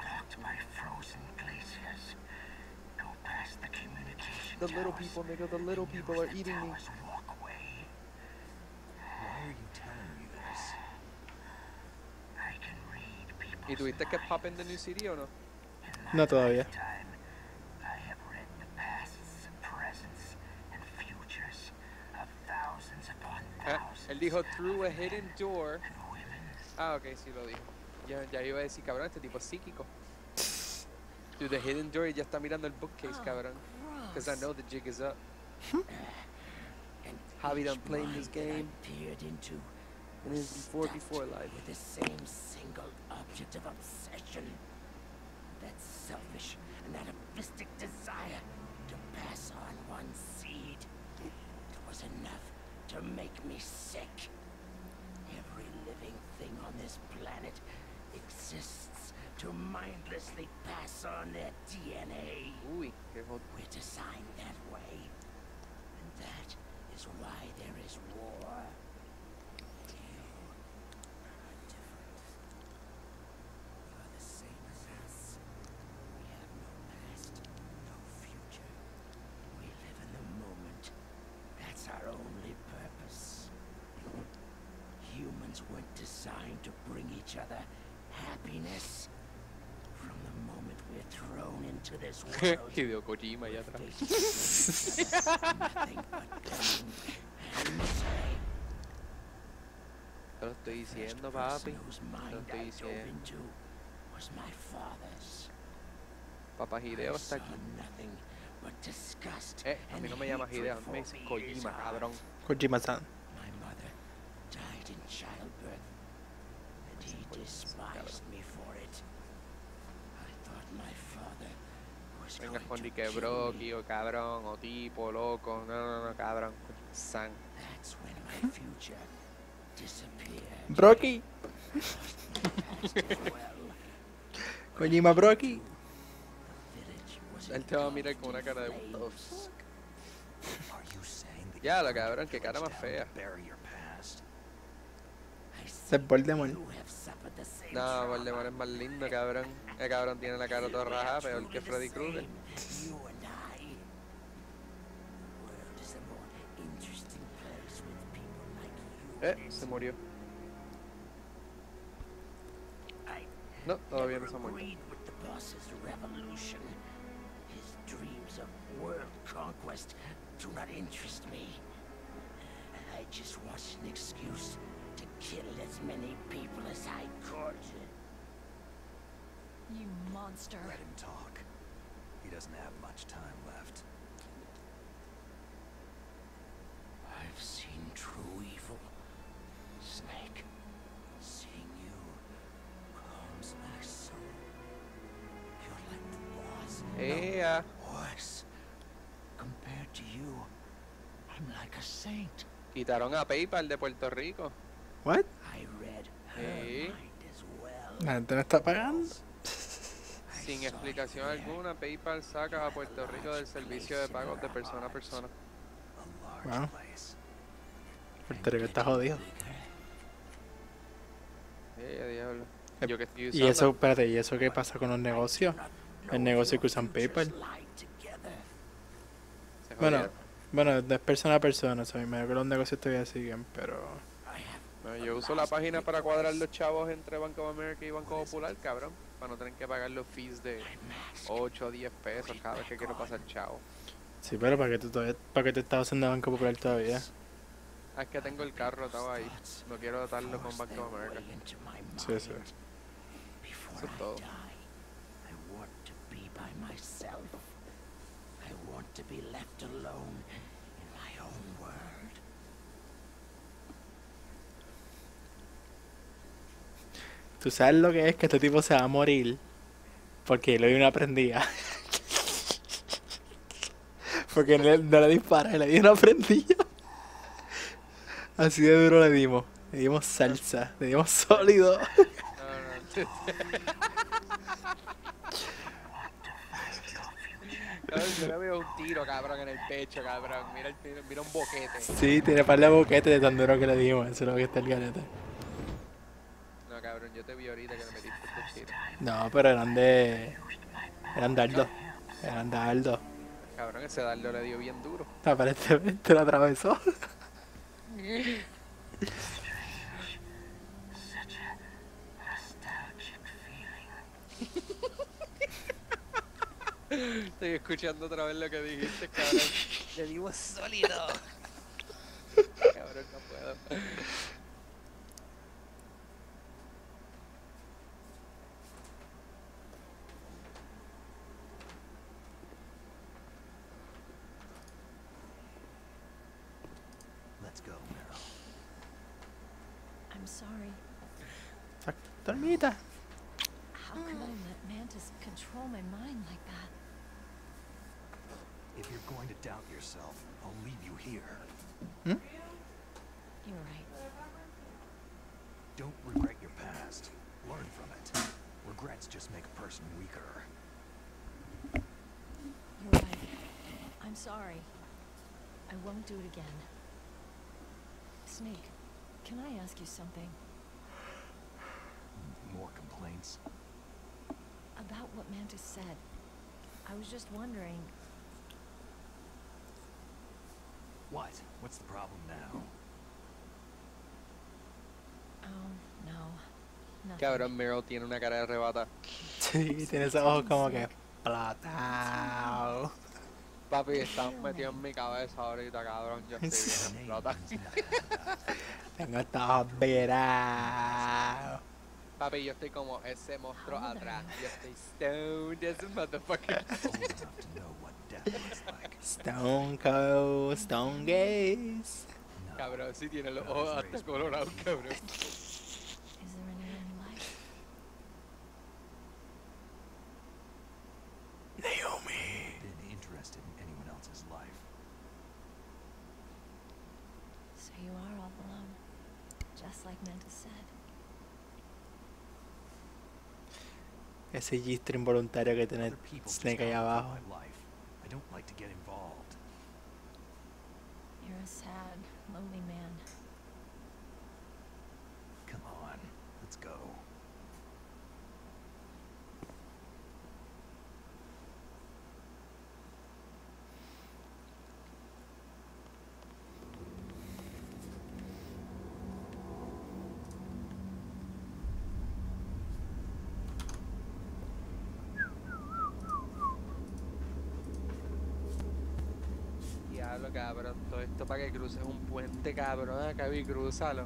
S9: The little people, nigga, the little people are eating me.
S3: Why are you telling me this?
S9: ¿Y tuviste que pop in the new city o no?
S1: No todavía.
S9: Ah, él dijo through a hidden door. Ah, ok, sí lo dijo. Ya, ya iba a decir, cabrón, este tipo es psíquico. Through the hidden door y ya está mirando el bookcase, cabrón. Because I know the jig is up. Javi done playing this game
S5: Peered into
S9: in his before before life.
S5: with the same single object of obsession. That selfish and atavistic desire to pass on one seed. It was enough to make me sick. Every living thing on this planet exists to mindlessly pass on their D N A.
S9: Uy, qué hot.
S5: We're designed that way. And that is why there is war. You are different. You are the same as us. We have no past, no future. We live in the moment. That's our only purpose. Humans weren't designed to bring each other happiness. From the moment we're thrown into this world,
S9: Hideo Kojima allá atrás.
S5: nothing but pain and misery.
S9: Te lo estoy
S5: First
S9: diciendo,
S5: person
S9: papi.
S5: whose
S9: Te lo
S5: mind
S9: estoy
S5: I dove
S9: diciendo.
S5: into was my father's.
S9: Papá Hideo
S5: I
S9: está
S5: saw
S9: aquí.
S5: nothing but disgust
S9: Eh, a
S5: and
S9: mí no me llamas
S5: hatred
S9: Hideo, a mí me
S5: for
S9: dices
S5: the years
S9: Kojima,
S5: of
S9: cabrón.
S1: Kojima-san.
S5: My mother died in childbirth, and he despised me for it. I thought my father was
S9: Venga
S5: going
S9: con
S5: to
S9: di que
S5: kill me.
S9: broki o cabrón o tipo loco. No, no, no, cabrón. San.
S5: That's when my future disappeared.
S1: Brocky.
S5: Well,
S1: Kojima Brocky.
S5: village was
S9: Él te va a mirar con una cara de what the
S5: flames.
S9: fuck.
S3: Are you saying that
S9: Ya,
S3: you
S9: lo
S3: burned your
S9: cabrón, qué cara
S3: village
S9: más
S3: down
S9: fea.
S3: to bury your past?
S5: I
S1: Ese
S5: see
S1: es Voldemort.
S5: you have suffered the same
S9: No,
S5: trauma.
S9: Voldemort es más lindo, cabrón. El cabrón tiene la cara toda rajada, peor que Freddy Krueger.
S5: You and I. The world is a more interesting place with people like you.
S9: Eh, se murió.
S5: I
S9: No, todavía no
S5: never
S9: se ha muerto.
S5: agreed with the boss's revolution. His dreams of world conquest do not interest me. I just want an excuse to kill as many people as I could.
S2: You monster.
S3: Let him talk. He doesn't have much time left.
S5: I've seen true evil. Snake, seeing you calms my soul. You're like the boss.
S9: Ea.
S5: Worse. Compared to you, I'm like a saint.
S9: Quitaron a PayPal de Puerto Rico.
S1: What?
S5: I read her
S9: Sí.
S5: mind as well.
S1: La gente no está pagando.
S5: I
S9: Sin
S5: saw
S9: explicación
S5: it there.
S9: alguna, PayPal saca a Puerto Rico del servicio de pagos de persona a persona.
S3: A large
S1: Wow.
S3: place.
S1: Puerto Rico está jodido.
S9: Eh, diablo.
S1: Eh,
S9: Yo que estoy
S1: Y
S9: usando.
S1: eso, espérate, ¿y eso qué pasa con los negocios? El negocio que usan PayPal.
S9: se
S1: Bueno,
S9: jodieron.
S1: bueno, no es persona a persona, o sea, me imagino que los negocios todavía siguen, pero...
S9: No, yo uso la página para cuadrar los chavos entre Banco of America y Banco Popular, cabrón. Para no tener que pagar los fees de ocho o diez pesos cada vez que quiero pasar chavo.
S1: Sí, pero ¿para qué tú todavía, para qué te estás usando Banco Popular todavía?
S9: Ah, es que tengo el carro atado ahí. No quiero atarlo con Banco of America.
S1: Sí, sí.
S9: Eso es todo.
S5: I want to be by myself. I want to be left alone in my own world.
S1: ¿Tú sabes lo que es que este tipo se va a morir? Porque le dio una prendida. Porque no le, no le dispara, le dio una prendida. Así de duro le dimos. Le dimos salsa, le dimos sólido.
S9: No, no. Cabrón, yo le veo un tiro, cabrón, en el pecho, cabrón. Mira, el tiro, mira un boquete.
S1: Sí, tiene par de boquetes de tan duro que le dimos. Eso es lo que está el garete.
S9: No, cabrón, yo te vi ahorita que le metiste estos tiros.
S1: No, pero eran de... Eran dardos. Eran dardos.
S9: Cabrón, ese dardo le dio bien duro.
S1: Aparentemente lo atravesó.
S9: Estoy escuchando otra vez lo que dijiste, cabrón. Le dimos sólido. Cabrón, no puedo.
S3: Let's go, Meryl.
S2: I'm sorry.
S1: Dormita.
S2: How could I let Mantis control my mind like that?
S3: If you're going to doubt yourself, I'll leave you here.
S1: Hmm?
S2: You're right.
S3: Don't regret your past. Learn from it. Regrets just make a person weaker.
S2: You're right. I'm sorry. I won't do it again. Snake, can I ask you something?
S3: More complaints?
S2: About what Mantis said. I was just wondering.
S3: What? What's the problem now?
S2: Oh, no. Nothing.
S9: Cabrón, Meryl tiene una cara de rebata.
S1: Sí, tiene esos ojos como que... Platao.
S9: Papi, estás metido en mi cabeza ahorita, cabrón. Yo estoy bien explota.
S1: Tengo estos ojos virados.
S9: Papi, yo estoy como ese monstruo
S2: How the
S9: atrás.
S2: hell?
S9: Yo estoy stoned as a motherfucker.
S3: Old enough to know what death looks like.
S1: Stone Cold, Stone Gaze.
S3: No.
S9: Cabrón, sí tiene los ojos hasta colorados, cabrón.
S2: Is there anyone you like?
S1: Naomi.
S3: Been interested in anyone else's life.
S2: So you are all alone. Just just like Manta said.
S1: Ese gistre involuntario que tiene
S3: Other people just
S1: Snake ahí
S3: outlive
S1: abajo.
S3: my life. I don't like to get involved.
S2: You're a sad, lonely man.
S3: Come on, let's go.
S9: Diablo, cabrón. Todo esto para que cruces un puente, cabrón. Acá vi, crúzalo.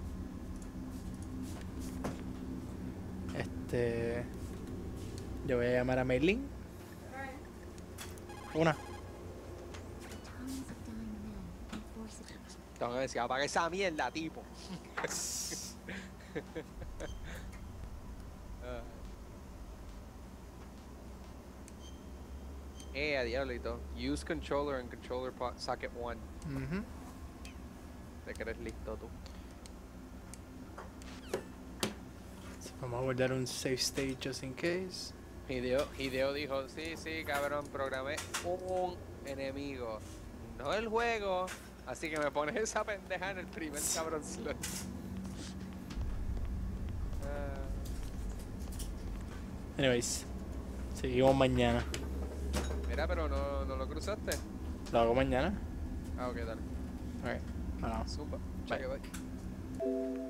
S1: Este. Yo voy a llamar a Maylin. Una.
S9: Tengo que decir, apaga esa mierda, tipo. Ah. Eh, a diablito. Use controller and controller po- socket one.
S1: Ujú.
S9: Te crees listo tú.
S1: So, vamos a guardar un save state just in case.
S9: Hideo, Hideo dijo, sí, sí, cabrón, programé un enemigo, no el juego, así que me pones esa pendeja en el primer cabrón slot. Ah,
S1: Anyways, seguimos mañana.
S9: mira, pero no, no lo cruzaste.
S1: Lo hago mañana.
S9: Ah, ok, dale.
S1: Ok, bueno.
S9: Zumba.
S1: Bye.
S9: Cheque, bye.